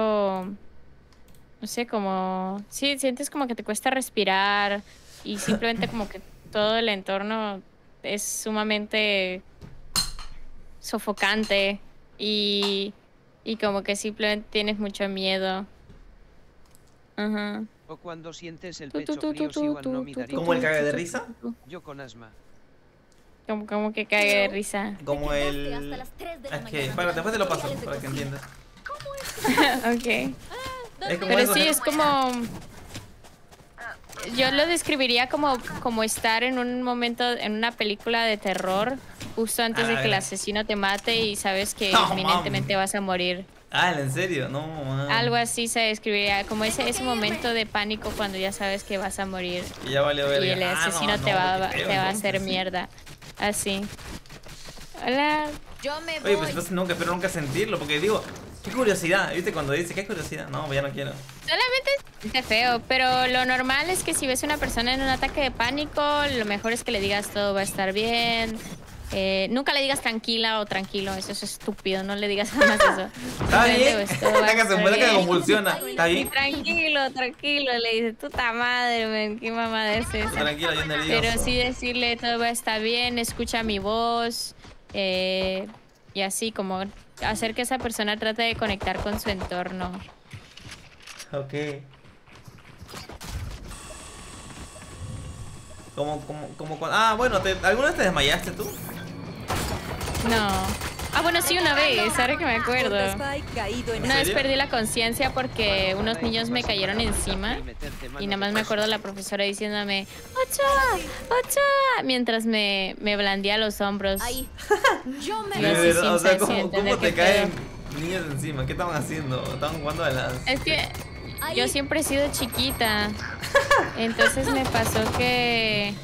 S1: no sé, como, sí, sientes como que te cuesta respirar y simplemente como que todo el entorno es sumamente sofocante y, y como que simplemente tienes mucho miedo. Ajá.
S3: O cuando sientes el pecho frío, si igual no me daría.
S2: ¿Como el cague de risa?
S3: Yo con asma.
S1: Como, como que cague de risa.
S2: Como el... Es que, para, después te lo paso, para que entiendas.
S1: Ok.
S2: Es como
S1: Pero
S2: eso,
S1: sí,
S2: ¿no?
S1: es como... Yo lo describiría como, como estar en un momento, en una película de terror, justo antes de que el asesino te mate y sabes que
S2: No,
S1: inminentemente
S2: mami.
S1: vas a morir.
S2: Ah, ¿en serio? No, man.
S1: Algo así se describiría, como ese, ese momento de pánico cuando ya sabes que vas a morir.
S2: Y ya valió verga.
S1: Y el
S2: Ah,
S1: asesino
S2: no,
S1: te,
S2: no,
S1: va,
S2: qué feo,
S1: te va a
S2: entonces,
S1: hacer
S2: sí.
S1: mierda. Así. Hola.
S7: Yo me voy.
S2: Oye, pues entonces nunca, espero nunca sentirlo, porque digo, qué curiosidad, ¿viste? Cuando dice, qué curiosidad. No, pues ya no quiero.
S1: Solamente es feo, pero lo normal es que si ves a una persona en un ataque de pánico, lo mejor es que le digas todo va a estar bien. Eh, nunca le digas tranquila o tranquilo, eso es estúpido, no le digas jamás eso.
S2: Está
S1: Simplemente,
S2: bien.
S1: pues, todo va a
S2: Está que se
S1: estar
S2: muere que
S1: bien.
S2: convulsiona. Está
S1: Sí,
S2: bien.
S1: tranquilo, tranquilo, le dices, puta madre, men, qué mamada es esa.
S2: Tranquila, yo nervioso.
S1: Pero sí decirle todo va a estar bien, escucha mi voz, eh, y así como hacer que esa persona trate de conectar con su entorno.
S2: Ok. Como, como, como cuando... Ah, bueno, te, ¿alguna vez te desmayaste tú?
S1: No. Ah, bueno, sí, una vez, ahora que me acuerdo.
S7: Spike caído en
S1: Una vez
S2: serio?
S1: perdí la conciencia porque unos niños me cayeron encima y nada más me acuerdo la profesora diciéndome ¡Ochoa! ¡Ochoa! Mientras me, me blandía los hombros.
S7: Ahí. Yo me
S1: Y
S2: De
S1: así
S2: verdad,
S1: sin
S2: o sea,
S1: ser- sin
S2: ¿cómo,
S1: entender
S2: cómo te
S1: qué
S2: caen niños encima? ¿Qué estaban haciendo? ¿Estaban jugando a las...?
S1: Es que
S7: Ahí.
S1: yo siempre he sido chiquita. Entonces me pasó que...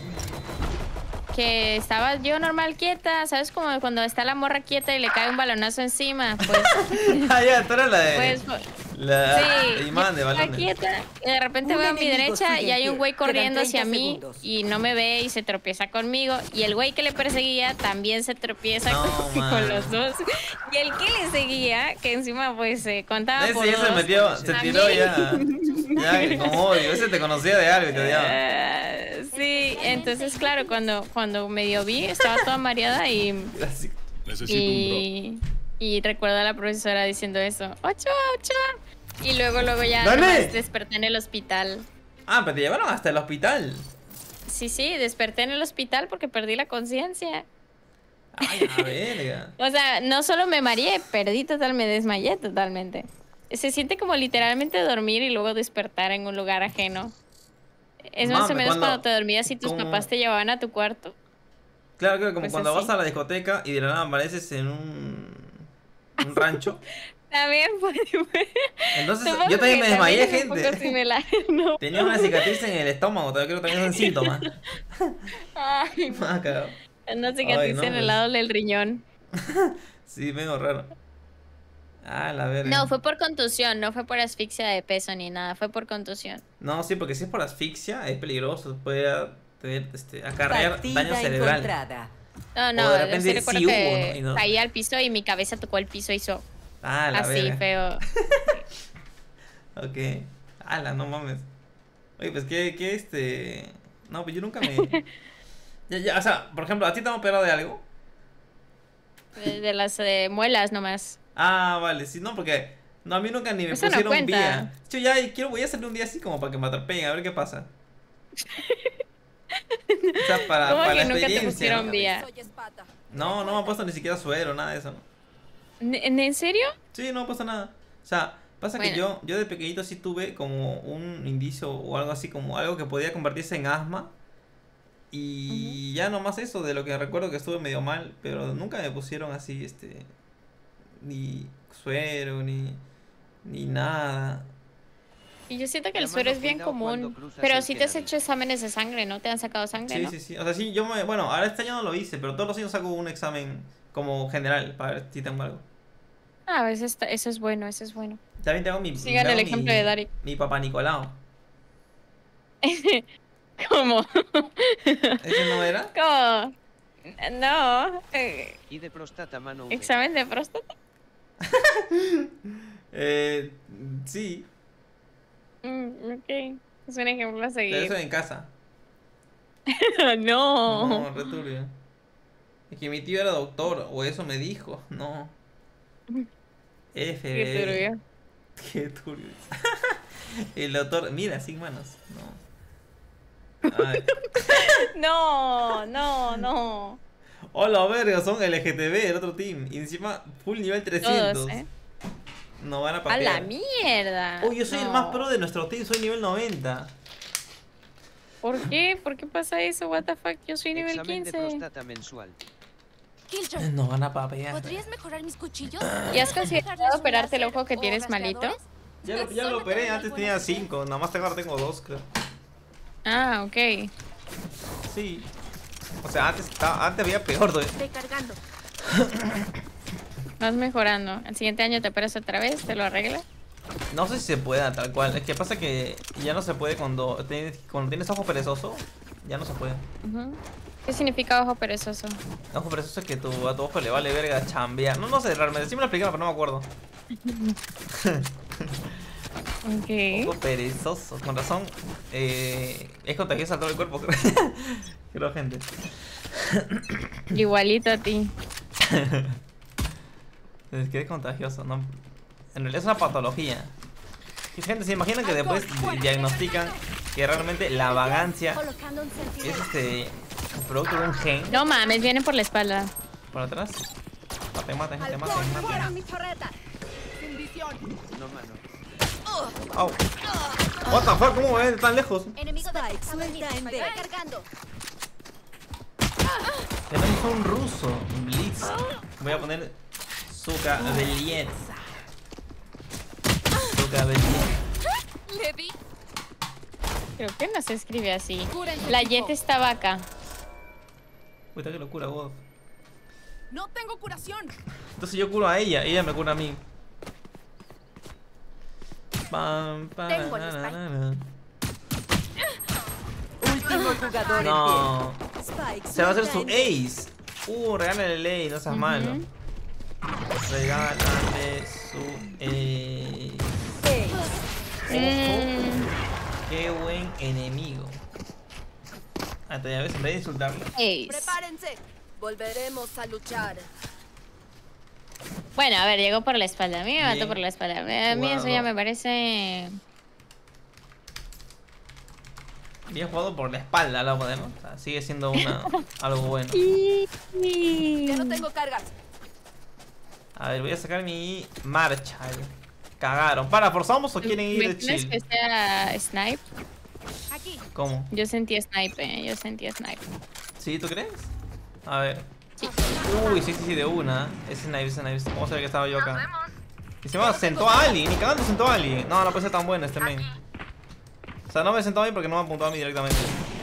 S1: Que estaba yo normal quieta, ¿sabes? Como cuando está la morra quieta y le cae un balonazo encima. Pues,
S2: Ah, ya, tú eras la de...
S1: pues
S2: la
S1: sí,
S2: imán de
S1: yo estaba
S2: balones.
S1: quieta y de repente
S7: Un
S1: veo a mi
S7: enemigo
S1: derecha
S7: sigue
S1: y hay
S7: en
S1: un
S7: pie.
S1: güey
S7: Quedan
S1: corriendo hacia
S7: treinta
S1: mí
S7: segundos.
S1: y no me ve y se tropieza conmigo y el güey que le perseguía también se tropieza
S2: No,
S1: con,
S2: man.
S1: con los dos y el que le seguía, que encima pues se contaba por
S2: Ese ya se
S1: dos,
S2: metió, se tiró ya.
S1: también.
S2: Ya, con odio. Ese te conocía de algo y te odiaba.
S1: Ah, sí, entonces claro, cuando, cuando medio vi estaba toda mareada y...
S2: Así.
S1: Y, y recuerdo a la profesora diciendo eso, Ochoa, Ochoa. Y luego, luego ya
S2: ¡Dale!
S1: nomás desperté en el hospital.
S2: Ah, pero te llevaron hasta el hospital.
S1: Sí, sí, desperté en el hospital porque perdí la conciencia.
S2: Ay, a verga.
S1: O sea, no solo me mareé, perdí total, me desmayé totalmente. Se siente como literalmente dormir y luego despertar en un lugar ajeno. Es más
S2: Mame,
S1: o menos
S2: cuando-
S1: cuando te dormías y tus
S2: como-
S1: papás te llevaban a tu cuarto.
S2: Claro, claro, como
S1: Pues
S2: cuando
S1: así.
S2: vas a la discoteca y de la nada apareces en un, un rancho.
S1: También fue...
S2: Entonces,
S1: Supongo
S2: yo también
S1: que
S2: me desmayé,
S1: es un poco
S2: gente.
S1: similar, ¿no?
S2: Tenía una cicatriz en el estómago, todavía creo que también son síntomas.
S1: Ay,
S2: Ah, cagado.
S1: una cicatriz
S2: Ay, no,
S1: en el
S2: pues.
S1: lado del riñón.
S2: Sí, medio raro. Ah, la verga.
S1: No, fue por contusión, no fue por asfixia de peso ni nada, fue por contusión.
S2: No, sí, porque si es por asfixia es peligroso, puede tener, este, acarrear
S7: Partida
S2: daño cerebral.
S7: encontrada.
S1: No,
S2: O
S1: no,
S2: de
S1: yo
S2: repente
S1: sí recuerdo
S2: sí hubo,
S1: que
S2: ¿no? Y no-
S1: caí al piso y mi cabeza tocó el piso y hizo
S2: Ah, la
S1: así,
S2: verga.
S1: feo.
S2: Ok. Ala, no mames. Oye, pues que, que este. No, pues yo nunca me. Ya, ya, o sea, por ejemplo, ¿a ti te han operado de algo?
S1: De, de las eh, muelas nomás.
S2: Ah, vale, sí, no, porque. No, a mí nunca ni me
S1: Eso no
S2: pusieron
S1: cuenta.
S2: vía. Yo ya quiero, voy a hacerle un día así como para que me atropellen, a ver qué pasa. O sea, para,
S1: ¿Cómo
S2: para
S1: que
S2: la
S1: nunca te
S2: experiencia.
S1: pusieron
S2: ¿no?
S1: vía?
S7: Soy Esparta.
S2: No, no me ha puesto ni siquiera suero, nada de eso. ¿no?
S1: ¿En en serio?
S2: Sí, no me ha puesto nada. O sea, pasa que
S1: Bueno.
S2: yo, yo de pequeñito sí tuve como un indicio o algo así, como algo que podía convertirse en asma. Y ya nomás eso, de lo que recuerdo que estuve medio mal, pero nunca me pusieron así, este, ni suero, ni, ni nada.
S1: Y yo siento que el
S3: Hermano,
S1: suero es bien
S3: cuidado cuando
S1: común.
S3: cruzas
S1: Pero
S3: el
S1: sí te has
S3: Kennedy.
S1: hecho exámenes de sangre, ¿no? Te han sacado sangre,
S2: Sí,
S1: ¿no?
S2: sí, sí. O sea, sí, yo me, bueno, ahora este año no lo hice, pero todos los años saco un examen como general para ver si tengo algo.
S1: Ah, a veces está- eso es bueno, eso es bueno.
S2: También tengo mi,
S1: Sigan
S2: tengo
S1: el ejemplo
S2: mi-
S1: de Dari.
S2: mi papá Nicolau.
S1: ¿Cómo?
S2: ¿Ese no era?
S1: ¿Cómo? No. eh,
S3: Y de próstata mano V.
S1: ¿Examen de próstata?
S2: Eh, sí,
S1: Mm, ok. Es un ejemplo a
S2: pero eso
S1: seguir.
S2: en casa.
S1: no.
S2: No, re turbio. Es que mi tío era doctor, o eso me dijo. No. F.
S1: Qué turbio.
S2: Qué turbio. El doctor, mira, sin manos. No. Ay.
S1: No, no, no.
S2: Hola, verga, son L G T B, el otro team. Y encima, full nivel trescientos.
S1: Todos, ¿eh?
S2: No van a
S1: A
S2: patear.
S1: la mierda.
S2: Uy, yo soy el
S1: No.
S2: más pro de nuestro team, soy nivel noventa.
S1: ¿Por qué? ¿Por qué pasa eso? What the fuck? Yo soy nivel
S3: Examen de
S1: quince.
S3: próstata mensual.
S4: Killjoy,
S2: No van a papear.
S4: ¿podrías mejorar mis cuchillos?
S1: ¿Y has considerado operarte el ojo que tienes malito?
S2: Ya, lo- ya lo operé, antes tenía cinco, nada más ahora tengo dos, creo.
S1: Ah, ok.
S2: Sí. O sea, antes, estaba, antes había peor, ¿no?
S4: Recargando.
S1: Vas mejorando. El siguiente año te operas otra vez, te lo arreglas.
S2: No sé si se pueda tal cual. Es que pasa que ya no se puede cuando tienes, cuando tienes ojo perezoso. Ya no se puede.
S1: Ujú. ¿Qué significa ojo perezoso?
S2: Ojo perezoso es que tu, a tu ojo le vale verga chambear. No, no sé, realmente. Sí me lo explicaron, pero no me acuerdo.
S1: Ok.
S2: Ojo perezoso. Con razón. Eh, es contagioso a todo el cuerpo, creo. Creo, gente.
S1: Igualito a ti.
S2: Es que es contagioso, ¿no? En realidad es una patología. Y, gente, ¿se imaginan que después diagnostican que realmente la vagancia
S4: Colocando un
S2: es este el producto de un gen?
S1: No mames, vienen por la espalda.
S2: Por atrás. Mate, mate, gente, mate, mate.
S4: mi torreta. Sin visión.
S3: No, mano.
S2: Au. What the fuck, ¿cómo ven tan lejos?
S4: Enemigo de
S7: Spike, suelta en B.
S4: Recargando.
S2: Tenemos a un ruso, Blitz. Voy a poner Zuka Beliet. Zuka Beliet.
S4: Le vi.
S1: Creo que no se escribe así.
S4: Cura en tu
S1: La
S4: equipo.
S1: Jet estaba acá.
S2: Puta, qué locura, vos.
S4: No tengo curación.
S2: Entonces yo curo a ella, ella me cura a mí. Pam, pam,
S4: Tengo el
S2: na,
S4: spike.
S2: na, na.
S7: Último jugador
S2: No.
S7: en pie. Spike,
S2: Se va a hacer su
S7: suelta en B.
S2: ace. Uh, regálale el ace, no seas malo. Regálale su ace.
S7: Ace.
S2: Ojo. Qué buen enemigo. Hasta ya ves, en vez de insultarlo.
S1: Ace.
S4: Prepárense. Volveremos a luchar.
S1: Bueno, a ver, llegó por la espalda. A mí me mató
S2: Bien
S1: por la espalda. A mí eso
S2: jugado.
S1: ya me parece.
S2: Bien jugado por la espalda, lo podemos. O sea, sigue siendo una, algo bueno.
S4: Ya no tengo cargas.
S2: A ver, voy a sacar mi marcha. Cagaron. ¿Para, forzamos o quieren ir
S1: ¿Me
S2: de
S1: tienes
S2: chill?
S1: que sea snipe?
S4: Aquí.
S2: ¿Cómo?
S1: Yo sentí snipe, eh, yo sentí snipe.
S2: ¿Sí, tú crees? A ver.
S1: Sí.
S2: Uy, sí, sí, sí, de una. Es snipe, es snipe. Vamos a ver que estaba yo acá. Y se me sentó a Ali, ni cagando sentó a Ali. No, no puede ser tan bueno este men. O sea, no me sentó a mí porque no me apuntó a mí directamente.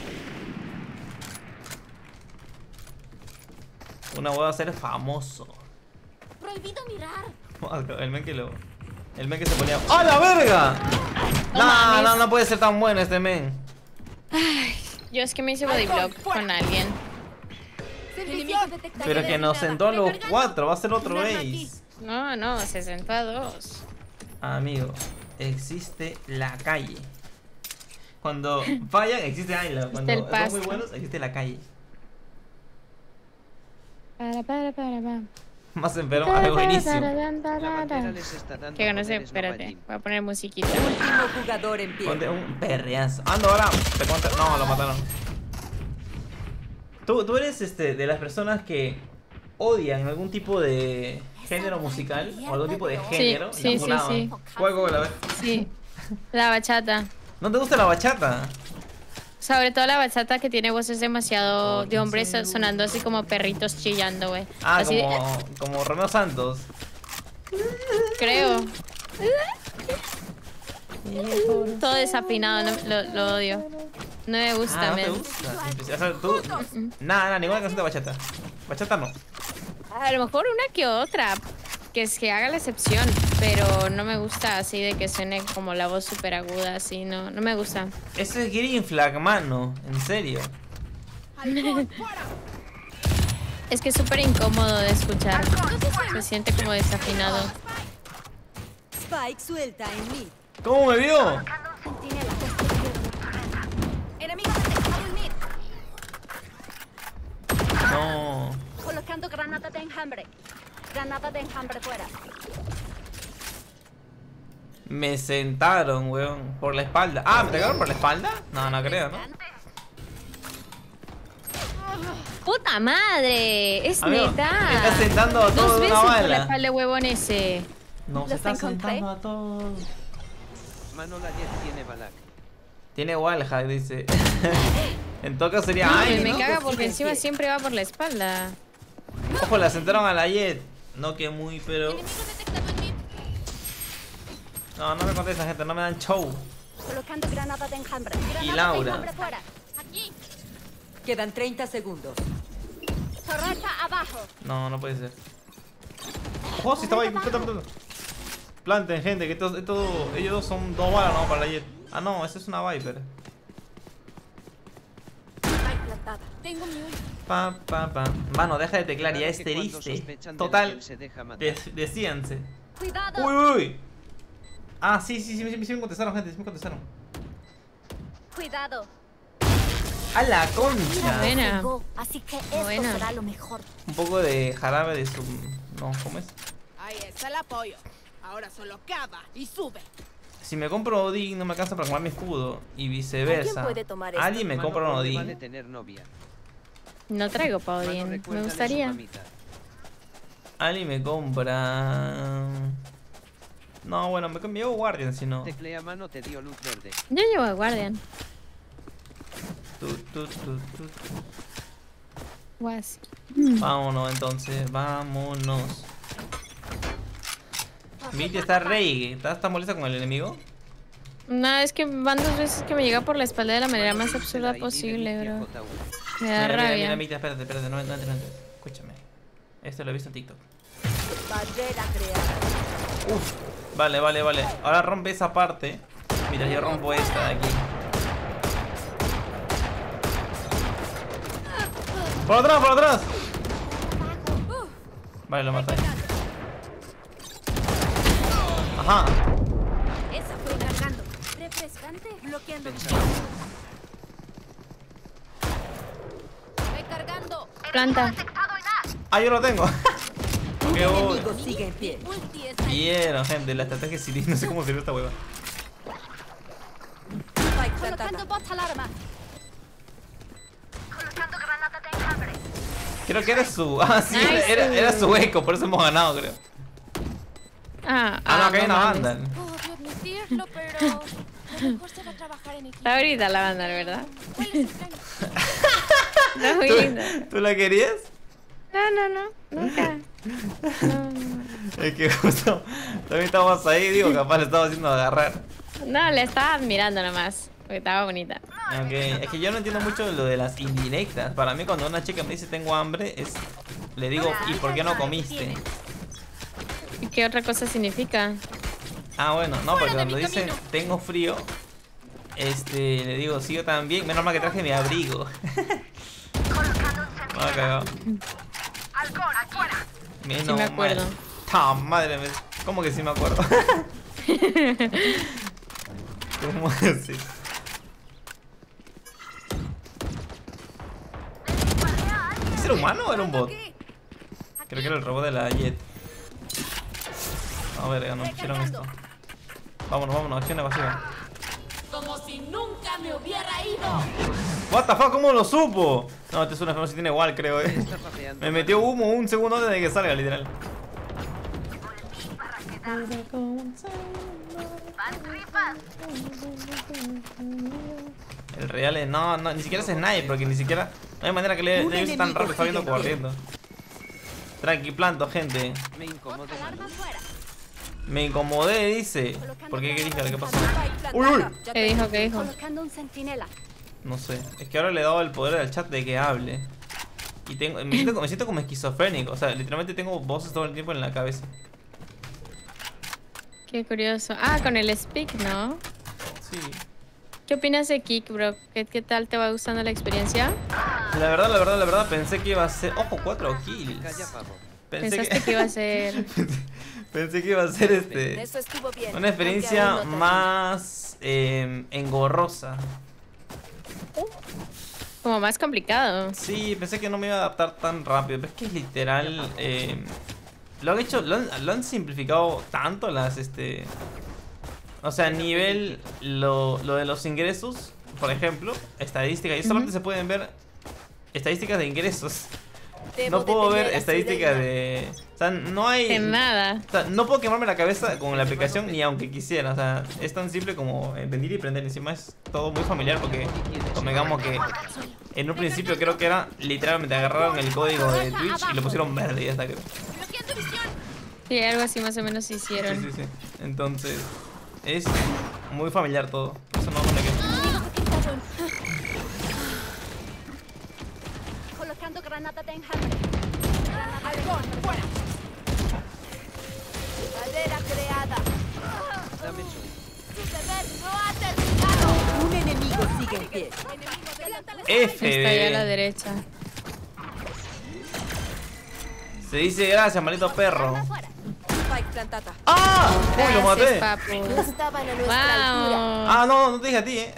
S2: Una voy a ser famoso.
S4: Prohibido mirar.
S2: El men que lo. El men que se ponía. ¡A la verga!
S1: No
S2: No,
S1: mames.
S2: no, no puede ser tan bueno este men.
S1: Yo es que me hice bodyblock con alguien.
S4: Enemigo detectado.
S2: Pero que nos sentó a los cuatro, va a ser otro ace.
S1: No, no, se sentó a dos.
S2: Amigo, existe la calle. Cuando fallan, existe Ayla. Cuando
S1: el
S2: son
S1: pasto.
S2: muy buenos, existe la calle.
S1: Para, para, para, para.
S2: Más enfermo, algo buenísimo.
S3: La bandera les está dando
S1: Que no sé,
S3: poderes
S1: espérate.
S3: Novallín.
S1: Voy a poner musiquita.
S7: Último jugador en pie.
S2: Ponte un perreazo. Ando ahora. Te cuento- No, lo mataron. ¿Tú, tú eres este, de las personas que odian algún tipo de género musical o algún tipo de género.
S1: sí,
S2: y
S1: sí,
S2: la
S1: sí.
S2: ¿Cuál, cuál, a ver?
S1: Sí. La bachata.
S2: ¿No te gusta la bachata?
S1: Sobre todo la bachata que tiene voces demasiado de hombres sonando así como perritos chillando, güey.
S2: Ah,
S1: Así de-
S2: como, como Romeo Santos.
S1: creo. Todo desafinado, no- lo, lo odio. No me gusta,
S2: Ah, ¿no te
S1: men.
S2: gusta? O sea, tú... Nada, nada, ninguna canción de bachata. Bachata no.
S1: A lo mejor una que otra, que es que haga la excepción, pero no me gusta así de que suene como la voz súper aguda, así, no, no me gusta.
S2: Ese es Green Flag, mano. En serio.
S1: Es que es súper incómodo de escuchar. Se siente como desafinado.
S7: Spike, suelta en mid.
S2: ¿Cómo me vio?
S4: Centinela, posterior. Enemigo detectado en mid.
S2: No.
S4: Colocando granada de enjambre. Granada de enjambre fuera.
S2: Me sentaron, weón. Por la espalda. Ah, ¿me pegaron por la espalda? No, no creo, ¿no?
S1: ¡Puta madre! ¡Es
S2: Amigo,
S1: neta!
S2: me está sentando a
S1: Dos
S2: todos de
S1: veces
S2: una
S1: por la
S2: bala.
S1: espalda, huevón ese.
S2: No, se
S4: Los
S2: está
S4: encontré.
S2: sentando a todos.
S3: Mano, la Jet tiene Balak.
S2: Tiene wallhack, dice. En todo caso sería.
S1: No,
S2: Ay,
S1: me
S2: ¿no?
S1: caga
S7: Pues
S1: porque
S7: sí,
S1: encima
S7: sí.
S1: siempre va por la espalda.
S2: Ojo, la sentaron a la Jet. No que muy, pero...
S4: Enemigo detectado en mid.
S2: No, no me contesta, gente, no me dan show.
S4: Colocando granada de enjambre. Granada
S2: Y Laura.
S4: de enjambre fuera. Aquí.
S7: Quedan treinta segundos.
S4: Torreta abajo.
S2: No, no puede ser. Ojo, si estaba ahí, planta, planta. Planten, gente, que esto, esto, ellos dos son dos balas, no, para la Jet. Ah, no, esa es una Viper.
S4: Spike plantada. Tengo mi ulti.
S2: Pa, pa, pa. Mano, deja de teclar, ya es
S3: Que cuando
S2: triste.
S3: sospechan del
S2: Total,
S3: kill se deja matar.
S2: des- decíanse.
S4: Cuidado.
S2: Uy, uy, uy. Ah, sí, sí, sí, sí, sí me contestaron, gente, sí me contestaron.
S4: Cuidado.
S2: A la concha.
S1: Buena.
S4: Así que esto
S1: Buena.
S4: será lo mejor.
S2: Un poco de jarabe de su... No, ¿cómo es?
S9: Ahí está el apoyo. Ahora solo cava y sube.
S2: Si me compro Odin no me alcanza para comprar mi escudo. Y viceversa.
S4: ¿Alguien puede tomar esto?
S2: Alguien me
S3: Mano,
S2: compra un
S3: ¿por qué
S2: Odin.
S3: vale tener novia?
S1: No traigo
S3: Mano,
S1: Paudin. Me
S3: recuérdale su
S1: gustaría.
S3: mamita.
S2: Alguien me compra... No, bueno, me llevo Guardian si no.
S3: Teclea mano te dio luz verde.
S1: Yo llevo a Guardian.
S2: Tu, tu, tu, tu.
S1: Was.
S2: Vámonos entonces, vámonos. Mitty está rey. ¿Estás está molesta con el enemigo?
S1: No, es que van dos veces que me llega por la espalda de la manera más absurda posible, bro. Me da
S2: Mira, mira,
S1: rabia.
S2: mira, Mitty, espérate, espérate, no, no, no, no, escúchame. Esto lo he visto en TikTok.
S7: Barrera creada.
S2: Uf, vale, vale, vale. Ahora rompe esa parte. Mira, yo rompo esta de aquí. ¡Por atrás, por atrás! Vale, lo maté. Ajá.
S4: Esa fue cargando. Refrescante. Bloqueando. Recargando.
S1: Planta.
S2: Ah, yo lo tengo.
S7: Un
S2: Qué bueno.
S7: enemigo sigue en pie.
S4: Ulti está ahí.
S2: Vieron, gente, la estrategia Siri. No sé cómo sirve esta hueva.
S7: Spike
S4: Colocando
S7: plantada.
S4: bot alarma.
S2: Creo que era su... Ah, sí,
S1: Nice.
S2: era, era su eco, por eso hemos ganado, creo.
S1: Ah,
S2: Ah, no, acá hay una
S1: mames.
S2: banda.
S4: Puedo admitirlo, pero lo mejor será trabajar en equipo.
S1: Está ahorita la banda, ¿verdad?
S4: Hueles extraño.
S1: Está muy linda.
S2: ¿Tú, ¿Tú la querías?
S1: No, no, no. Nunca. No, no.
S2: Es que justo también estábamos ahí, digo, capaz le estaba haciendo agarrar.
S1: No, le estaba admirando nomás. Porque estaba bonita.
S2: Ok, es que yo no entiendo mucho lo de las indirectas. Para mí cuando una chica me dice tengo hambre, es le digo, ¿y por qué no comiste?
S1: ¿Y qué otra cosa significa?
S2: Ah, bueno, no, porque
S4: Fuera de
S2: cuando
S4: mi
S2: dice
S4: camino.
S2: tengo frío, este, le digo, sí, yo también, menos mal que traje mi abrigo. Me ha cagado. Menos
S1: Sí me acuerdo.
S2: mal. ¡Ta madre! me- ¿Cómo que sí me acuerdo? ¿Cómo así? ¿Es era humano o era un bot? Creo que era el robot de la Jet. A ver, ya no pusieron esto. Vámonos, vámonos, acción evasiva.
S9: Como si nunca me hubiera ido.
S2: What the fuck, ¿cómo lo supo? No, este es un enfermo, si tiene igual, creo, eh.
S3: Está papeando,
S2: Me
S3: mano.
S2: metió humo un segundo antes de que salga, literal. El real es, no, no, ni siquiera es snipe, porque ni siquiera, no hay manera que le
S7: Un
S2: le use tan
S7: enemigo
S2: rápido, está viendo
S7: sigue en pie.
S2: corriendo. Tranqui, planto, gente.
S3: Me incomodo, mano.
S4: Alarma fuera.
S2: Me incomodé, dice. ¿Por qué? ¿Qué dije? ¿Qué pasó?
S7: Spike
S2: Uy, uy.
S7: plantada. Ya
S1: ¿Qué dijo? ¿Qué dijo?
S4: Colocando un centinela.
S2: No sé, es que ahora le he dado el poder al chat de que hable. Y tengo, me siento, me siento como esquizofrénico, o sea, literalmente tengo voces todo el tiempo en la cabeza.
S1: Qué curioso. Ah, con el speak, ¿no?
S2: Sí.
S1: ¿Qué opinas de Kick, bro? ¿Qué, qué tal te va gustando la experiencia?
S2: La verdad, la verdad, la verdad, pensé que iba a ser... Ojo, cuatro kills.
S3: Calla, pavo.
S2: Pensé
S1: Pensaste que iba a ser...
S2: Pensé que iba a ser este...
S7: Eso estuvo bien.
S2: Una experiencia
S7: aunque aún no
S2: más eh, engorrosa.
S1: como más complicado.
S2: Sí, pensé que no me iba a adaptar tan rápido, pero es que es literal... eh, lo han hecho, lo han, lo han simplificado tanto las, este... O sea, a nivel, lo, lo de los ingresos, por ejemplo, estadísticas, y solamente se pueden ver estadísticas de ingresos.
S7: Debo
S2: No puedo ver
S7: detener a
S2: estadísticas
S7: Sirena.
S2: de... O sea, no hay...
S1: En nada.
S2: O sea, no puedo quemarme la cabeza con la aplicación ni aunque quisiera. O sea, es tan simple como eh, venir y prender. Encima es todo muy familiar porque convengamos que En un principio creo que era literalmente agarraron el código de Twitch y lo pusieron verde y ya está, creo.
S1: Sí, algo así más o menos
S2: Sí,
S1: hicieron.
S2: sí, sí. Entonces, es muy familiar todo. Eso no me queda.
S4: Colocando granada de enjambre.
S9: Halcón, fuera.
S4: Barrera creada.
S3: Dame eso.
S4: Su deber no ha terminado.
S7: Un enemigo sigue en pie.
S2: F,
S1: Está ahí a la
S2: bebé.
S1: derecha.
S2: Se dice gracias, maldito perro.
S7: Spike plantada.
S2: ¡Ah! ¡Uy, lo maté!
S1: Gracias, papu.
S4: No estaban a nuestra altura.
S1: Vamos.
S2: Ah, no, no te dije a ti, eh.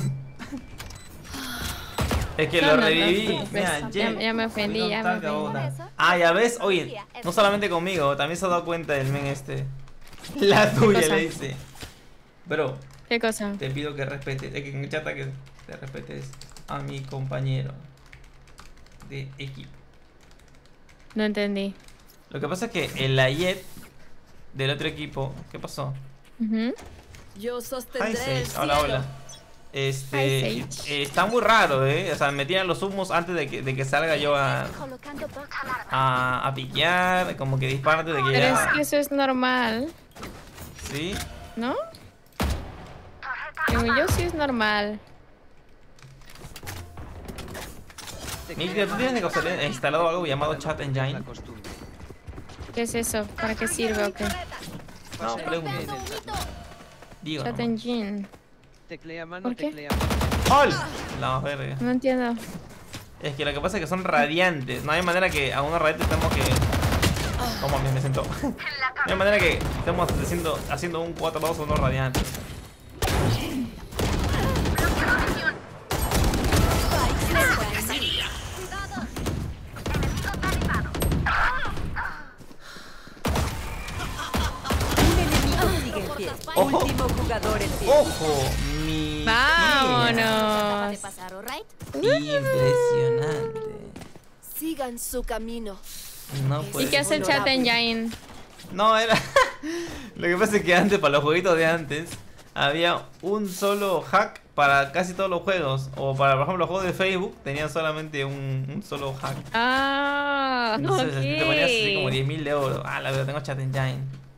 S2: Es que
S1: No,
S2: lo
S1: no, no,
S2: reviví.
S1: no,
S2: Mira,
S1: ya-
S2: Jen,
S1: ya me ofendí,
S2: fui
S1: ya
S2: con
S1: me
S2: tal
S1: ofendí.
S2: cabota. Ah, ya ves, oye, no solamente conmigo, también se ha dado cuenta del men este. La tuya
S1: cosa?
S2: le dice. Bro,
S1: ¿Qué cosa?
S2: te pido que respetes, eh, que en el chat que te respetes a mi compañero de equipo.
S1: No entendí.
S2: Lo que pasa es que el Ayet del otro equipo, ¿qué pasó?
S1: Ujú.
S7: Yo
S2: Hi
S7: sostendré el
S2: Sage,
S7: cielo.
S2: hola, hola. Este,
S1: Hi, Sage.
S2: eh, está muy raro, eh. O sea, me tiran los humos antes de que, de que salga yo a,
S4: Colocando box alarma.
S2: a, a piquear, como que dispara antes de que
S1: Pero es
S2: ya.
S1: que eso es normal,
S2: Sí.
S1: ¿no? Según yo sí es normal.
S2: Mira, tú tienes de casualidad instalado algo llamado Chat Engine.
S3: La costumbre.
S1: ¿Qué es eso? ¿Para qué sirve o qué?
S2: No,
S3: Pasa
S2: pregunto.
S3: en el chat.
S2: Digo.
S1: Chat
S2: nomás.
S1: engine.
S3: Teclea mano,
S1: ¿Por qué?
S3: teclea mano.
S2: ¡Hol! La verga.
S1: No entiendo.
S2: Es que lo que pasa es que son radiantes. No hay manera que a unos radiantes tenemos que. ¿Cómo me siento? No hay manera que estemos haciendo, haciendo un cuatro dos a unos radiantes.
S7: Un enemigo sigue en pie.
S2: Ojo.
S7: Último jugador en pie.
S2: ¡Ojo! Mi.
S1: Vámonos.
S4: Acaba de pasar, ¿alright?
S2: Impresionante.
S4: Sigan su camino.
S2: No
S1: ¿Y
S2: puede
S1: qué hace el chat
S7: Honorable.
S1: engine?
S2: No, era. Lo que pasa es que antes, para los jueguitos de antes, había un solo hack para casi todos los juegos. O para, por ejemplo, los juegos de Facebook tenían solamente un, un solo hack.
S1: Ah,
S2: Entonces así te ponías así como
S1: ok.
S2: diez mil de oro. Ah, la verdad, tengo Chat Engine.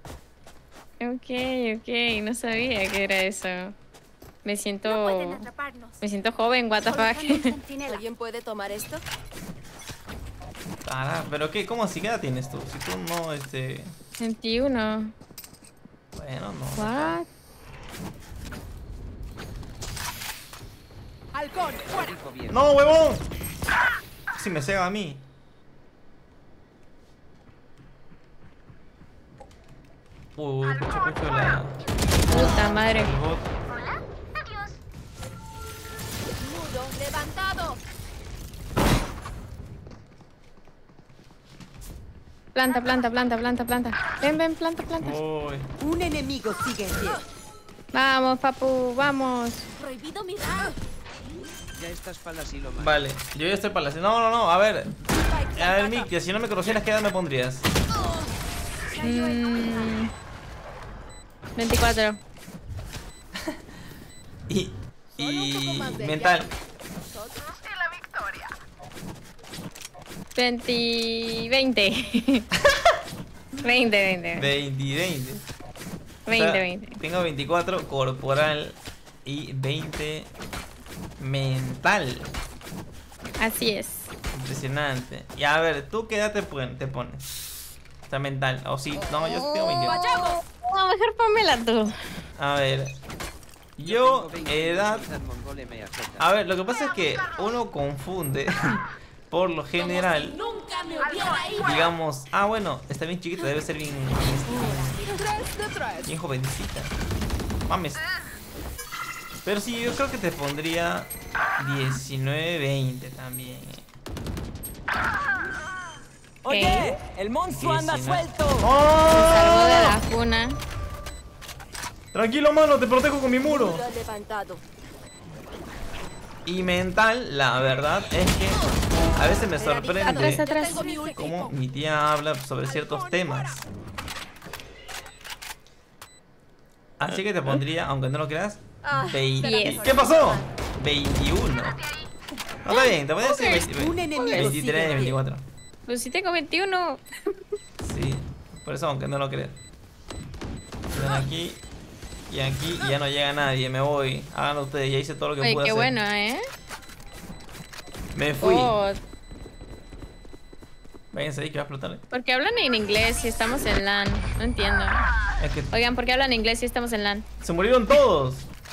S1: Ok, ok, no sabía que era eso. Me
S4: No
S1: siento...
S4: pueden atraparnos.
S1: Me siento joven, what the
S4: Colocando un
S1: fuck.
S4: centinela. ¿Alguien puede tomar esto?
S2: Ah, pero qué, ¿cómo así? ¿Qué edad tienes tú? Si tú no, este.
S1: veintiuno.
S2: Bueno, no.
S1: What?
S9: Halcón, fuera.
S3: Dijo bien.
S2: ¡No, huevón! Si me cega a mí. Uy, escucho mucho la.
S1: Puta madre.
S2: el bot.
S4: Nudo levantado.
S1: Planta, planta, planta, planta, planta. Ven, ven, planta, planta.
S2: Uy.
S7: Un enemigo sigue en pie.
S1: Vamos, papu, vamos.
S4: Prohibido mirar.
S3: Ya estás para el asilo, man.
S2: Vale, yo ya estoy para la. No, no, no, a ver. A ver, Mick, si no me conocieras, ¿qué edad me pondrías?
S1: Mm, veinticuatro.
S2: Y.
S9: Solo un poco
S2: Y.
S9: más de
S2: Mental.
S9: Nosotros y la victoria.
S1: veinte. veinte. veinte, veinte.
S2: veinte, veinte.
S1: veinte,
S2: O sea,
S1: veinte.
S2: Tengo veinticuatro corporal y veinte mental.
S1: Así es.
S2: Impresionante. Y a ver, ¿tú qué edad te, pon- te pones? O sea, mental. O sí, no, yo tengo veintiocho.
S1: No, mejor pónmela tú.
S2: A ver. Yo,
S3: Tengo veinte
S2: edad.
S3: minutos en Mongol M A J.
S2: A ver, lo que pasa es que uno confunde. Por lo general.
S4: Nunca me hubiera ido.
S2: Digamos, ah, bueno, está bien chiquita, debe ser bien.
S9: Tres de tres.
S2: Bien jovencita. Mames. Pero sí, yo creo que te pondría diecinueve, veinte también. eh.
S7: Oye, el monstruo anda
S2: diecinueve.
S7: suelto.
S1: Salgo de
S2: ¡Oh!
S1: la cuna.
S2: Tranquilo, mano, te protejo con mi muro.
S4: Nudo levantado.
S2: Y mental, la verdad es que a veces me
S1: Atrás,
S2: sorprende
S1: atrás.
S4: Tengo mi último.
S2: cómo mi tía habla sobre ciertos temas. Así que te pondría, aunque no lo creas,
S4: Ah,
S2: veinte.
S1: Diez.
S2: ¿Qué pasó? veintiuno. No, está bien, te voy a decir
S7: Un enemigo sigue
S2: veintitrés,
S7: en pie.
S2: veinticuatro.
S1: Pues si tengo veintiuno.
S2: Sí, por eso aunque no lo creas. Ven aquí y aquí y ya no llega nadie, me voy. Háganlo ustedes, ya hice todo lo que
S1: Oye,
S2: pude
S1: qué
S2: hacer.
S1: bueno, ¿eh?
S2: Me fui.
S1: Oh,
S2: Váyanse ahí que va a explotar.
S1: ¿por qué hablan en inglés si estamos en LAN? No entiendo.
S2: Es que
S1: Oigan, ¿por qué hablan en inglés si estamos en LAN?
S2: se murieron todos.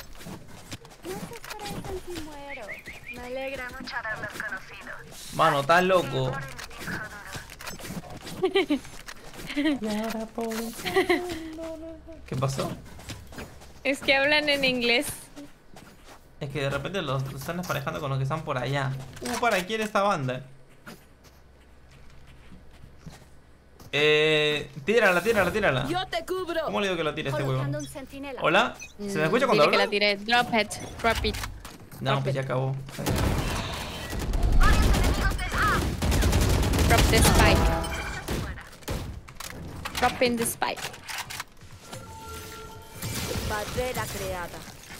S4: Me alegra mucho haberlos conocido.
S2: Mano, estás loco. ¿Qué pasó?
S1: Es que hablan en inglés.
S2: Es que de repente los, los están emparejando con los que están por allá. Uh, ¿para quién esta banda? Eh, tírala, tírala, tírala.
S4: Yo te cubro.
S2: ¿Cómo le digo que lo tire este huevo?
S4: Colocando un centinela.
S2: ¿Hola? ¿Se me
S1: Mm,
S2: escucha cuando
S1: dile
S2: hablo?
S1: que la tiré. Drop it. Drop it.
S2: No, pues ya acabó.
S1: Drop the spike. Drop in the spike.
S7: Barrera creada.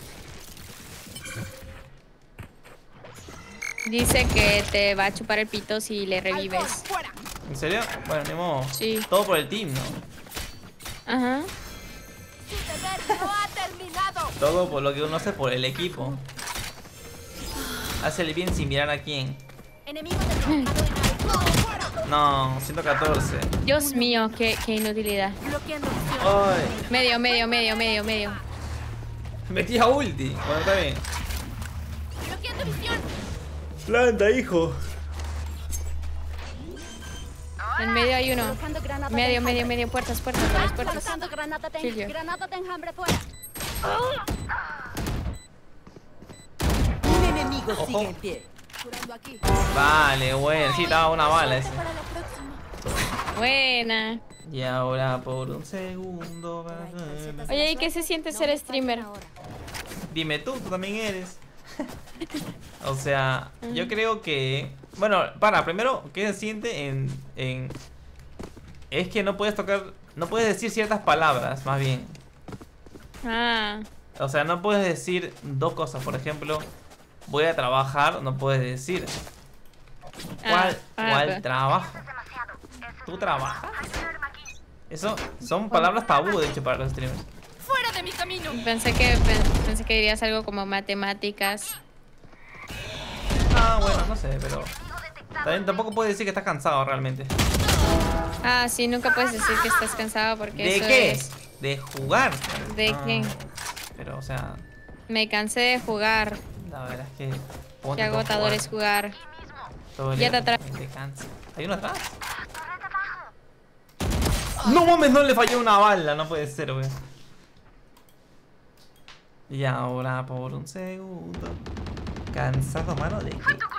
S1: Dice que te va a chupar el pito si le
S9: Alcohol,
S1: revives.
S9: fuera.
S2: ¿En serio? Bueno, ni modo.
S1: Sí.
S2: Todo por el team, ¿no?
S1: Ajá.
S4: Tu deber no ha terminado.
S2: Todo por lo que uno hace por el equipo. Hace el bien sin mirar a quién.
S4: Enemigo derrotado en alto.
S2: No, ciento catorce.
S1: Dios mío, qué, qué inutilidad.
S4: Bloqueando opción.
S2: Ay,
S1: Medio, medio, medio, medio, medio.
S2: metí a ulti. Bueno, está bien.
S4: Bloqueando visión.
S2: Planta, hijo.
S1: En medio hay uno.
S4: Colocando granada de
S1: Medio,
S4: enjambre.
S1: medio, medio. Puertas, puertas, puertas, puertas.
S4: Colocando granada de,
S1: Kill you.
S4: granada de enjambre fuera.
S7: Un enemigo
S2: Ojo.
S7: sigue en pie.
S4: Curando aquí.
S2: Vale, bueno. Sí, estaba una bala ese.
S4: Para la próxima.
S1: Buena.
S2: Y ahora por un segundo.
S1: Oye, ¿y qué se siente ser streamer?
S2: Dime tú, tú también eres. O sea, yo creo que... Bueno, para, primero, ¿qué se siente en, en... Es que no puedes tocar... No puedes decir ciertas palabras, más bien.
S1: Ah.
S2: O sea, no puedes decir dos cosas. Por ejemplo, voy a trabajar, no puedes decir. ¿Cuál,
S1: Ah,
S2: cuál
S1: ah,
S2: trabajo? ¿Tú trabajas? Eso son palabras tabú, de hecho, para los streamers.
S4: Fuera de mi camino.
S1: Pensé que pen- pensé que dirías algo como matemáticas.
S2: Ah, bueno, no sé, pero... También tampoco puedes decir que estás cansado realmente.
S1: Ah, sí, nunca puedes decir que estás cansado porque
S2: ¿De
S1: eso
S2: qué?
S1: es...
S2: De jugar.
S1: ¿De
S2: Ah,
S1: qué?
S2: Pero, o sea,
S1: Me cansé de jugar.
S2: la verdad es que... ponte
S1: Qué
S2: todo a
S1: agotador es jugar.
S2: Todo el
S1: Ya
S2: día
S1: te atrás.
S2: te cansa. ¿Hay uno atrás? No mames, no le falló una bala. No puede ser, wey. Y ahora por un segundo. Cansado, mano, de qué.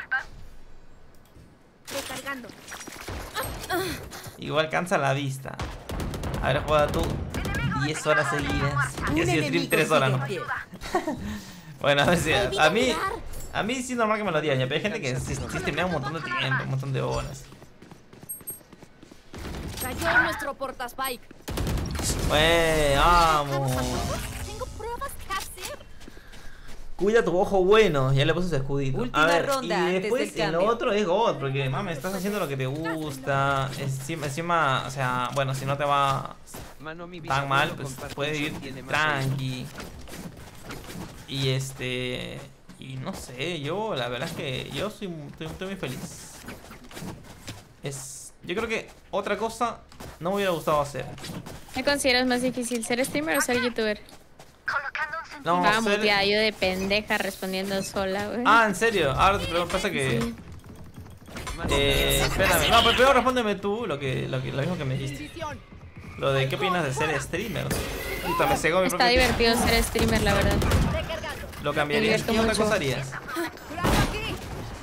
S4: Recargando.
S2: Igual cansa la vista. A ver, juega tú diez horas seguidas.
S7: Un
S2: Yo sí stream
S7: enemigo
S2: tres horas,
S7: sigue
S2: ¿no?
S7: en pie.
S2: Bueno, a ver si...
S4: Olvida
S2: A mí...
S4: mirar.
S2: A mí sí es normal que me lo digan, ya, pero hay gente que sí, sí streamea un montón de tiempo, un montón de horas.
S4: Cayó nuestro portaspike.
S2: Bueno, vamos.
S4: Tengo pruebas que hacer.
S2: Cuida tu ojo bueno, ya le puse su escudito.
S7: Última
S2: A ver,
S7: ronda
S2: y
S7: antes
S2: después
S7: del
S2: el
S7: cambio.
S2: otro es God, porque mami, estás haciendo lo que te gusta. Encima, encima, o sea, bueno, si no te va
S3: Mano, mi
S2: tan mal,
S3: bisabuelo
S2: pues
S3: con
S2: puedes ir
S3: Parkinson tiene más
S2: tranqui. Y este... Y no sé, yo la verdad es que yo soy, estoy, estoy muy feliz. Es... Yo creo que otra cosa no me hubiera gustado hacer.
S1: ¿Me consideras más difícil ser streamer o ser youtuber?
S2: No,
S1: Vamos,
S2: ser-
S1: tía, yo de pendeja respondiendo sola, güey.
S2: Ah, ¿en serio? Ahora te pregunto, pasa que... Eh, espérame, no, pero primero respóndeme tú lo que, lo que lo mismo que me dijiste.
S9: Bendición.
S2: Lo de qué opinas de ser streamer. Puta, me cegó mi
S1: Está
S2: propio
S1: divertido ser streamer, la verdad.
S4: Recargando.
S2: Lo cambiarías.
S1: Me
S2: ¿Qué
S1: divierto
S2: otra
S1: mucho.
S2: cosa harías?
S9: Curando aquí.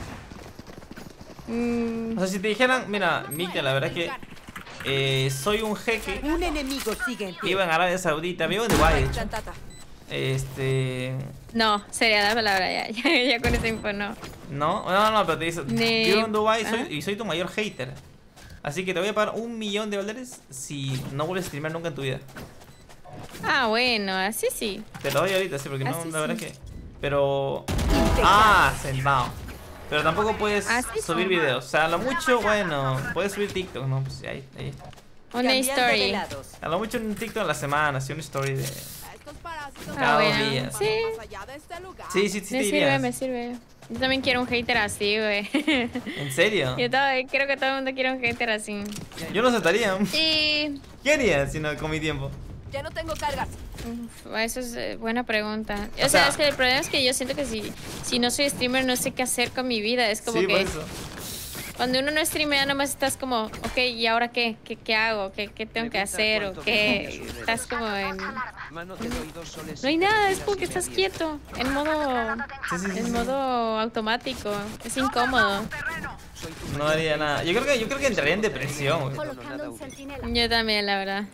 S1: Mm,
S2: O sea, si te dijeran, mira, Mika, la verdad es que eh, soy un jeque,
S7: Un enemigo sigue en pie.
S2: vivo en Arabia Saudita, vivo en Dubái, de hecho.
S7: Plantata.
S2: Este...
S1: no, sería la palabra ya. Ya, ya con esa info no.
S2: No, no, no, pero te dice,
S1: Ni-
S2: vivo en Dubái soy-
S1: ¿Ah?
S2: y soy tu mayor hater. Así que te voy a pagar un millón de dólares si no vuelves a streamear nunca en tu vida.
S1: Ah, bueno, así sí.
S2: Te lo doy ahorita, sí, porque no,
S1: Así
S2: la verdad
S1: sí.
S2: es que... Pero...
S7: Impecable.
S2: Ah, sentado. Pero tampoco puedes
S1: Ah, sí,
S2: subir
S1: son.
S2: videos. O sea, a lo mucho, bueno, puedes subir TikTok, ¿no? Pues ahí, ahí está.
S1: Una
S7: Cambiando de
S1: story.
S7: lados.
S2: A lo mucho un TikTok a la semana, así una story de...
S9: Estos parásitos
S2: Cada
S1: Ah,
S2: dos
S1: bueno.
S2: días.
S1: Sí,
S9: más allá de este lugar.
S2: Sí, sí, sí
S1: me
S2: te
S1: sirve,
S2: irías.
S1: me sirve. Yo también quiero un hater así, güey.
S2: ¿En serio?
S1: Yo todo- creo que todo el mundo quiere un hater así.
S2: Yo no aceptaría.
S1: Y
S2: ¿Qué haría si no con mi tiempo?
S9: Ya no tengo cargas.
S1: uf, eso es eh, buena pregunta. O,
S2: O
S1: sea,
S2: sea-
S1: es que el problema es que yo siento que si, si no soy streamer no sé qué hacer con mi vida. Es como
S2: Sí, por
S1: que
S2: eso.
S1: cuando uno no streamea nomás estás como, ok, ¿y ahora qué? ¿Qué, qué hago? ¿Qué, qué tengo que
S3: Pregunta
S1: hacer? ¿O
S3: cuánto
S1: qué?
S3: ganas sus
S1: Estás como en...
S3: Mano, te doy dos soles
S1: No hay
S3: si te
S1: nada, es
S3: retiras
S1: como que
S3: y me
S1: estás
S3: abierto.
S1: quieto, en modo,
S2: Sí, sí, sí,
S1: en
S2: sí.
S1: modo automático. Es incómodo.
S3: Soy tu
S2: No
S3: mayor
S2: haría nada. Yo creo que, yo creo que entraría en depresión, güey.
S4: Colocando un centinela.
S1: Yo también, la verdad.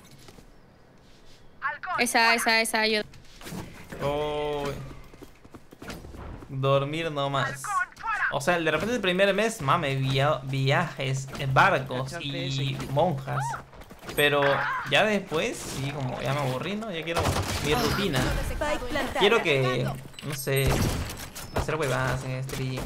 S1: Esa, esa, esa, yo.
S2: Uy. Dormir nomás. O sea, de repente el primer mes, mame, via- viajes, eh, barcos y monjas. Pero ya después, sí, como ya me aburrí, ¿no? Ya quiero mi rutina.
S7: Spike plantada.
S2: Quiero que, no sé, hacer huevadas en stream.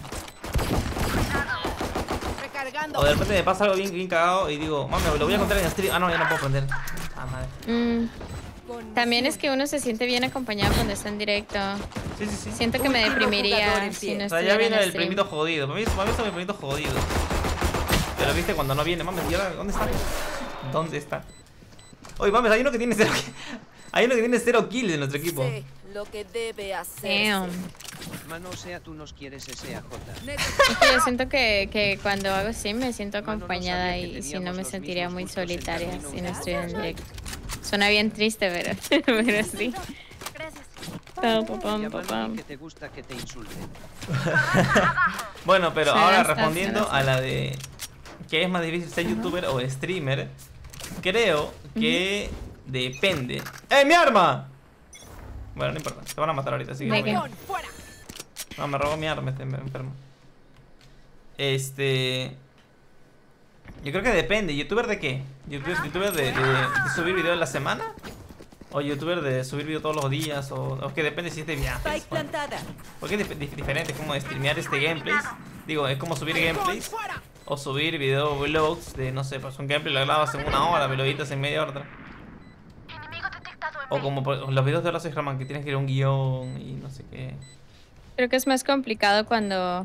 S9: Recargando.
S2: O de repente me pasa algo bien, bien cagado y digo, mame, lo voy a contar en stream. Ah, no, ya no puedo aprender. Ah, madre.
S1: Mm, también es que uno se siente bien acompañado cuando está en directo.
S2: Sí, sí, sí.
S1: Siento que me
S7: Último jugador
S1: deprimiría
S7: en
S1: si
S7: pie.
S1: no
S2: O sea, ya
S1: estuviera
S2: viene
S1: en
S2: el
S1: stream.
S2: primito jodido. Para mí, para mí está mi primito jodido. Pero viste, cuando no viene, mames, ¿y ahora dónde está? ¿Dónde está? Oye, mames, hay uno que tiene cero ki- Hay uno que tiene cero kills en nuestro equipo.
S7: Sé lo que debe hacer.
S1: Damn.
S3: Mano, o sea, tú nos quieres S A J.
S1: Es que yo siento que, que cuando hago stream me siento
S3: Mano, no
S1: acompañada
S3: sabía que
S1: y si
S3: teníamos
S1: no me
S3: los
S1: sentiría
S3: mismos
S1: muy
S3: gustos en
S1: solitaria
S3: términos
S1: si no
S3: de
S1: estoy en
S3: cosas.
S1: directo. Suena bien triste, pero, pero sí.
S4: Gracias.
S1: Pam, pam, pam,
S3: Ya,
S1: pam,
S3: mano,
S1: pam.
S3: di que te gusta que te insulten.
S2: Bueno, pero
S1: Sí,
S2: ahora
S1: está,
S2: respondiendo
S1: está, está.
S2: a la de ¿qué es más difícil ser youtuber o streamer? Creo que depende. ¡Eh, mi arma! Bueno, no importa, te van a matar ahorita, así que
S1: ¿De
S2: no,
S1: qué?
S2: voy a-
S9: Fuera.
S2: no, me robó mi arma, este enfermo. Este. Yo creo que depende. ¿Youtuber de qué? ¿Youtuber, youtuber de, de- de subir video en la semana? ¿O youtuber de subir video todos los días? O, o es que depende si es de viajes.
S7: Spike
S2: Bueno,
S7: plantada.
S2: porque es dif- dif- diferente, es como streamear este gameplays. Digo, es como subir gameplays.
S9: Fuera.
S2: O subir video vlogs de, no sé, pues un gameplay lo grabas en una hora, me lo editas en media hora. O como por- los videos de Horacio Germán, que tienes que ir a un guión y no sé qué.
S1: Creo que es más complicado cuando...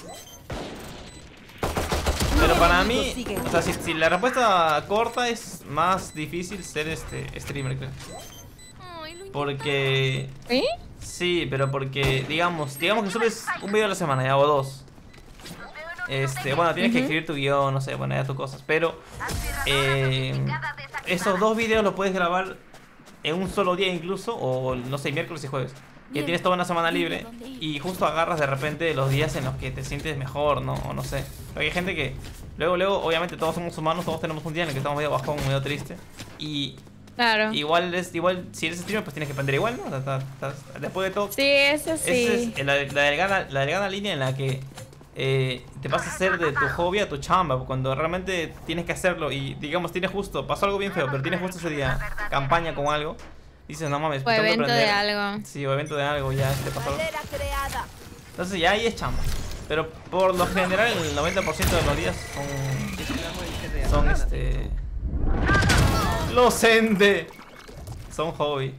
S2: Pero para mí, o sea, si, si la respuesta corta es más difícil ser este streamer, creo. Porque...
S1: ¿Sí?
S2: Sí, pero porque, digamos, digamos que subes un video a la semana, ya, o dos. Este, bueno, tienes que
S1: Ujú.
S2: escribir tu guión, no sé, bueno, ya tus cosas. Pero eh, esos dos videos los puedes grabar en un solo día incluso, o no sé, miércoles y jueves. Que tienes toda una semana libre y justo agarras de repente los días en los que te sientes mejor, ¿no? O no sé. Porque hay gente que luego, luego, obviamente todos somos humanos, todos tenemos un día en el que estamos medio bajón, medio triste. Y
S1: Claro.
S2: igual, es, igual si eres streamer, pues tienes que aprender igual, ¿no? O sea, ta- ta- después de todo,
S1: Sí, eso
S2: esa
S1: sí.
S2: es la, la delgada, la delgada línea en la que eh, te vas a hacer de tu hobby a tu chamba. Cuando realmente tienes que hacerlo y, digamos, tienes justo, pasó algo bien feo, pero tienes justo ese día campaña con algo. Dices, no mames,
S1: O
S2: pues tengo que
S1: evento de
S2: aprender.
S1: algo.
S2: Sí, o evento de algo, ya te pasó algo.
S7: Bandera creada.
S2: Entonces ya ahí es chamba. Pero por lo general el noventa por ciento de los días son,
S3: Exclamo el que
S2: son
S3: reacciona.
S2: este... Los ende. Son hobby.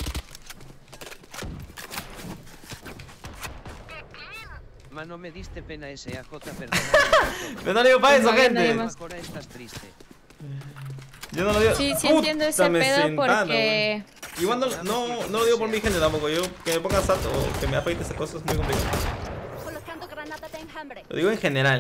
S3: Mano, me diste pena S A J, perdón.
S2: Pero no le digo para eso,
S1: No había nadie
S2: gente.
S1: más.
S3: Ahora estás triste.
S2: Yo no lo digo.
S1: Sí, sí
S2: Puta,
S1: entiendo ese
S2: me
S1: pedo
S2: sentana,
S1: porque...
S2: güey. Igual no, no, no lo digo por mi gente tampoco. Yo que me ponga sato o que me afeite esas cosas es muy complicado.
S4: Colocando granada de enjambre.
S2: Lo digo en general.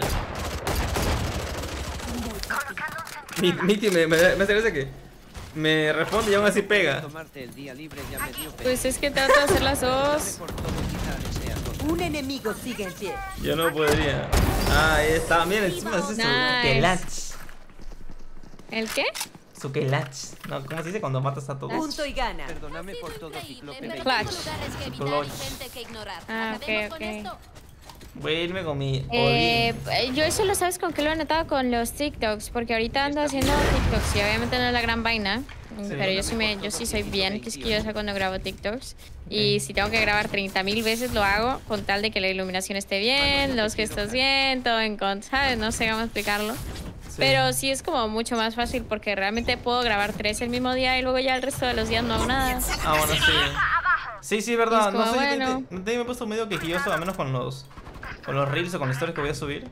S2: Mi, mi tío me, me, me hace gracia que me responde y aún así pega.
S3: Tomarte el día libre ya me dio pena.
S1: Pues es que trato de hacer las dos.
S3: Por todo quitar S A J.
S7: Un enemigo sigue en pie.
S2: Yo no podría. Ah, ahí está. Miren, encima es su
S1: Nice.
S2: quelach.
S1: ¿El qué?
S2: Su quelach. No, ¿cómo se dice cuando matas a todos?
S7: Punto y gana.
S3: Perdóname por todo, Ciclope.
S4: Pero
S1: Clutch.
S4: hay lugares que evitar
S2: Clutch.
S4: y gente que ignorar.
S1: Ah,
S4: ¿Acabemos
S1: ok,
S4: con
S1: ok.
S4: esto?
S2: Voy a irme con mi
S1: Eh,
S2: Odin.
S1: yo eso lo sabes con qué lo he notado con los TikToks, porque ahorita ando haciendo TikToks y obviamente no es la gran vaina. Pero yo sí, me, yo sí soy bien quisquillosa cuando grabo TikToks. Y si tengo que grabar treinta mil veces lo hago con tal de que la iluminación esté bien, los gestos bien, todo en contra, ¿sabes? No sé cómo explicarlo. Sí. Pero sí es como mucho más fácil porque realmente puedo grabar tres el mismo día y luego ya el resto de los días no hago nada.
S2: Ah, bueno, sí. Sí, sí, verdad.
S1: Como,
S2: no sé,
S1: bueno.
S2: te, te, te, me he puesto medio quejilloso, al menos con los, con los reels o con las historias que voy a subir.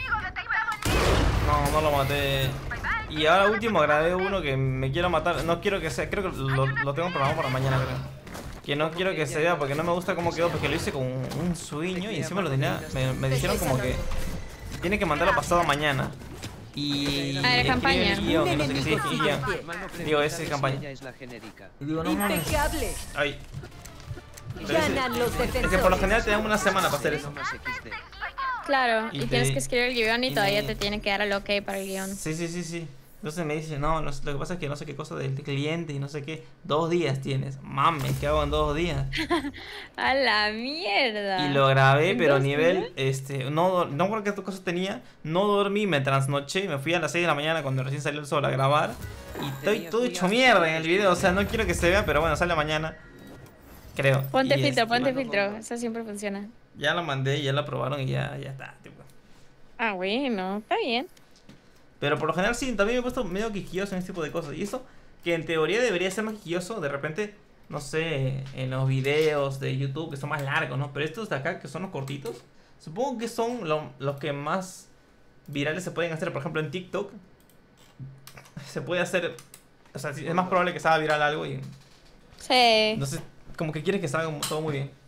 S2: No, no lo maté. Y ahora último grabé uno que me quiero matar. No quiero que sea, creo que lo, lo tengo programado para mañana, creo. Que no quiero que se vea porque no me gusta cómo quedó, porque lo hice con un, un sueño y encima lo tenía. Me, me dijeron como que tiene que mandarlo pasado mañana. Y
S1: ah, era campaña.
S2: El guión, y no sé qué, sí, es guión. Digo, ese es campaña. Y digo, no mames. Ay.
S7: Ganan los defensores.
S2: Es que por lo general te dan una semana para hacer eso.
S1: Claro, y, y te, tienes que escribir el guión y, y todavía
S2: me...
S1: te tienen que dar el ok para el guión.
S2: Sí, sí, sí, sí. Entonces me dice, no, no, lo que pasa es que no sé qué cosa del cliente y no sé qué. Dos días tienes. Mames, ¿qué hago en dos días?
S1: A la mierda.
S2: Y lo grabé, pero a nivel, este, no, no recuerdo qué cosa tenía. No dormí, me trasnoché, me fui a las seis de la mañana cuando recién salió el sol a grabar. Y estoy todo hecho mierda en el video, o sea, no quiero que se vea, pero bueno, sale mañana. Creo.
S1: Ponte
S2: y
S1: filtro,
S2: este,
S1: ponte filtro, eso siempre funciona.
S2: Ya lo mandé, ya lo aprobaron y ya, ya está, tipo.
S1: Ah, bueno, está bien.
S2: Pero por lo general sí, también me he puesto medio quisquilloso en este tipo de cosas. Y eso, que en teoría debería ser más quisquilloso, de repente, no sé, en los videos de YouTube que son más largos, ¿no? Pero estos de acá, que son los cortitos, supongo que son lo, los que más virales se pueden hacer. Por ejemplo, en TikTok, se puede hacer, o sea, es más probable que salga viral algo y...
S1: Sí.
S2: Entonces, como que quieres que salga todo muy bien.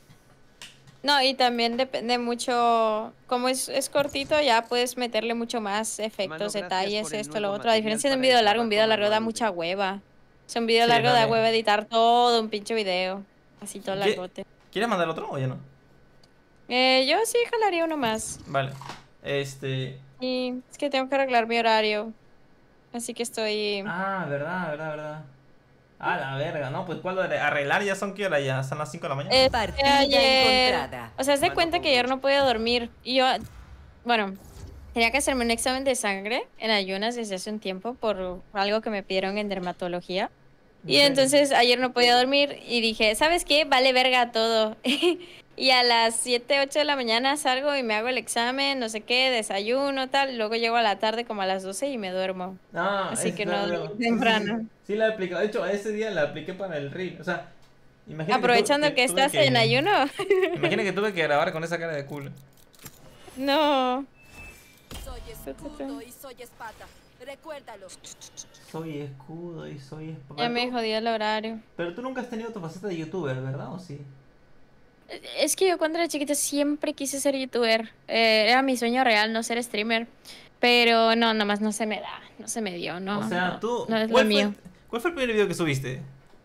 S1: No, y también depende mucho, como es, es cortito, ya puedes meterle mucho más efectos, Mano, detalles, esto, lo otro. A diferencia de un video largo, un video largo da mucha hueva. O sea, un video sí, largo dale. da hueva editar todo un pinche video. Así todo largote.
S2: ¿Quieres mandar otro o ya no?
S1: Eh, yo sí jalaría uno más.
S2: Vale. Este...
S1: Y es que tengo que arreglar mi horario. Así que estoy...
S2: Ah, verdad, verdad, verdad. Ah, la verga, ¿no? Pues ¿cuál de arreglar? ¿Ya son qué hora? ¿Ya son las cinco de la mañana?
S1: Eh, ayer... O sea, se da cuenta que ayer no podía dormir. Y yo, bueno, tenía que hacerme un examen de sangre en ayunas desde hace un tiempo por algo que me pidieron en dermatología. Y okay. entonces ayer no podía dormir y dije, ¿sabes qué? Vale verga todo. Y a las siete, ocho de la mañana salgo y me hago el examen, no sé qué, desayuno, tal. Luego llego a la tarde como a las doce y me duermo.
S2: Ah,
S1: así que no,
S2: no,
S1: temprano.
S2: Sí, sí, sí la he aplicado. De hecho, ese día la apliqué para el reel. O sea, imagínate
S1: aprovechando que, tu, que, que estás que, en ayuno.
S2: Imagina que tuve que grabar con esa cara de culo.
S1: No.
S7: Soy escudo y soy espada. Recuérdalo.
S2: Soy escudo y soy espada.
S1: Ya me jodió el horario.
S2: Pero tú nunca has tenido tu faceta de youtuber, ¿verdad? ¿O sí?
S1: Es que yo cuando era chiquita siempre quise ser youtuber. Eh, era mi sueño real no ser streamer. Pero no, nomás no se me da. No se me dio, no.
S2: O sea,
S1: no,
S2: tú...
S1: No es lo
S2: ¿cuál,
S1: mío.
S2: fue, ¿Cuál fue el primer video que subiste?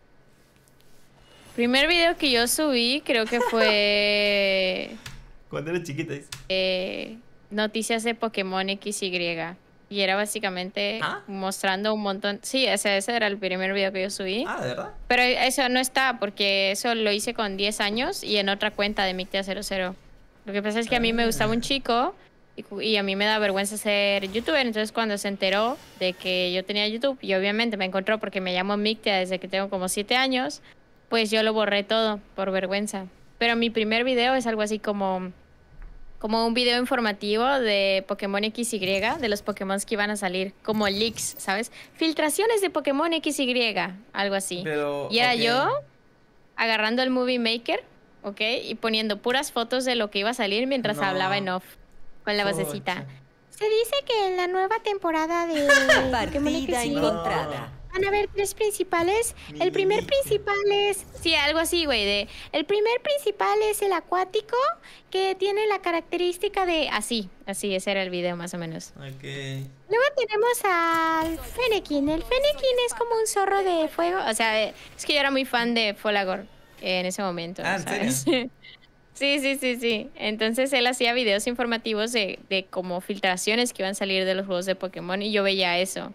S1: Primer video que yo subí creo que fue...
S2: Cuando era chiquita.
S1: Eh, noticias de Pokémon equis y. Y era básicamente ¿Ah? mostrando un montón... Sí, ese, ese era el primer video que yo subí.
S2: Ah, ¿de verdad?
S1: Pero eso no está, porque eso lo hice con diez años y en otra cuenta de Mictea cero cero. Lo que pasa es que a mí me gustaba un chico y, y a mí me da vergüenza ser youtuber. Entonces cuando se enteró de que yo tenía YouTube, y obviamente me encontró porque me llamo Mictea desde que tengo como siete años, pues yo lo borré todo por vergüenza. Pero mi primer video es algo así como... Como un video informativo de Pokémon equis y, de los Pokémon que iban a salir, como leaks, ¿sabes? Filtraciones de Pokémon equis y, algo así.
S2: Pero,
S1: y era
S2: okay.
S1: yo agarrando el Movie Maker, ¿ok? Y poniendo puras fotos de lo que iba a salir mientras no. hablaba en off, con la vocecita. Se dice que en la nueva temporada de Pokémon equis y
S7: encontrada.
S1: Van a haber tres principales. El primer principal es... Sí, algo así, güey. De, el primer principal es el acuático, que tiene la característica de... Así, así, ese era el video más o menos.
S2: Ok.
S1: Luego tenemos al Fennekin. El Fennekin es como un zorro de fuego. O sea, es que yo era muy fan de Folagor en ese momento.
S2: Ah, ¿en
S1: ¿sabes?
S2: serio?
S1: Sí, sí, sí, sí. Entonces él hacía videos informativos de, de como filtraciones que iban a salir de los juegos de Pokémon y yo veía eso.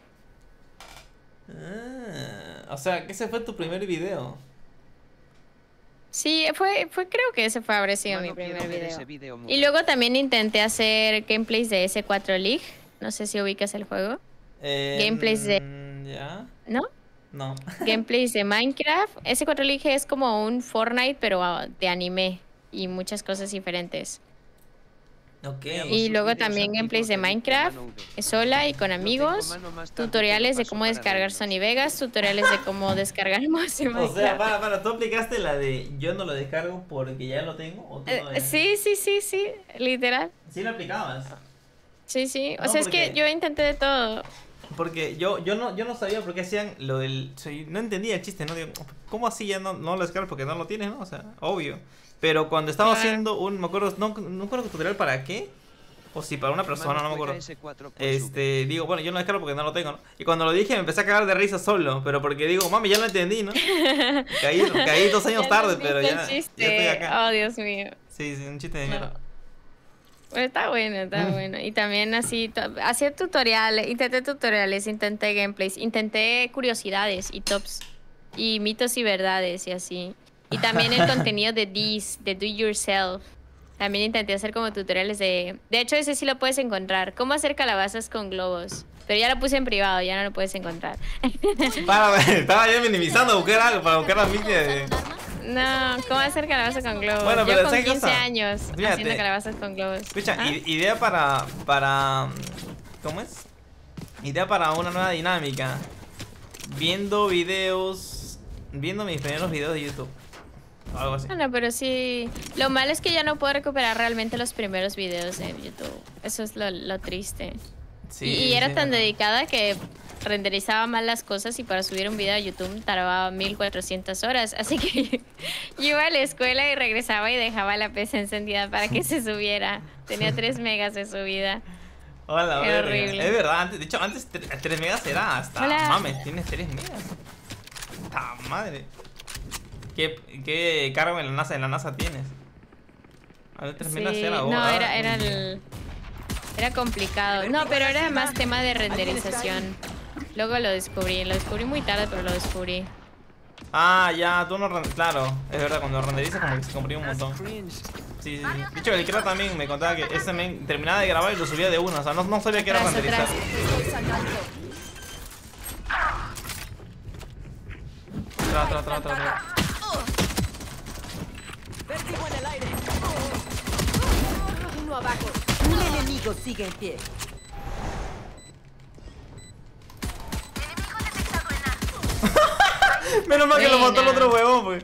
S2: Ah, o sea, que ese fue tu primer video.
S1: Sí, fue, fue creo que ese fue habrá sido mi primer video. video y luego también intenté hacer gameplays de ese cuatro League. No sé si ubicas el juego.
S2: Eh,
S1: gameplays de...
S2: ¿Ya?
S1: ¿No?
S2: No.
S1: Gameplays de Minecraft. Ese control dije es como un Fortnite, pero uh, de anime y muchas cosas diferentes.
S2: Ok.
S1: Y luego también gameplays de Minecraft, sola y con amigos, tutoriales de cómo descargar Sony Vegas, tutoriales de cómo descargar mods en
S2: O sea,
S1: Minecraft.
S2: para, para, ¿tú aplicaste la de yo no lo descargo porque ya lo tengo? ¿O tú no
S1: Eh, sí, sí, sí, sí, literal.
S2: ¿Sí lo aplicabas?
S1: Sí, sí. O
S2: No,
S1: sea, es
S2: porque-
S1: que yo intenté de todo.
S2: Porque yo, yo no, yo no sabía por qué hacían lo del. Soy- no entendía el chiste, ¿no? Digo, ¿cómo así ya no, no lo descargas porque no lo tienes, ¿no? O sea, obvio. Pero cuando estaba
S1: Claro.
S2: haciendo un. Me acuerdo, no, no me acuerdo tutorial para qué. O si para una persona, no me acuerdo. Este, digo, bueno, yo no descargo porque no lo tengo, ¿no? Y cuando lo dije me empecé a cagar de risa solo. Pero porque digo, mami, ya lo entendí, ¿no? Caí, caí dos años
S1: Ya
S2: tarde,
S1: no
S2: pero
S1: viste
S2: ya,
S1: el
S2: ya
S1: chiste.
S2: estoy acá.
S1: Oh, Dios mío.
S2: Sí, sí, un chiste de
S1: No.
S2: mierda.
S1: Pero está bueno, está
S2: Mm.
S1: bueno. Y también así, to- hacía tutoriales, intenté tutoriales, intenté gameplays, intenté curiosidades y tops y mitos y verdades y así. Y también el contenido de This, de Do Yourself. También intenté hacer como tutoriales de... De hecho, ese sí lo puedes encontrar. Cómo hacer calabazas con globos. Pero ya lo puse en privado, ya no lo puedes encontrar.
S2: Para, estaba ya minimizando, buscar algo para buscar la milia de.
S1: No, ¿cómo hacer calabazas con globos?
S2: Bueno, pero
S1: Yo con
S2: ¿sabes qué
S1: quince
S2: cosa?
S1: años
S2: Fíjate.
S1: haciendo calabazas con globos.
S2: Escucha,
S1: ¿Ah?
S2: i- idea para, para... ¿Cómo es? Idea para una nueva dinámica. Viendo videos... Viendo mis primeros videos de YouTube. O algo así.
S1: Bueno, pero sí. Lo malo es que ya no puedo recuperar realmente los primeros videos de YouTube. Eso es lo, lo triste.
S2: Sí,
S1: y, y era
S2: sí,
S1: tan
S2: bueno.
S1: dedicada que renderizaba mal las cosas y para subir un video a YouTube tardaba mil cuatrocientas horas. Así que yo iba a la escuela y regresaba y dejaba la P C encendida para que se subiera. Tenía tres megas de subida.
S2: Hola,
S1: Qué
S2: verga.
S1: horrible.
S2: Es verdad, antes, de hecho, antes tres megas era hasta...
S1: Hola.
S2: Mames, tienes tres megas. ¡Ta madre! ¿Qué, qué cargo en la NASA, en la NASA tienes? A ver, tres megas
S1: Sí,
S2: era
S1: no,
S2: ahora.
S1: era, era el... Era complicado. No, pero era más tema de renderización. Luego lo descubrí. Lo descubrí muy tarde, pero lo descubrí.
S2: Ah, ya, tú no... ren- Claro, es verdad, cuando renderizas como que se comprime un montón.
S6: Cringe.
S2: Sí, sí, sí. De hecho, el Kira también me contaba que ese men terminaba de grabar y lo subía de una. O sea, no, no sabía que era
S1: Atrás,
S2: renderizar.
S1: atrás.
S7: Estoy sacando.
S2: Atrás, atrás, atrás, atrás, atrás.
S9: Vértigo en el aire.
S7: Uno abajo.
S4: Un enemigo sigue en pie.
S2: Menos mal que lo mató el
S1: Buena.
S2: otro huevón, pues.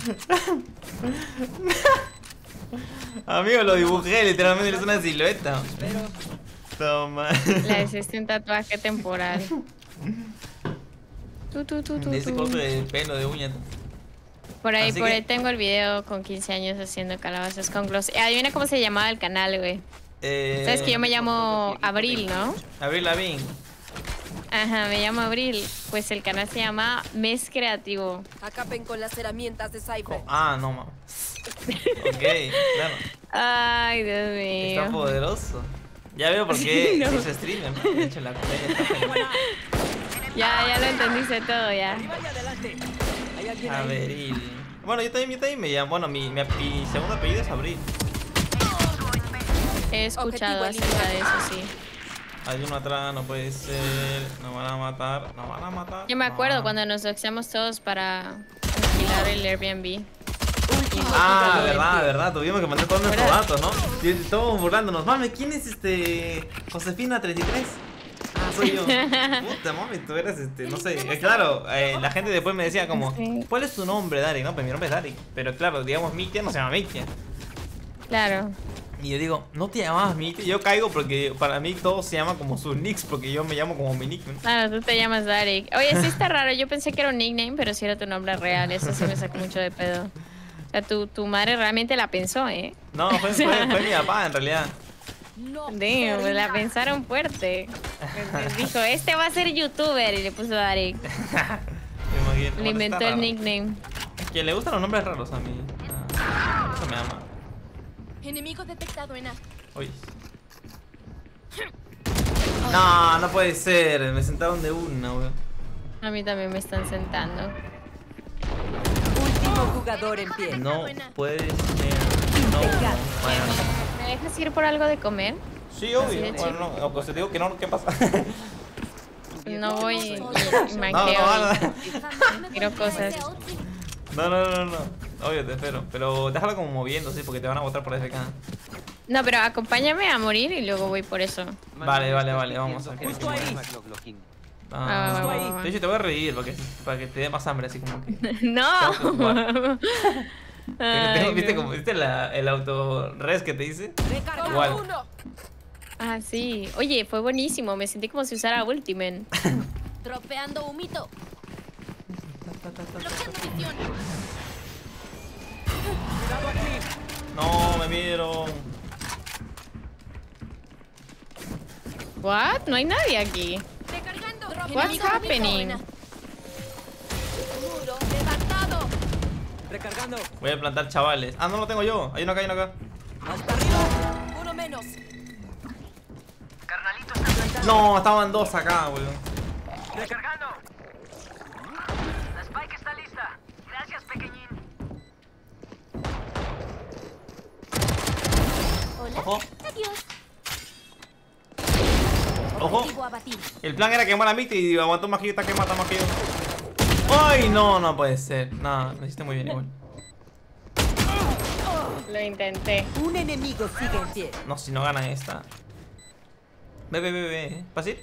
S2: Amigo, lo dibujé, literalmente es una silueta. Toma.
S1: Le hiciste un tatuaje temporal. Tu, tu, tu, tu,
S2: De ese
S1: tu.
S2: corte de pelo, de uña.
S1: Por ahí,
S2: Así
S1: por
S2: que-
S1: ahí tengo el video con quince años haciendo calabazas con gloss. Adivina cómo se llamaba el canal, güey.
S2: Eh,
S1: Sabes que yo me llamo Abril, ¿no?
S2: Abril Lavigne.
S1: Ajá, me llamo Abril. Pues el canal se llama Mes Creativo.
S7: Acapen con las herramientas de Cypher.
S2: Co- Ah, no, mames. Ok, claro.
S1: Ay, Dios
S2: Está
S1: mío.
S2: poderoso. Ya veo por qué
S1: No.
S2: se hizo streamer, ¿no? De hecho, la comedia está genial.
S1: Ya, ya lo entendiste todo, ya.
S6: Arriba y adelante. Hay alguien ahí.
S2: Abril. Bueno, yo también, yo también me llamo. Bueno, mi, mi, mi segundo apellido es Abril.
S1: He escuchado
S7: Objetivo
S1: acerca de eso, sí.
S2: Hay uno atrás, no puede ser. Nos van a matar, nos van a matar.
S1: Yo me acuerdo
S2: no.
S1: cuando nos doxeamos todos para alquilar el Airbnb.
S2: Ah, verdad, verdad. Tuvimos que mandar todos nuestros
S1: ¿Verdad?
S2: datos, ¿no? Y todos burlándonos. Mami, ¿quién es este. Josefina treinta y tres? Ah, soy yo. Puta, mami, tú eras este. No sé. Eh, claro, eh, la gente después me decía como,
S1: Sí.
S2: ¿cuál es tu nombre, Dari? No, pues mi nombre es Dari. Pero claro, digamos, Mikia no se llama Mikia.
S1: Claro.
S2: Y yo digo, ¿no te llamabas Mikia? Yo caigo porque para mí todo se llama como sus nicks, porque yo me llamo como mi nick, ¿no?
S1: Claro, tú te llamas Darik. Oye, sí está raro. Yo pensé que era un nickname, pero sí era tu nombre real. Eso sí me sacó mucho de pedo. O sea, tu, tu madre realmente la pensó, ¿eh?
S2: No, fue, fue, fue mi papá en realidad.
S7: No.
S1: Damn, pues la pensaron fuerte. Dijo, este va a ser youtuber y le puso Darik.
S2: Me imagino.
S1: Le
S2: Bueno,
S1: inventó
S2: está
S1: el
S2: raro.
S1: nickname.
S2: Que le gustan los nombres raros a mí. Ah, eso me ama.
S7: Enemigo detectado en A.
S2: Uy. No, no puede ser. Me sentaron de una, weón.
S1: A mí también me están sentando.
S4: Último jugador en pie.
S2: No puede ser. No, bueno.
S1: ¿Me dejas ir por algo de comer?
S2: Sí,
S1: Así de
S2: obvio. Bueno, no, o pues te digo que no, ¿qué pasa?
S1: no voy y, y
S2: No,
S1: manqueo
S2: no,
S1: y tiro cosas.
S2: no, no, no, no, no. Obvio, te espero. Pero déjalo como moviendo, sí, porque te van a botar por F K.
S1: No, pero acompáñame a morir y luego voy por eso.
S2: Vale, vale, vale, vamos a ver.
S3: Justo
S6: ahí.
S2: Ah,
S1: Ah,
S2: de
S1: va, va,
S2: hecho, te voy a reír porque, para que te dé más hambre, así como que.
S1: No.
S2: Tengo que jugar.
S1: Ay,
S2: Tengo- ¿Viste,
S1: no.
S2: como, ¿viste la, el auto res que te hice?
S7: Recargando
S2: Igual.
S7: uno.
S1: Ah, sí. Oye, fue buenísimo. Me sentí como si usara Ultimate.
S7: Dropeando humito. Bloqueando misión.
S6: Cuidado aquí.
S2: No, me vieron.
S1: What? No hay nadie aquí.
S7: Recargando.
S1: What's
S7: Enemigo
S1: happening?
S7: humito. Muro levantado.
S6: Recargando.
S2: Voy a plantar chavales. Ah, no lo tengo yo. Hay uno acá, hay uno acá.
S6: Hasta arriba.
S7: Uno menos.
S2: No, estaban dos acá, weón.
S6: Recargando. La Spike está lista. Gracias, pequeñín.
S7: Hola.
S2: Ojo,
S7: Adiós.
S2: ojo.
S7: Objetivo abatido.
S2: El plan era quemar a Miti y aguantó más que yo, está que mata más que yo. Ay, no, no puede ser. No, lo hiciste muy bien igual.
S1: Lo intenté.
S9: Un enemigo sigue en pie.
S2: No, si no ganan esta. Ve, ve, ve, ve. ¿Vas a ir?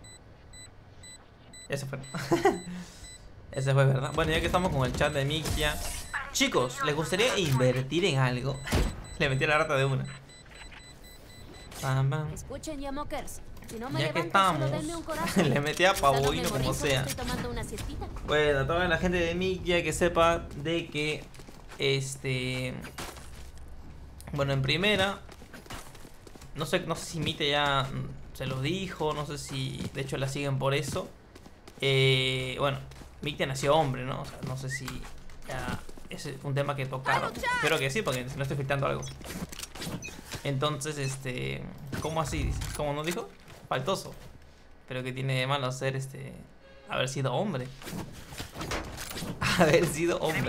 S2: Ya se fue. Ese fue, ¿verdad? Bueno, ya que estamos con el chat de Mixia. Chicos, ¿les gustaría invertir en algo? Le metí la rata de una. Pam, pam.
S7: Escuchen ya, mokers. Si no me
S2: Ya que
S7: levanto, solo
S2: estamos,
S7: denme un corazón.
S2: le metí a
S7: Quizá no
S2: pavoino como
S7: memorizo,
S2: sea.
S7: Estoy tomando una siestita.
S2: Bueno, toda la gente de Mixia que sepa de que este, bueno, en primera, no sé, no sé si Mite ya se lo dijo, no sé si de hecho la siguen por eso. Eh, bueno, Mite nació hombre, ¿no? O sea, no sé si ya ese es un tema que tocaron. Espero que sí, porque si no estoy filtrando algo. Entonces, este, ¿cómo así? ¿Cómo nos dijo? Faltoso. Pero que tiene de malo ser este, haber sido hombre. Haber sido hombre.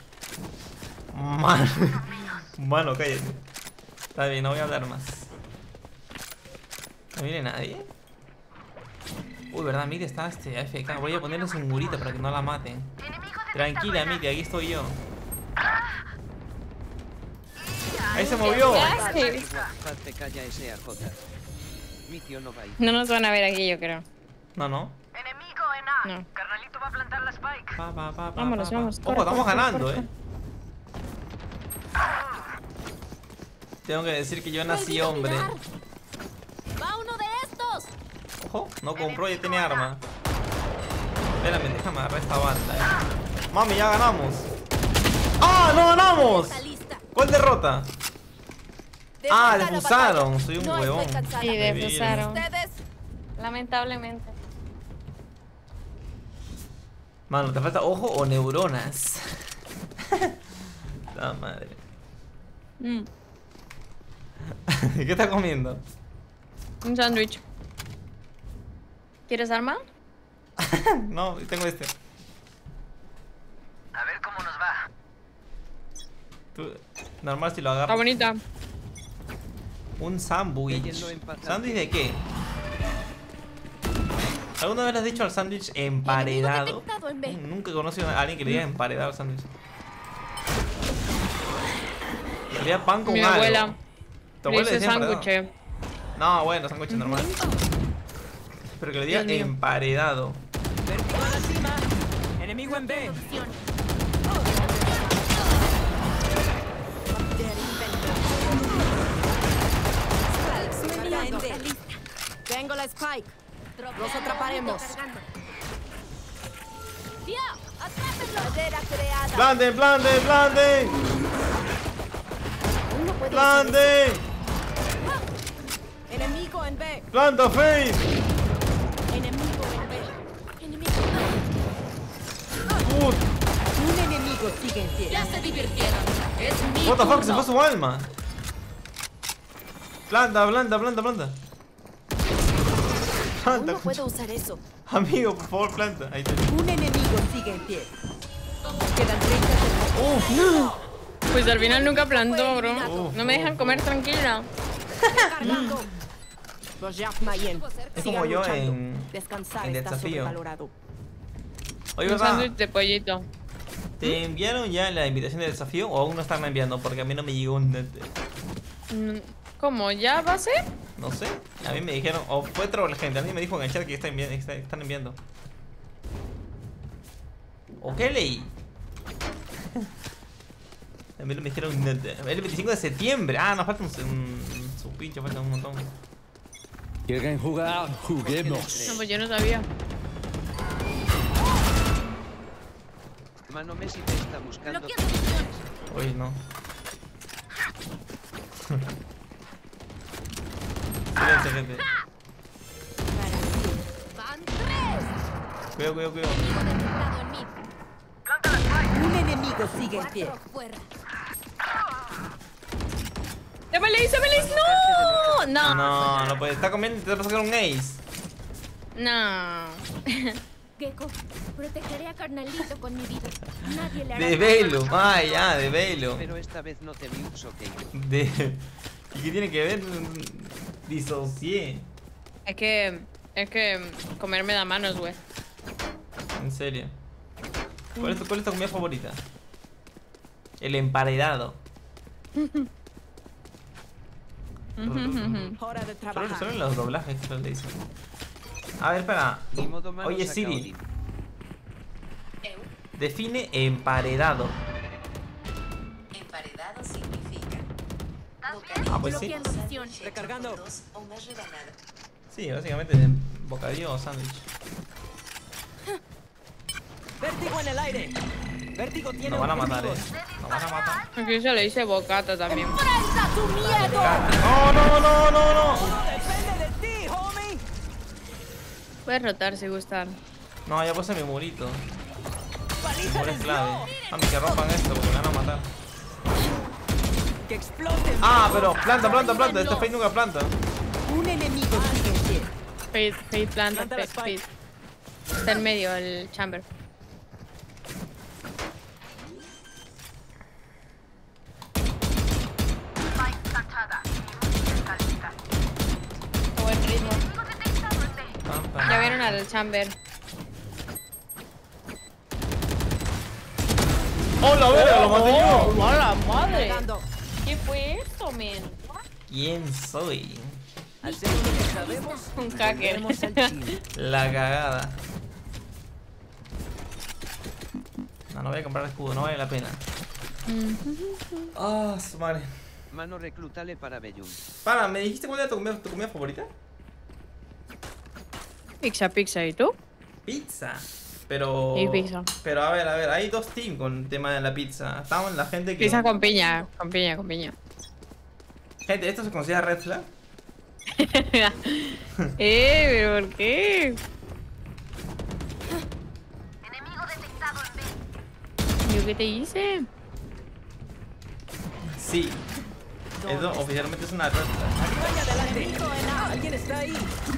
S2: Mano, mano, cállate. Está bien, no voy a hablar más. ¿No viene nadie? Uy, verdad, Mite está este A F K. Voy a ponerles un murito para que no la maten. Tranquila, Mite, aquí estoy yo. Ahí se movió.
S1: No nos van a ver aquí, yo creo.
S2: No, no.
S6: Enemigo en A.
S1: No.
S6: Carnalito va a plantar la Spike.
S2: Pa, pa, pa, pa,
S1: Vámonos,
S2: pa, pa.
S1: vamos.
S2: Ojo,
S1: Corre,
S2: estamos
S1: corre,
S2: ganando,
S1: corre,
S2: eh. Tengo que decir que yo nací hombre.
S7: Va uno de estos.
S2: Ojo, no compró, ya tiene arma. Espérame, déjame agarrar esta banda, eh. Mami, ya ganamos. ¡Ah, no ganamos!
S7: Está lista.
S2: ¿Cuál derrota? Ah,
S7: Defensa la
S2: defusaron.
S7: batalla.
S2: Soy un
S7: No
S2: huevón.
S7: estoy cansada.
S1: Sí,
S2: Me
S1: defusaron.
S7: Ustedes.
S1: Lamentablemente.
S2: Mano, ¿te falta ojo o neuronas? La madre.
S1: Mm,
S2: ¿Qué estás comiendo?
S1: un sándwich. ¿Quieres arma?
S2: No, tengo este.
S6: A ver cómo nos va.
S2: Tú, normal si lo
S1: Está
S2: agarro.
S1: bonita.
S2: Un sándwich. ¿Sándwich de qué? ¿Alguna vez le has dicho al sándwich emparedado?
S7: Enemigo detectado en B.
S2: Mm, Nunca he conocido a alguien que le diga emparedado al sándwich. Le diría pan con
S1: Mi
S2: algo.
S1: abuela.
S2: ¿Tu
S1: Le
S2: abuela
S1: hice
S2: decía emparedado?
S1: sándwich.
S2: No, bueno, sándwich normal. Pero que le diga
S1: Dios mío.
S2: emparedado.
S6: Vértigo a la cima. Enemigo en B.
S9: Cargando. Tengo la spike. Los atraparemos.
S7: ¡Tío! ¡Atrápenlo! Bandera creada.
S2: ¡Planten, planten, planten!
S9: Uno puede
S2: ¡Planten!
S9: Enemigo en B.
S2: ¡Planta face!
S9: Enemigo en B.
S7: Enemigo.
S2: Put.
S9: Un enemigo sigue en pie.
S7: Ya se divirtieron. Es mi
S2: What the fuck, se
S7: turno.
S2: fue su alma. Planta, planta, planta, planta. Planta.
S9: Uno puede usar eso.
S2: Amigo, por favor, planta. Ahí está.
S9: Un enemigo sigue en pie. Quedan treinta segundos.
S1: No. Pues al final nunca plantó, bro.
S2: Uf,
S1: No me dejan
S2: uf,
S1: comer tranquila.
S9: Cargando.
S2: Es como yo en,
S4: Descansar
S2: en
S4: está
S2: desafío.
S4: sobrevalorado.
S2: Oye,
S1: Un
S2: ¿verdad?
S1: sándwich de pollito.
S2: ¿Te enviaron ya la invitación de desafío o aún no están enviando? Porque a mí no me llegó un...
S1: Mm, ¿Cómo? ¿Ya va a ser?
S2: No sé, a mí me dijeron, o fue troll gente, a mí me dijo en el chat que están enviando. Están enviando. ¿O qué leí? A mí me dijeron el veinticinco de septiembre. Ah, nos falta un, un su pincho, falta un montón.
S5: ¿Quieren jugar? Juguemos.
S1: No, pues yo no sabía.
S3: Mano Messi te está buscando.
S4: Bloqueando misiones.
S2: Uy, no. Silencio, gente.
S4: Van tres.
S2: Cuidado, cuidado, cuidado.
S4: Enemigo detectado en mid.
S10: Un enemigo sigue en pie.
S4: Cuatro fuera.
S1: ¡Se me le hizo, me le hizo! ¡No! No.
S2: No, no puede. Está comiendo y te va a sacar un ace.
S1: No.
S4: Gecko, protegeré a carnalito con mi vida. Nadie le hará
S2: De
S4: daño.
S2: Velo. Ay, ya, de Velo.
S3: Pero esta vez no te vi uso que
S2: De... ¿Y qué tiene que ver? Disocié.
S1: Es que. Es que comerme da manos, güey.
S2: En serio. ¿Cuál es, tu, ¿Cuál es tu comida favorita? El emparedado.
S10: Hora de
S2: Solo,
S10: trabajar.
S2: solo en los doblajes que le dicen. A ver, espera.
S3: Ni modo mano
S2: Oye,
S3: saca
S2: Siri.
S3: Odin.
S2: Define emparedado.
S11: Emparedado significa
S2: Ah, pues sí.
S4: Bloqueando misiones.
S10: Recargando.
S11: o más rebanado.
S2: Sí, básicamente de bocadillo o sándwich.
S10: Vértigo en el aire. Vértigo tiene
S2: Nos van a matar, eh.
S10: objetivos.
S2: Nos van a matar.
S1: Aquí se le dice bocata también.
S4: ¡Enfrenta tu miedo!
S2: No, no, no, no, no.
S10: Depende de ti, homie.
S1: Puedes rotar si gustan.
S2: No, ya puse mi murito. Mi
S10: Paliza
S2: muro es
S10: les
S2: clave.
S10: dio.
S2: A mí que rompan esto porque me van a matar.
S10: Que exploten.
S2: Ah, pero planta, planta, planta. Este fake nunca planta.
S10: Un enemigo sigue en pie.
S1: Fade, fade planta,
S10: Planta la
S1: fade,
S10: spike.
S1: fade. Está en medio el chamber. Buen ritmo.
S2: Pam, pam.
S1: Ya vieron al chamber.
S2: ¡Hola, verga! ¡Lo maté yo!
S1: ¡Oh, la madre!
S10: Cargando.
S1: ¿Qué fue esto, men?
S2: ¿Quién soy?
S10: Hacer lo que sabemos.
S1: Un hacker.
S10: Volvemos al chile.
S2: La cagada. No, no voy a comprar escudo, no vale la pena. Ah, su madre.
S3: Mano reclútale para Bellum.
S2: Para, ¿me dijiste cuál era tu comida, tu comida favorita?
S1: Pizza, pizza, ¿y tú?
S2: Pizza. Pero.
S1: Y pizza.
S2: Pero a ver, a ver, hay dos teams con el tema de la pizza. Estamos la gente que.
S1: Pizza con piña, con piña, con piña.
S2: Gente, ¿esto se considera red flag?
S1: eh, pero ¿por qué?
S6: Enemigo detectado en B.
S1: ¿Yo qué te hice?
S2: Sí. Eso oficialmente es una red flag.
S10: Arriba y adelante. Alguien está ahí.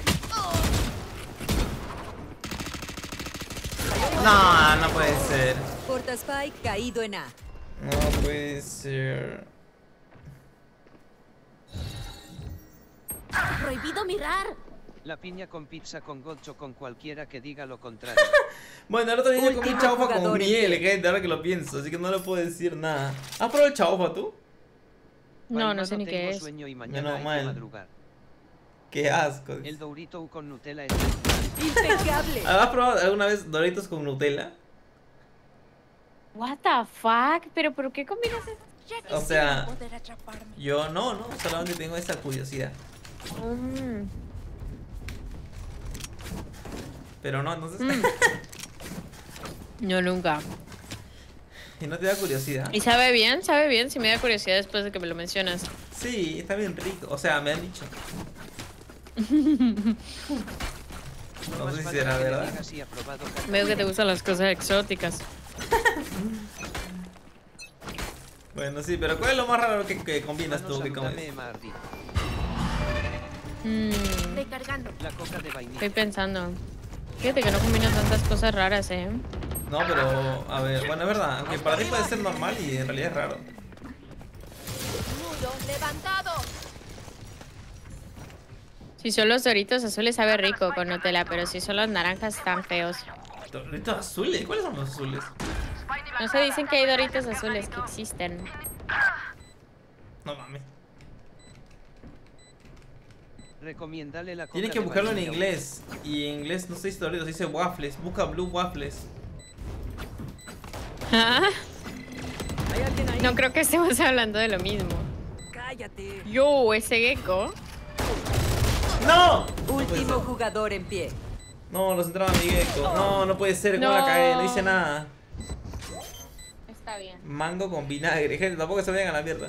S2: No, no puede ser.
S11: Porta Spike caído en A.
S2: No puede ser.
S4: Prohibido mirar.
S3: La piña con pizza con gocho con cualquiera que diga lo contrario.
S2: Bueno, el otro día yo comí
S10: Último
S2: chaufa con
S10: jugador en
S2: miel,
S10: pie.
S2: gente, ahora que lo pienso, así que no le puedo decir nada. ¿Has probado el chaufa tú?
S1: No, no
S3: Mano,
S1: sé ni
S3: tengo
S1: qué es.
S3: sueño y mañana
S2: Menos
S3: hay
S2: mal.
S3: que madrugar.
S2: Qué asco.
S3: El Dorito con Nutella es...
S10: Impecable.
S2: ¿Has probado alguna vez Doritos con Nutella?
S1: What the fuck? ¿Pero por qué combinas eso?
S2: O sea,
S4: Poder atraparme.
S2: yo no, no, solamente tengo esa curiosidad.
S1: Mm.
S2: Pero no, entonces.
S1: Mm. No, nunca.
S2: ¿Y no te da curiosidad?
S1: ¿Y sabe bien? ¿Sabe bien? Si me da curiosidad después de que me lo mencionas.
S2: Sí, está bien rico. O sea, me han dicho. No sé si será verdad.
S1: Veo que te gustan las cosas exóticas.
S2: Bueno, sí, pero ¿cuál es lo más raro que, que combinas tú que comes?
S1: Mm,
S4: Recargando.
S3: La coca de vainilla.
S1: estoy pensando. Fíjate que no combino tantas cosas raras, eh.
S2: No, pero, a ver, bueno, es verdad. Aunque para ti puede ser normal y en realidad es raro.
S4: Nudo levantado.
S1: Si son los doritos azules sabe rico con Nutella, pero si son los naranjas están feos.
S2: ¿Doritos azules? ¿Cuáles son los azules?
S1: No se dicen que hay doritos azules que existen.
S2: No mames.
S3: Recomiéndale la coca
S2: Tienes que
S3: de
S2: buscarlo en
S3: vainilla.
S2: inglés. Y en inglés no se dice doritos, dice waffles. Busca blue waffles.
S1: ¿Ah?
S10: ¿Hay alguien ahí?
S1: No creo que estemos hablando de lo mismo.
S10: Cállate.
S1: Yo, ese gecko.
S2: ¡No!
S11: Último jugador en pie.
S2: No, los entraba mi gecko. No, no puede ser, ¿cómo
S1: No.
S2: la cagué? No hice nada.
S1: Está bien.
S2: Mango con vinagre. Gente, tampoco se vayan a la mierda.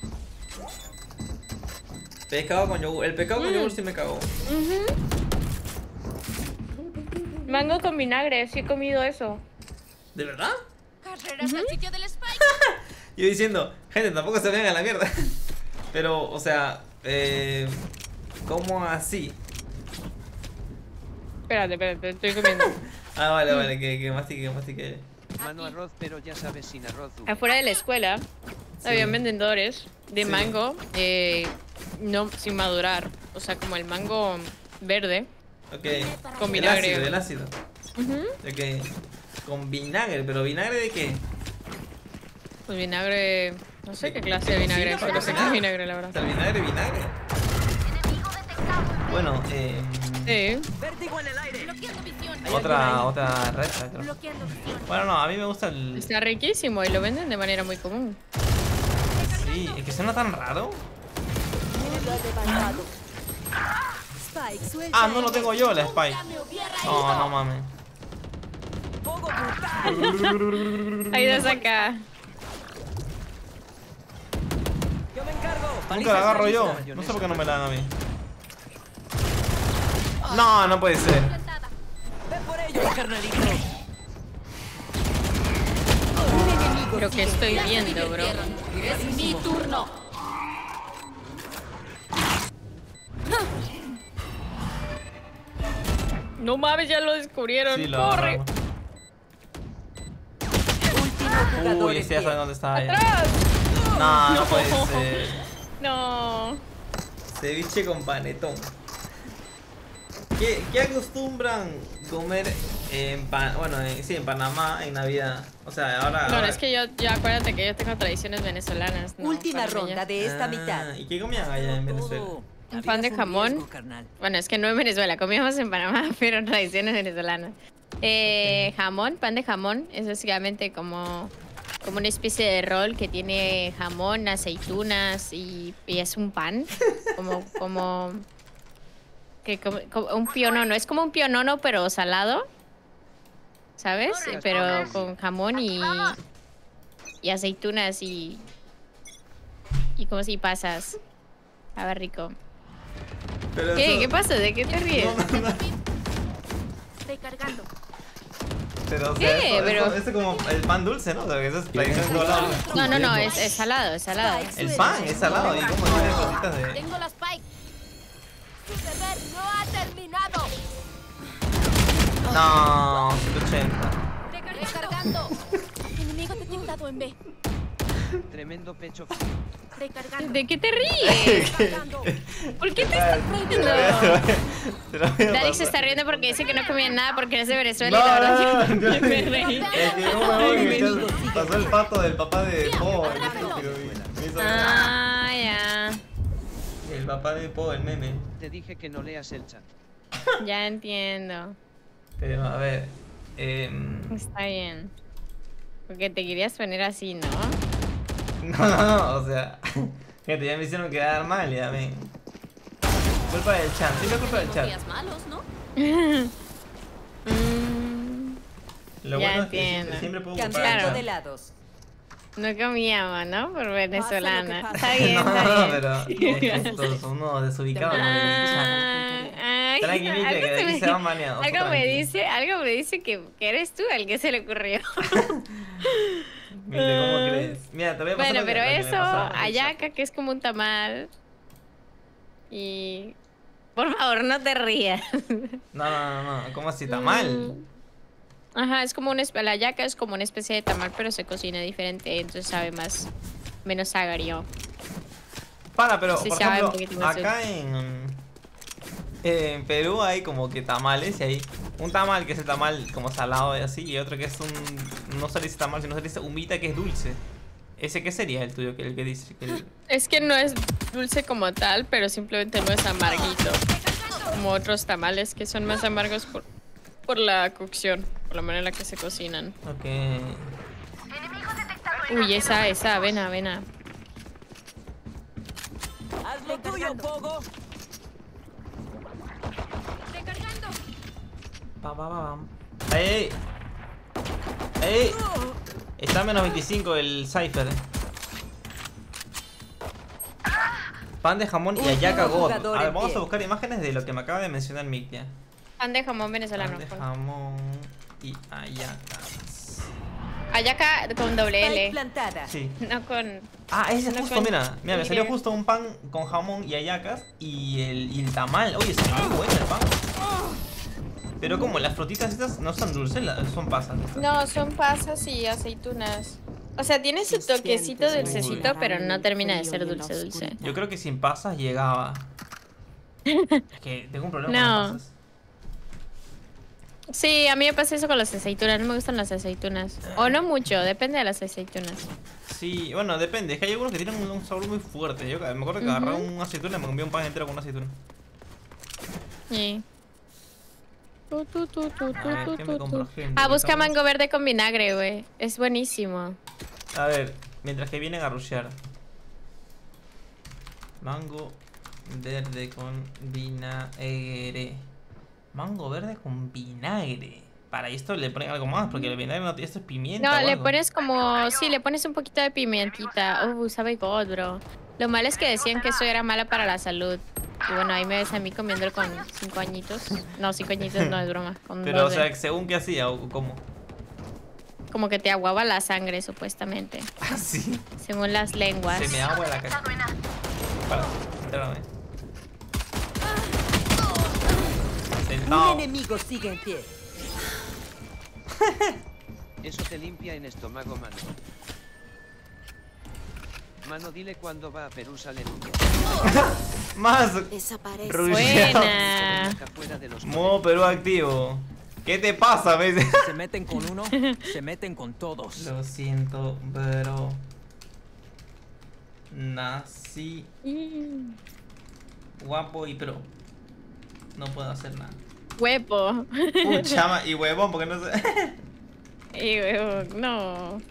S2: Pescado con yogur. El pescado con
S1: Mm.
S2: yogur sí me cagó.
S1: Ujú. Mango con vinagre, sí he comido eso.
S2: ¿De verdad?
S4: Carreras al sitio del Spike.
S2: Yo diciendo, gente, tampoco se vayan a la mierda. Pero, o sea, eh, ¿cómo así?
S1: Espérate, espérate, estoy comiendo.
S2: Ah, vale, vale, que, que mastique, que mastique.
S3: Mano arroz, pero ya sabes, sin arroz. du.
S1: Afuera de la escuela habían vendedores de
S2: Sí.
S1: mango eh, no sin madurar. O sea, como el mango verde
S2: Ok.
S1: con
S2: El
S1: vinagre.
S2: ácido, el ácido.
S1: Ujú.
S2: Ok. Con vinagre, pero ¿vinagre de qué?
S1: Pues vinagre. No sé qué clase de
S2: ¿De
S1: vinagre,
S2: cocina,
S1: pero
S2: para
S1: sé que es
S2: cocinar?
S1: vinagre, la
S2: O sea,
S1: verdad.
S2: el vinagre, vinagre. Bueno, eh,
S1: Sí.
S10: Vértigo en el aire.
S4: Bloqueando visión.
S2: otra, otra recta, creo.
S4: Bloqueando visión.
S2: Bueno, no, a mí me gusta el...
S1: Está riquísimo y lo venden de manera muy común.
S2: Sí, es que suena tan raro.
S11: Spike, suelta.
S2: Ah, no lo tengo yo, la Spike.
S4: Me hubiera
S2: No, no mames.
S10: Fuego brutal.
S1: Hay dos acá.
S10: Yo me encargo.
S2: Nunca
S10: Balizas
S2: la agarro yo.
S10: listas.
S2: No sé por qué no me la dan a mí. No, no puede ser.
S10: Ve por ello, carnalito.
S1: Pero que estoy viendo, bro.
S4: Es mi turno.
S1: No mames, ya lo descubrieron.
S2: Sí, lo
S1: Corre.
S2: agarramos.
S11: Último jugador
S2: Uy,
S11: en
S2: ese ya
S11: pie.
S2: sabe dónde está ella.
S1: ¡Atrás!
S2: No, no
S1: No.
S2: puede ser.
S1: No.
S2: Ceviche con panetón. ¿Qué, qué acostumbran comer en pan, bueno, en- sí, en Panamá en Navidad? O sea, ahora.
S1: Bueno,
S2: ahora-
S1: es que yo, ya acuérdate que yo tengo tradiciones venezolanas. ¿no?
S11: Última
S1: Panameñas.
S11: ronda de esta
S2: Ah,
S11: mitad.
S2: ¿y qué comían allá en Venezuela?
S10: Todo. La
S1: Un
S10: vida
S1: pan de
S10: es
S1: jamón.
S10: riesgo, carnal.
S1: Bueno, es que no en Venezuela, comíamos en Panamá, pero tradiciones venezolanas. Eh, jamón, pan de jamón, es básicamente como, como una especie de rol que tiene jamón, aceitunas y, y es un pan, como, como, que, como, como un pionono, es como un pionono pero salado, ¿sabes? Pero con jamón y, y aceitunas y, y como si pasas, sabe rico.
S2: Pero
S1: ¿Qué?
S2: eso-
S1: ¿Qué pasa? ¿De qué te ríes?
S2: No, no, no.
S4: Recargando.
S2: Pero, o
S1: ¿Qué?
S2: sea, eso,
S1: Pero-
S2: eso- eso es como el pan dulce, ¿no? O sea, que eso es tradición en todos lados.
S1: No, no, no, es, es salado, es salado.
S2: El pan es salado y como tiene cositas de.
S4: Tengo la Spike. Su deber no ha terminado.
S2: No, ciento ochenta.
S4: Recargando. Enemigo detectado en B.
S3: Tremendo pecho.
S4: Recargando.
S1: ¿De qué te ríes?
S4: Recargando.
S1: ¿Por qué te estás riendo? Darix se está riendo porque dice que no comía nada porque es de Venezuela y la verdad
S2: No, no,
S1: yo
S2: no.
S1: me reí.
S2: Es que un huevón y me pasó el pato del papá de Po. el estúpido, y me hizo-
S1: Ah, ya.
S2: El papá de Po, el meme.
S3: Te dije que no leas el chat.
S1: Ya entiendo.
S2: Pero a ver. em,
S1: Está bien. Porque te querías poner así, ¿no?
S2: No, no, no, o sea. Gente, ya me hicieron quedar mal, ya ven. Culpa del chat, sí, es culpa del chat.
S4: Días malos, ¿no?
S1: Mm,
S2: Lo
S1: Ya
S2: bueno es que
S1: entiendo.
S2: siempre, siempre puedo culpar
S11: Cambiando
S2: al
S11: de
S2: chat.
S11: lados.
S1: no comíamos, ¿no? Por venezolana.
S11: pase.
S1: Está bien,
S2: No,
S1: está
S2: no,
S1: bien.
S2: pero estos son unos desubicados los del chat.
S1: Ah, ay,
S2: Tranquilita,
S1: algo
S2: que de
S1: se
S2: aquí
S1: me-
S2: se van baneados.
S1: Algo me
S2: tranqui.
S1: dice, algo me dice que, que eres tú el que se le ocurrió.
S2: Mire, ¿cómo crees? Mira, te voy a pasar
S1: Bueno,
S2: lo que-
S1: pero
S2: lo que me
S1: eso,
S2: pasaba en el
S1: ayaca, que es como un tamal. Y... Por favor, no te rías.
S2: No, no, no, no, ¿cómo así? ¿Está mal?
S1: Ajá, es como una especie, la yaca es como una especie de tamal, pero se cocina diferente, entonces sabe más, menos agrio.
S2: Para, pero,
S1: Sí,
S2: por
S1: sabe un
S2: ejemplo,
S1: poquito más
S2: acá en... Eh, en Perú hay como que tamales y hay un tamal que es el tamal como salado y así, y otro que es un... no se dice tamal, sino se dice humita, que es dulce. ¿Ese qué sería el tuyo? Que el que dice que el...
S1: Es que no es dulce como tal, pero simplemente no es amarguito. Como otros tamales que son más amargos por, por la cocción, por la manera en la que se cocinan.
S2: Ok.
S1: Uy, esa, esa, avena, avena.
S10: Haz lo tuyo, Pogo.
S4: Recargando.
S2: Pam, pam, pam. ¡Ey! ¡Ey! Está a menos veinticinco el Cypher. Pan de jamón y ayaca God. A ver, vamos a buscar imágenes de lo que me acaba de mencionar Mictia.
S1: Pan de jamón venezolano.
S2: Pan de jamón y ayacas.
S1: Ayaca con doble L.
S11: Plantada.
S2: Sí.
S1: No con...
S2: Ah, ese es
S1: no
S2: justo,
S1: con
S2: mira. Mira, me
S1: Y.
S2: salió justo un pan con jamón y ayacas y el, y el tamal. Oye, está muy bueno el pan. Pero como las frutitas estas no son dulces, son pasas.
S1: No, son pasas y aceitunas. O sea, tiene su toquecito dulcecito, pero no termina de ser dulce dulce.
S2: Yo creo que sin pasas llegaba. Es que tengo un problema
S1: No.
S2: con las pasas.
S1: Sí, a mí me pasa eso con las aceitunas, no me gustan las aceitunas. O no mucho, depende de las aceitunas.
S2: Sí, bueno, depende. Es que hay algunos que tienen un, un sabor muy fuerte. Yo me acuerdo que
S1: Ujú.
S2: agarraba una aceituna y me comía un pan entero con una aceituna.
S1: Sí. Tu, tu, tu, tu,
S2: A ver,
S1: tu,
S2: ¿qué
S1: tu,
S2: me
S1: tu.
S2: compro, gente?
S1: Ah, busca
S2: Estamos-
S1: mango verde con vinagre, güey. Es buenísimo.
S2: A ver, mientras que vienen a rushear. Mango verde con vinagre. Mango verde con vinagre. Para esto le ponen algo más, porque el vinagre no tiene... Esto es pimienta.
S1: No,
S2: o
S1: le
S2: algo.
S1: pones como... Sí, le pones un poquito de pimentita. Uh, sabe God, bro. Lo malo es que decían que eso era malo para la salud. Y bueno, ahí me ves a mí comiéndolo con cinco añitos. No, cinco añitos no es broma. Con
S2: Pero, o
S1: doce.
S2: sea, según qué hacía o cómo.
S1: Como que te aguaba la sangre, supuestamente.
S2: Ah, sí.
S1: Según las lenguas.
S2: Se me agua la caca. Para, espérame. Sentado.
S11: Un enemigo sigue en pie.
S3: Eso te limpia en estómago, mano. Mano, dile cuándo va a Perú sale
S2: Más
S4: Desaparece.
S2: rusheado.
S1: Buena.
S3: fuera de los
S2: Modo Perú activo. ¿Qué te pasa, ves?
S10: Si se meten con uno, se meten con todos.
S2: Lo siento, pero nací guapo y pro. No puedo hacer nada.
S1: Huevo.
S2: Un chama y huevón, porque no sé.
S1: Y huevo, no.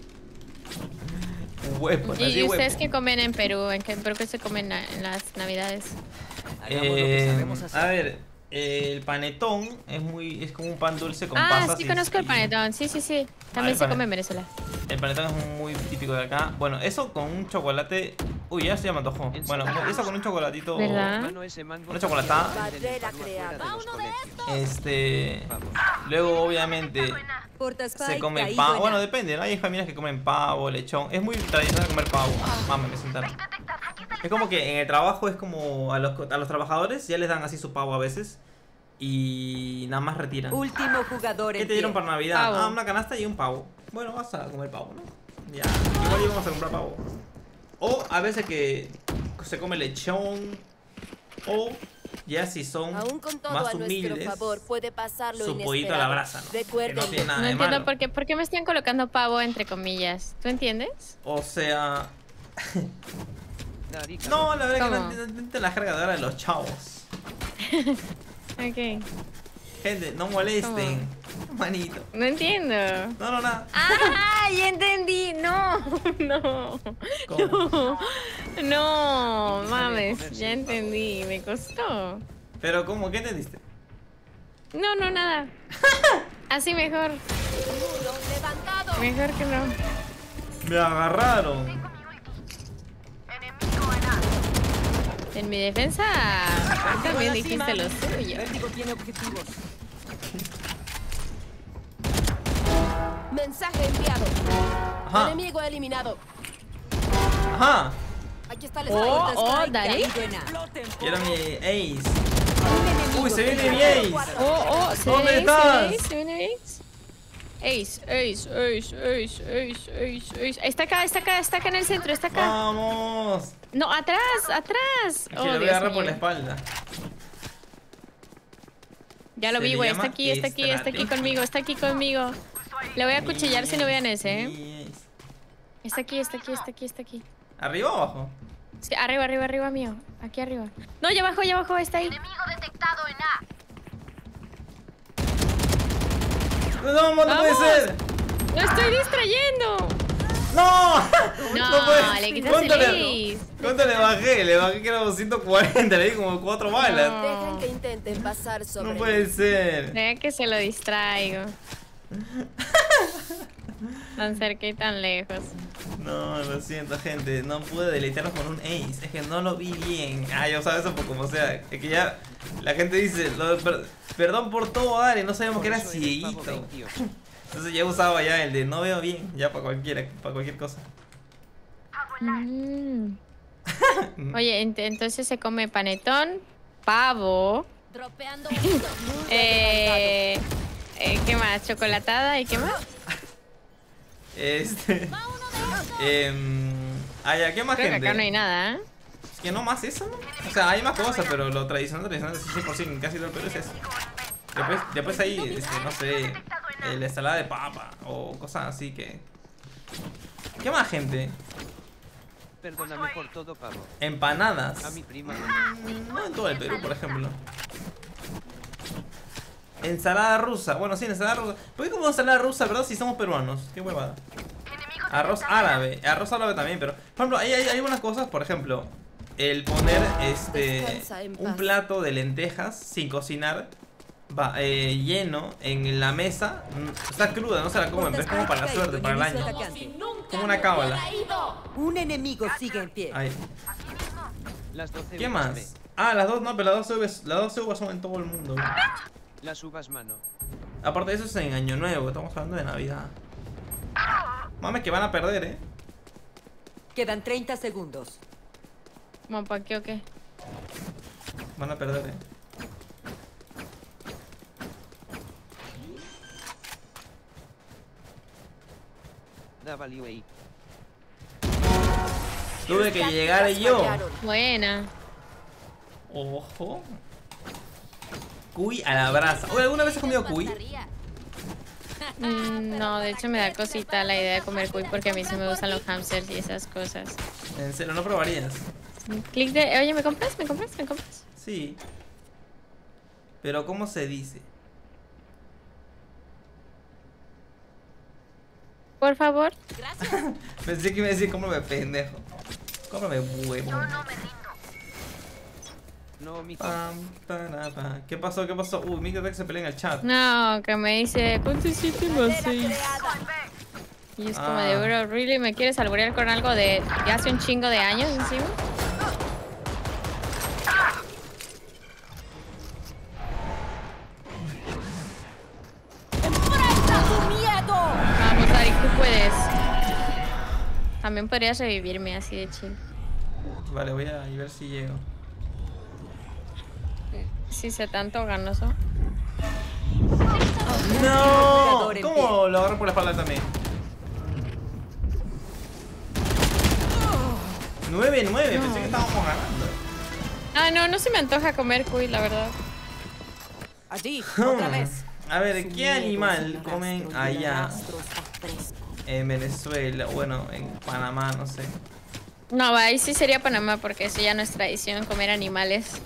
S2: Huevo, nací
S1: ¿Y ustedes
S2: huevo.
S1: qué comen en Perú? ¿En qué Perú qué se comen na- en las navidades?
S10: Hagamos lo que
S2: Eh,
S10: sabemos hacer.
S2: a ver, eh, el panetón es muy es como un pan dulce con
S1: Ah,
S2: pasas.
S1: sí
S2: y-
S1: conozco el
S2: y-
S1: panetón. Sí, sí, sí. También
S2: el
S1: se
S2: pane-
S1: come en Venezuela.
S2: El panetón es muy típico de acá. Bueno, eso con un chocolate. Uy, ya se me antojó. Bueno, eso con un chocolatito.
S1: ¿Verdad?
S3: Mano, ese mango
S2: Una chocolatada.
S4: Barrera creada.
S3: fuera de los colegios.
S2: Este. Luego, obviamente, se come pavo. Bueno, depende, ¿no? Hay familias que comen pavo, lechón. Es muy tradicional comer pavo. Mami, me sentaron. Es como que en el trabajo es como a los, a los trabajadores ya les dan así su pavo a veces. Y nada más retiran.
S11: Último jugador
S2: ¿Qué
S11: en
S2: te dieron
S11: pie.
S2: para Navidad?
S1: Pavo.
S2: Ah, una canasta y un pavo. Bueno, vas a comer pavo, ¿no? Ya. Igual íbamos a comprar pavo. O a veces que se come lechón. O ya si son
S4: Aún con todo
S2: más
S4: a nuestro
S2: humildes,
S4: favor, puede pasar lo
S2: su pollito a la
S4: inesperado.
S2: brasa, ¿no? Que
S4: Recuerden,
S2: no tiene nada
S1: No
S2: de
S1: entiendo
S2: malo.
S1: por qué, por qué me están colocando pavo entre comillas. ¿Tú entiendes?
S2: O sea...
S3: Narica,
S2: No, la verdad que
S1: ¿Cómo?
S2: no entiendo- no entiendo la jerga de ahora de los chavos.
S1: Ok.
S2: Gente, no molesten. Manito.
S1: No entiendo.
S2: No, no, nada.
S1: ¡Ah! Ya entendí. No, no.
S2: ¿Cómo?
S1: No, no, mames. Ya entendí. Me costó.
S2: Pero ¿cómo? ¿Qué entendiste?
S1: No, no, nada. Así mejor.
S4: escudo levantado.
S1: Mejor que no.
S2: Me agarraron.
S1: En mi defensa, tú también dijiste lo suyo.
S10: Vértigo tiene objetivos.
S4: Mensaje enviado.
S2: Ajá.
S4: Enemigo eliminado.
S2: Ajá.
S4: Aquí está el
S1: Oh,
S4: spike.
S1: oh,
S11: Spike
S1: Dari.
S11: caído en A.
S10: Exploten.
S2: Y era mi ace.
S11: Un enemigo
S2: Uy, se viene
S11: sigue
S2: mi
S11: en
S2: ace.
S1: Oh, oh, ¿se
S2: ¿Dónde
S1: viene
S2: estás?
S1: Ace? ¿Se viene Ace? Ace, Ace, Ace, Ace, Ace, Ace, Ace. Está acá, está acá, está acá en el centro, está acá.
S2: Vamos.
S1: No, atrás, atrás.
S2: Que
S1: Oh,
S2: le voy a
S1: Dios
S2: agarrar por la
S1: mío.
S2: espalda.
S1: Ya lo
S2: Se
S1: vi,
S2: le
S1: güey. Está
S2: llama
S1: aquí, está aquí, está aquí
S2: estrategia.
S1: conmigo, está aquí conmigo. Le voy a cuchillar si no vean ese, ¿eh?
S2: Nice.
S1: Está aquí, está aquí, está aquí, está aquí.
S2: ¿Arriba o abajo?
S1: Sí, arriba, arriba, arriba mío. Aquí arriba. No, ya abajo, ya abajo, está ahí.
S6: Enemigo detectado en A.
S2: No, no, no puede
S1: ¡Vamos!
S2: ser.
S1: ¡Lo estoy distrayendo!
S2: ¡No!
S1: No,
S2: puede-
S1: le quitas
S2: ¿Cuánto
S1: el
S2: le,
S1: ace.
S2: ¿Cuánto le bajé? Le bajé que era doscientos cuarenta, le di como cuatro balas.
S1: No.
S7: Dejen que intenten pasar sobre
S2: No puede ser.
S1: Deja que se lo distraigo. Tan cerca y tan lejos.
S2: No, lo siento, gente. No pude deleitarlo con un ace. Es que no lo vi bien. Ah, yo sabía eso por como sea. Es que ya la gente dice, lo- per- perdón por todo, Ari. No sabíamos que era
S3: Por eso eres pavo
S2: cieguito.
S3: veintiocho.
S2: Entonces ya usaba ya el de no veo bien. Ya para cualquiera, para cualquier cosa.
S1: Mm. Oye, ent- entonces se come panetón, pavo,
S7: Dropeando uno.
S1: eh, eh, ¿qué más? Chocolatada y qué más.
S2: Este. eh, ay, ¿a qué más
S1: Creo que
S2: gente?
S1: acá no hay nada, ¿eh?
S2: Es que no más eso, ¿no? O sea, hay más cosas, pero lo tradicional, tradicional es cien por ciento en casi todo el Perú es eso. Después, después hay, este, no sé, eh, la ensalada de papa o cosas así que... ¿Qué más, gente?
S3: Perdóname por todo, pavo.
S2: Empanadas.
S3: A mi prima.
S2: No en todo el Perú, por ejemplo. Ensalada rusa. Bueno, sí, ensalada rusa. ¿Por qué como ensalada rusa, verdad? Si somos peruanos. Qué huevada. Arroz árabe. Arroz árabe también, pero... Por ejemplo, hay, hay, hay algunas cosas, por ejemplo... El poner este
S7: Descansa en
S2: un
S7: paz.
S2: plato de lentejas sin cocinar va, eh, lleno en la mesa. mm, Está cruda, no se la comen, pero es como para la suerte, para el año. Como una cábala.
S11: Un enemigo sigue en pie.
S2: Ahí.
S3: Las doce
S2: ¿Qué
S3: uvas,
S2: más?
S3: ve.
S2: Ah, las dos, no, pero las doce uvas, las doce uvas son en todo el mundo.
S3: Las uvas, mano.
S2: Aparte de eso es en Año Nuevo, estamos hablando de Navidad. Mames que van a perder, eh.
S11: Quedan treinta segundos.
S1: ¿Cómo para qué o qué?
S2: Van a perder, eh.
S3: W A.
S2: Tuve que llegar yo.
S1: Buena.
S2: Ojo. Cuy a la brasa. Oye, ¿alguna vez has comido cuy?
S1: Mm, no, de hecho me da cosita la idea de comer cuy porque a mí sí me gustan los hamsters y esas cosas.
S2: En serio, ¿no probarías?
S1: Clic de... Oye, ¿me compras? ¿Me compras? ¿Me compras?
S2: Sí. Pero ¿cómo se dice?
S1: Por favor.
S2: Pensé que iba a decir cómprame pendejo. Cómprame huevo.
S3: No, mi
S2: Pam, para, pa. ¿Qué pasó? ¿Qué pasó? Uy, Mika Tech se pelea en el chat.
S1: No, que me dice, ponte siete más seis. Y es como
S2: Ah.
S1: de, bro, ¿really me quieres alburear con algo de, de hace un chingo de años encima? Vamos, Ari, tú puedes. También podrías revivirme así de chill.
S2: Vale, voy a ver si llego.
S1: Si se tanto ganoso.
S2: ¡No!
S11: Jugador en
S2: ¿Cómo lo agarro por la espalda también? nueve nueve, pensé que estábamos ganando.
S1: Ah, no, no se me antoja comer cuy, la verdad.
S11: Allí,
S2: Hmm.
S11: otra vez.
S2: A ver,
S11: Su
S2: ¿qué
S11: miedo
S2: animal
S11: es un
S2: comen
S11: rastro y el
S2: allá
S11: rastro está fresco.
S2: en Venezuela? Bueno, en Panamá, no sé.
S1: No, ahí sí sería Panamá porque eso ya no es tradición comer animales.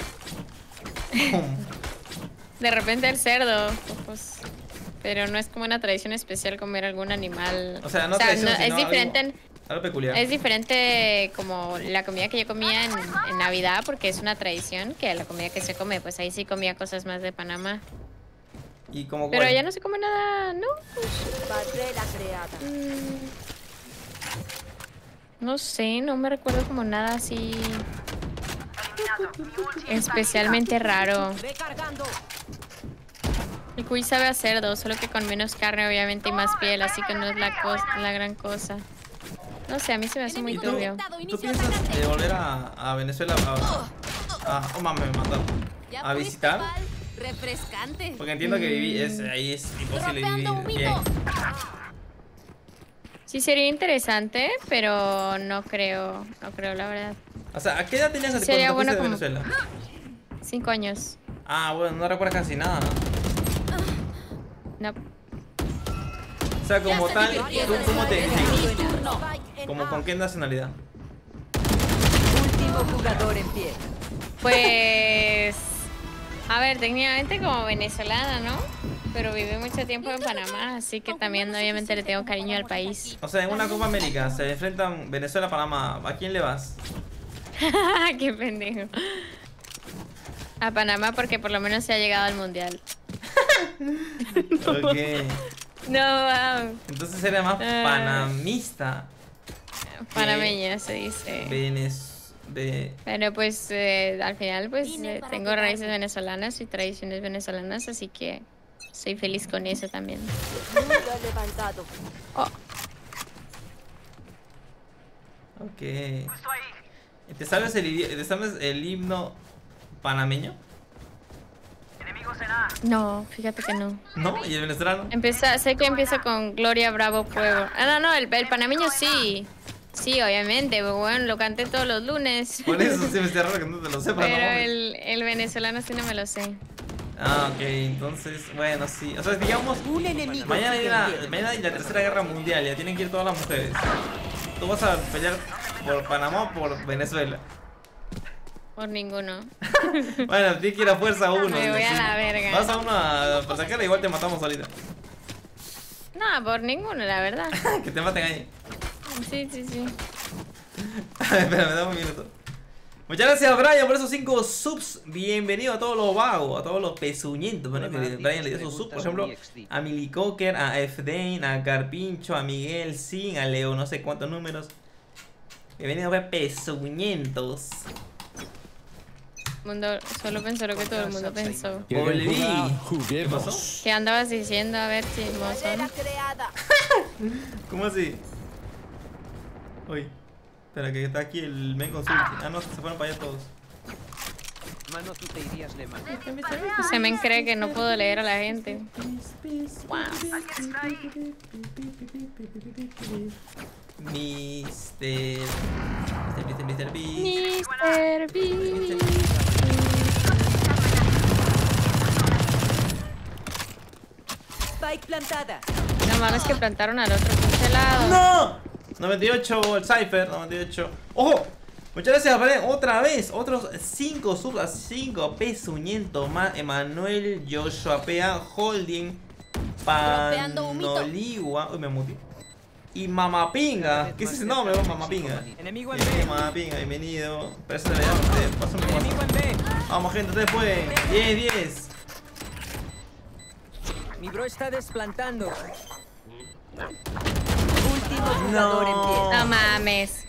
S1: De repente el cerdo, pues, pero no es como una tradición especial comer algún animal.
S2: O sea, no tradición,
S1: es
S2: sino
S1: diferente,
S2: algo- Algo peculiar.
S1: es diferente como la comida que yo comía en, en Navidad porque es una tradición que la comida que se come, pues ahí sí comía cosas más de Panamá.
S2: ¿Y como
S1: Pero
S2: cuál?
S1: allá no se come nada, ¿no?
S7: Barrera creada.
S1: Mm, no sé, no me recuerdo como nada así especialmente raro.
S7: Recargando.
S1: El cuy sabe a cerdo, solo que con menos carne obviamente y más piel, así que no es la, cos- la gran cosa. No sé, a mí se me hace muy
S2: ¿Y tú,
S1: turbio.
S2: ¿tú piensas eh, volver a, a Venezuela a, a, oh mames, me mataron,
S7: ¿Ya
S2: a
S7: fuiste,
S2: visitar?
S7: Val? Refrescante.
S2: Porque entiendo que viví, es, ahí es imposible vivir
S7: Dropeando
S2: bien.
S7: humito.
S1: Sí sería interesante, pero no creo, no creo la verdad.
S2: O sea, ¿a qué edad tenías
S1: Sí,
S2: cuando
S1: sería
S2: te fuiste
S1: bueno
S2: de
S1: como-
S2: Venezuela?
S1: Cinco años.
S2: Ah, bueno, no recuerdas casi nada.
S1: No.
S2: O sea, como tal, ¿tú cómo te defines?
S7: Spike en
S2: ¿Como
S7: A.
S2: con qué nacionalidad?
S11: Último jugador en pie.
S1: Pues... A ver, técnicamente como venezolana, ¿no? Pero viví mucho tiempo en Panamá, así que también obviamente le tengo cariño al país.
S2: O sea, en una Copa América se enfrentan Venezuela-Panamá. ¿A quién le vas?
S1: Qué pendejo. A Panamá porque por lo menos se ha llegado al mundial.
S2: Ok.
S1: No, wow.
S2: Entonces eres más
S1: Ah.
S2: panamista.
S1: Panameña se dice.
S2: Venez... Ve...
S1: Pero pues eh, al final pues eh, tengo raíces venezolanas y tradiciones venezolanas, así que soy feliz con eso también.
S7: Muro levantado.
S1: Oh,
S2: Ok. ¿Te sabes el, idi- ¿te sabes el himno panameño?
S1: no, fíjate que no.
S2: ¿No? ¿Y el venezolano?
S1: Empieza, sé que empieza con Gloria Bravo Pueblo. Ah, no, no, el, el panameño sí. Sí, obviamente, pero bueno, lo canté todos los lunes.
S2: Por eso sí me está raro que no te lo sepas,
S1: Pero
S2: ¿no?
S1: el, el venezolano sí no me lo sé.
S2: Ah, ok, entonces, bueno, sí. O sea, digamos,
S11: Un enemigo
S2: mañana hay,
S11: sigue
S2: la,
S11: en pie.
S2: mañana hay la tercera guerra mundial, ya tienen que ir todas las mujeres. Tú vas a pelear por Panamá o por Venezuela.
S1: Por ninguno.
S2: Bueno, tienes que ir a fuerza uno.
S1: Me voy a
S2: sí.
S1: la verga.
S2: Vas a uno a para sacarla, igual te matamos ahorita.
S1: No, por ninguno, la verdad.
S2: Que te maten ahí.
S1: Sí, sí, sí.
S2: Espera, me da un minuto. Muchas gracias, Brian, por esos cinco subs. Bienvenido a todos los vagos, a todos los pezuñientos. Bueno, que Brian le dio sus subs, por ejemplo, a Millie Cocker, a F. Dane, a Carpincho, a Miguel Sin, a Leo, no sé cuántos números. Bienvenido a pezuñentos.
S1: El mundo solo pensó lo que todo el mundo pensó.
S5: ¿Quieren
S2: Volví.
S5: jugar?
S2: ¿Qué pasó?
S5: Juguemos.
S1: ¿Qué andabas diciendo? A ver,
S7: Barrera
S1: chismoso.
S7: creada.
S2: ¿Cómo así? Uy, espera, que está aquí el men consulting. Ah, no, se fueron para allá todos.
S3: Mano, tú te irías de mano.
S1: Se me cree que no puedo leer a la gente. Wow.
S2: Mister... Mister, Mister, Mister B.
S1: mister B.
S11: Spike plantada.
S1: No mames que plantaron al otro pinche lado.
S2: ¡No! noventa y ocho, el Cypher, noventa y ocho. ¡Ojo! Muchas gracias, Brian. Otra vez, otros cinco subs a cinco pezuñentos más. Emanuel, Joshua Pea, Holding,
S7: Dropeando humito.
S2: Panoligua. Uy, me muti. Y Mamapinga. ¿Qué es ese nombre, Mamapinga?
S10: Enemigo en
S2: Bienvenido,
S10: B.
S2: Mamapinga, bienvenido. Pero eso le da a usted. Pásame un
S10: Enemigo en B.
S2: Vamos, gente, ustedes pueden. diez, diez.
S10: Mi bro está desplantando.
S11: Último jugador en pie.
S1: No mames.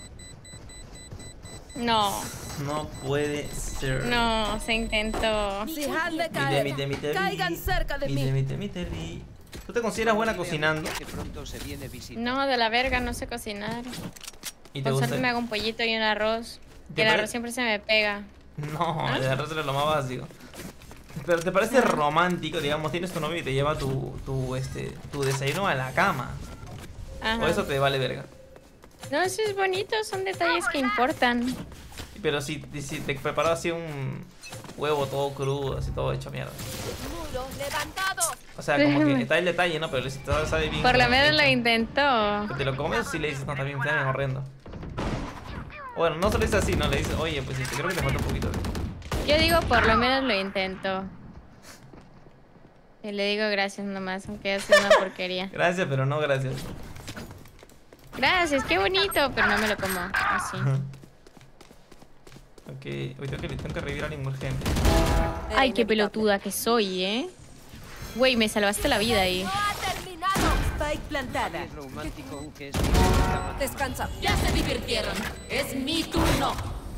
S1: No,
S2: No puede ser.
S1: no, se intentó.
S7: Dejan de
S2: Mite,
S7: caer.
S2: mite, mite,
S7: Caigan cerca de
S2: mite,
S7: mí.
S2: mite, mite, mite. ¿Tú te consideras buena cocinando?
S3: Que pronto se viene visita.
S1: No, de la verga, no sé cocinar.
S2: ¿Y te
S1: Con
S2: gusta?
S1: suerte me hago un pollito y un arroz.
S2: ¿Te
S1: El
S2: pare-
S1: arroz siempre se me pega.
S2: No, el arroz era lo más básico. Pero ¿te parece romántico, digamos, tienes tu novio y te lleva tu, tu, este, tu desayuno a la cama?
S1: Ajá.
S2: ¿O eso te vale verga?
S1: No, eso es bonito, son detalles que importan.
S2: Pero si, si te preparas así un huevo todo crudo, así todo hecho mierda.
S7: Muro levantado.
S2: O sea, como que está el detalle, ¿no? Pero si todo sabe bien.
S1: Por lo
S2: como
S1: menos
S2: hecho.
S1: lo intentó.
S2: Que te lo comes y le dices, no, está bien, está bien horrendo. Bueno, no solo dices así, no, le dices, oye, pues este, creo que te falta un poquito.
S1: Yo digo, por lo menos lo intentó. Y le digo gracias nomás, aunque sea una porquería.
S2: Gracias, pero no gracias.
S1: Gracias, qué bonito, pero no me lo como así.
S2: Ok, hoy tengo que, tengo que revivir a alguien urgente.
S1: Ay, qué pelotuda que soy, ¿eh? Güey, me salvaste la vida ahí.
S7: No ha terminado.
S11: Spike plantada.
S3: Es romántico, uh, que es mi cama.
S7: Descansa.
S4: Ya se divirtieron. Es mi turno.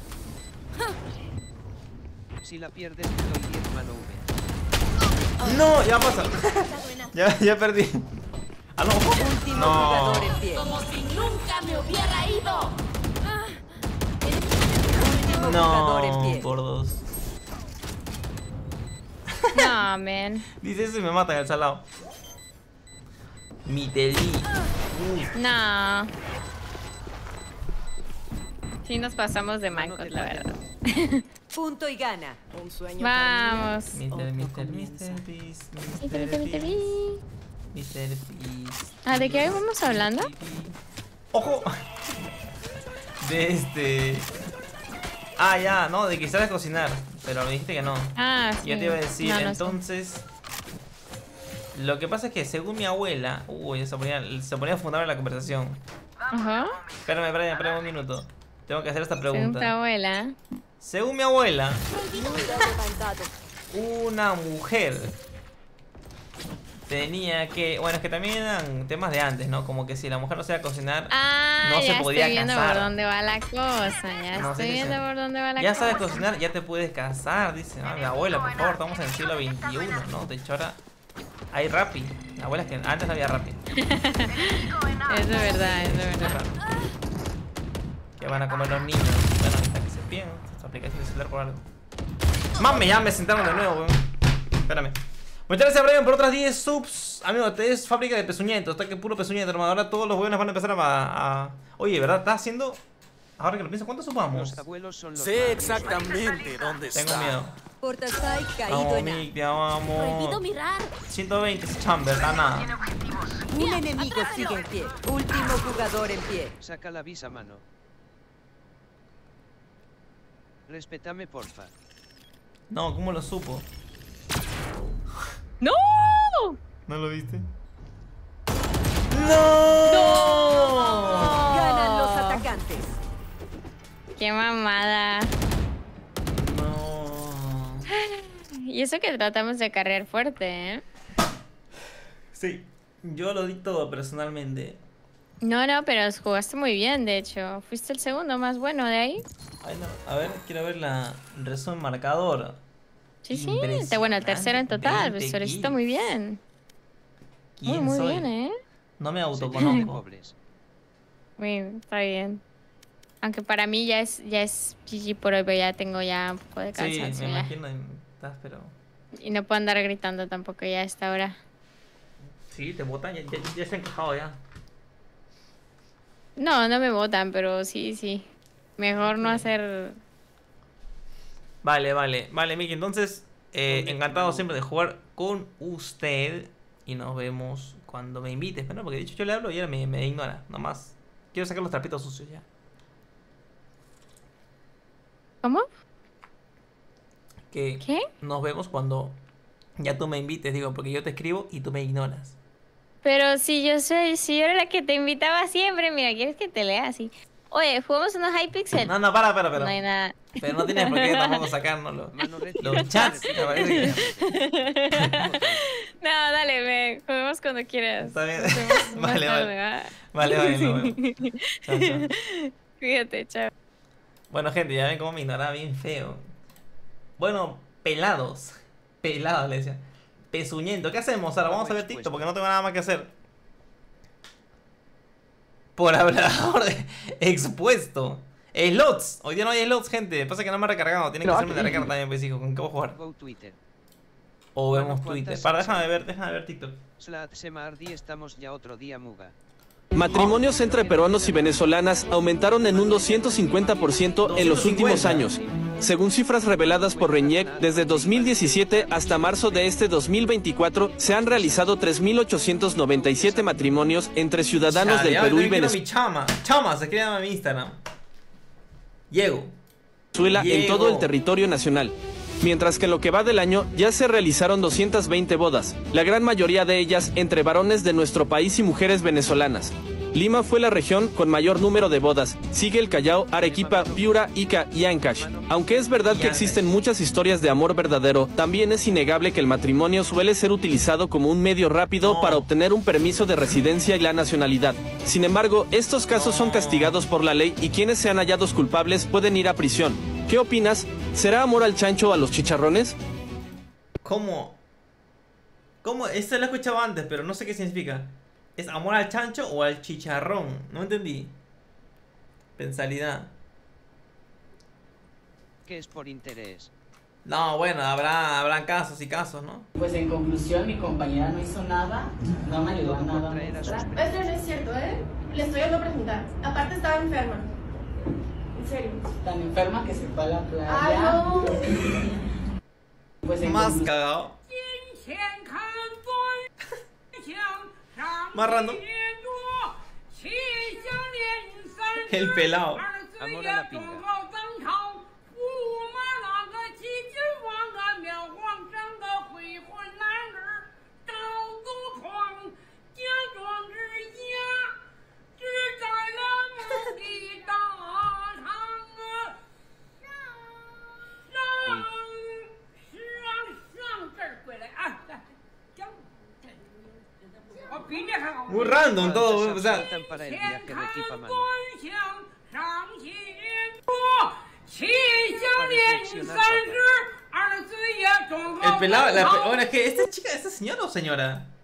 S3: Si la pierdes, te doy diez mano V.
S2: No, ya pasa. ya, ya perdí. Ah, no.
S11: Último
S2: No.
S11: jugador en pie.
S4: Como si nunca me hubiera ido.
S11: Último jugador en
S2: No,
S11: pie.
S2: por dos.
S1: No, man.
S2: Dice eso y me matan el salado. Miteli.
S1: No. Sí nos pasamos de mancos, la verdad.
S11: Punto y gana.
S9: Un sueño.
S1: Vamos.
S2: Mister, Mister, Mister Beast, Mister
S1: Mister, Mister
S2: Beast,
S1: Beast.
S2: Mister Beast.
S1: Ah, ¿de qué vamos hablando?
S2: ¡Ojo! De este... Ah, ya, no, de que sabes cocinar. Pero me dijiste que no.
S1: Ah, sí.
S2: Yo te iba a decir,
S1: No, no sé.
S2: entonces... Lo que pasa es que según mi abuela... Uy, se ponía, se ponía fundamental la conversación.
S1: Ajá.
S2: Espérame, espérame, espérame un minuto. Tengo que hacer esta
S1: Según
S2: pregunta.
S1: tu abuela.
S2: Según mi abuela, una mujer tenía que... Bueno, es que también eran temas de antes, ¿no? Como que si la mujer no sabía cocinar,
S1: Ah,
S2: no se
S1: ya
S2: podía
S1: estoy viendo
S2: casar.
S1: por dónde va la cosa. Ya
S2: No,
S1: estoy
S2: sí, sí,
S1: viendo
S2: sí.
S1: por dónde va la
S2: Ya
S1: cosa.
S2: sabes cocinar, ya te puedes casar. Dice, ah, mi abuela, por favor, estamos en el siglo veintiuno, ¿no? De hecho ahora hay Rappi. La abuela es que antes no había Rappi.
S1: Es de verdad, es de verdad.
S2: ¿Qué van a comer los niños? Bueno, ahorita que se pierden esta aplicación de celular por algo. Mame, ya me sentaron de nuevo, weón. Espérame. Muchas gracias, Brian, por otras diez subs. Amigo, te es fábrica de pezuñento. Está que puro pezuñento, hermano. Ahora todos los buenos van a empezar a, a... Oye, ¿verdad? ¿Estás haciendo...? Ahora que lo pienso, ¿cuántos subamos?
S3: Los abuelos son los
S8: Sé
S3: padres.
S8: exactamente dónde está.
S2: Tengo miedo.
S11: Portasai caído
S2: Vamos,
S11: en A.
S2: Mick, ya vamos.
S4: Prohibido mirar.
S2: ciento veinte es chamber, da nada.
S11: Un enemigo sigue en pie. Último jugador en pie.
S3: Saca la visa, mano. Respétame, porfa.
S2: No, ¿cómo lo supo?
S1: ¡No!
S2: ¿No lo viste?
S1: ¡No!
S11: Ganan los atacantes.
S1: ¡Qué mamada!
S2: No.
S1: Y eso que tratamos de carrear fuerte, ¿eh?
S2: Sí, yo lo di todo personalmente.
S1: No, no, pero jugaste muy bien, de hecho. Fuiste el segundo más bueno de ahí.
S2: Ay, no. A ver, quiero ver la el resumen marcador.
S1: Sí, sí. Te- Bueno, el tercero en total. Pues
S2: veinte
S1: solicito muy bien. Muy,
S2: ¿Quién
S1: muy
S2: soy?
S1: bien, ¿eh?
S2: No me
S3: Señores
S2: autoconozco.
S3: pobres.
S1: Muy, está bien. Aunque para mí ya es ya es G G por hoy, pero ya tengo ya un poco de
S2: Sí,
S1: cansancio.
S2: me
S1: ya.
S2: imagino. Estás, pero...
S1: Y no puedo andar gritando tampoco ya a esta hora.
S2: Sí, te botan, ya, ya, ya se ha encajado ya.
S1: No, no me votan, pero sí, sí. Mejor no hacer...
S2: Vale, vale, vale, Miki, entonces eh,
S3: ¿Dónde?
S2: encantado siempre de jugar con usted. Y nos vemos cuando me invites. Pero no, porque de hecho yo le hablo y él me, me ignora. Nomás quiero sacar los trapitos sucios ya.
S1: ¿Cómo?
S2: Que
S1: ¿Qué?
S2: nos vemos cuando ya tú me invites, digo, porque yo te escribo y tú me ignoras.
S1: Pero si yo soy, si yo era la que te invitaba siempre, mira, ¿quieres que te lea así? Oye, ¿jugamos unos Hypixel?
S2: No, no, para, para, pero.
S1: No hay nada.
S2: Pero no tienes por qué tampoco sacárnoslo.
S3: Mano,
S2: Los chats, me parece que...
S1: No, dale, ve, juguemos cuando quieras.
S2: Está bien.
S1: Nos vemos más
S2: Vale,
S1: tarde,
S2: vale.
S1: ¿va?
S2: Vale, vale, nos vemos. Chao, chao.
S1: Cuídate, chao.
S2: Bueno, gente, ya ven cómo me ignoraba bien feo. Bueno, pelados. Pelados, le decía. Pezuñento. ¿Qué hacemos ahora? Vamos a ver TikTok porque no tengo nada más que hacer. Por hablador de expuesto. Slots. Hoy día no hay slots, gente. Pasa que no me he recargado. Tiene que hacerme la recarga también, pues, hijo. ¿Con qué voy a jugar?
S3: Go Twitter.
S2: O
S3: Bueno,
S2: vemos
S3: ¿cuántas
S2: Twitter. Para,
S3: son?
S2: déjame ver, déjame ver TikTok.
S3: Slat Semardi, estamos ya otro día, Muga.
S12: Matrimonios entre peruanos y venezolanas aumentaron en un doscientos cincuenta por ciento en los últimos años. Según cifras reveladas por Reñec, desde dos mil diecisiete hasta marzo de este dos mil veinticuatro se han realizado tres mil ochocientos noventa y siete matrimonios entre ciudadanos del
S2: Chale,
S12: Perú y
S2: ahora quiero
S12: Venezuela
S2: mi chama. Chama, se escribe en mi Instagram. Llego.
S12: en
S2: Diego.
S12: todo el territorio nacional. Mientras que en lo que va del año ya se realizaron doscientas veinte bodas, la gran mayoría de ellas entre varones de nuestro país y mujeres venezolanas. Lima fue la región con mayor número de bodas, sigue el Callao, Arequipa, Piura, Ica y Ancash. Aunque es verdad que existen muchas historias de amor verdadero, también es innegable que el matrimonio suele ser utilizado como un medio rápido para obtener un permiso de residencia y la nacionalidad. Sin embargo, estos casos son castigados por la ley y quienes sean hallados culpables pueden ir a prisión. ¿Qué opinas? ¿Será amor al chancho o a los chicharrones?
S2: ¿Cómo? ¿Cómo? Esto lo he escuchado antes, pero no sé qué significa. ¿Es amor al chancho o al chicharrón? No entendí. Pensalidad.
S3: ¿Qué es por interés?
S2: No, bueno, habrá, habrán casos y casos, ¿no?
S13: Pues en conclusión, mi compañera no hizo nada, no me ayudó a nada.
S14: Esto no es cierto, ¿eh? Le estoy dando a preguntar. Aparte estaba enferma.
S13: ¿En serio? Tan enferma que se fue a la playa.
S4: Ay, no.
S13: Pues en
S2: Más
S13: conclu-
S2: cagado. Más random. El pelado.
S3: Amor a la pinga.
S2: Muy random todo, o sea.
S3: Para el viaje de equipa mano.
S2: El pelado, la, bueno, es que esta chica, esta señora o señora.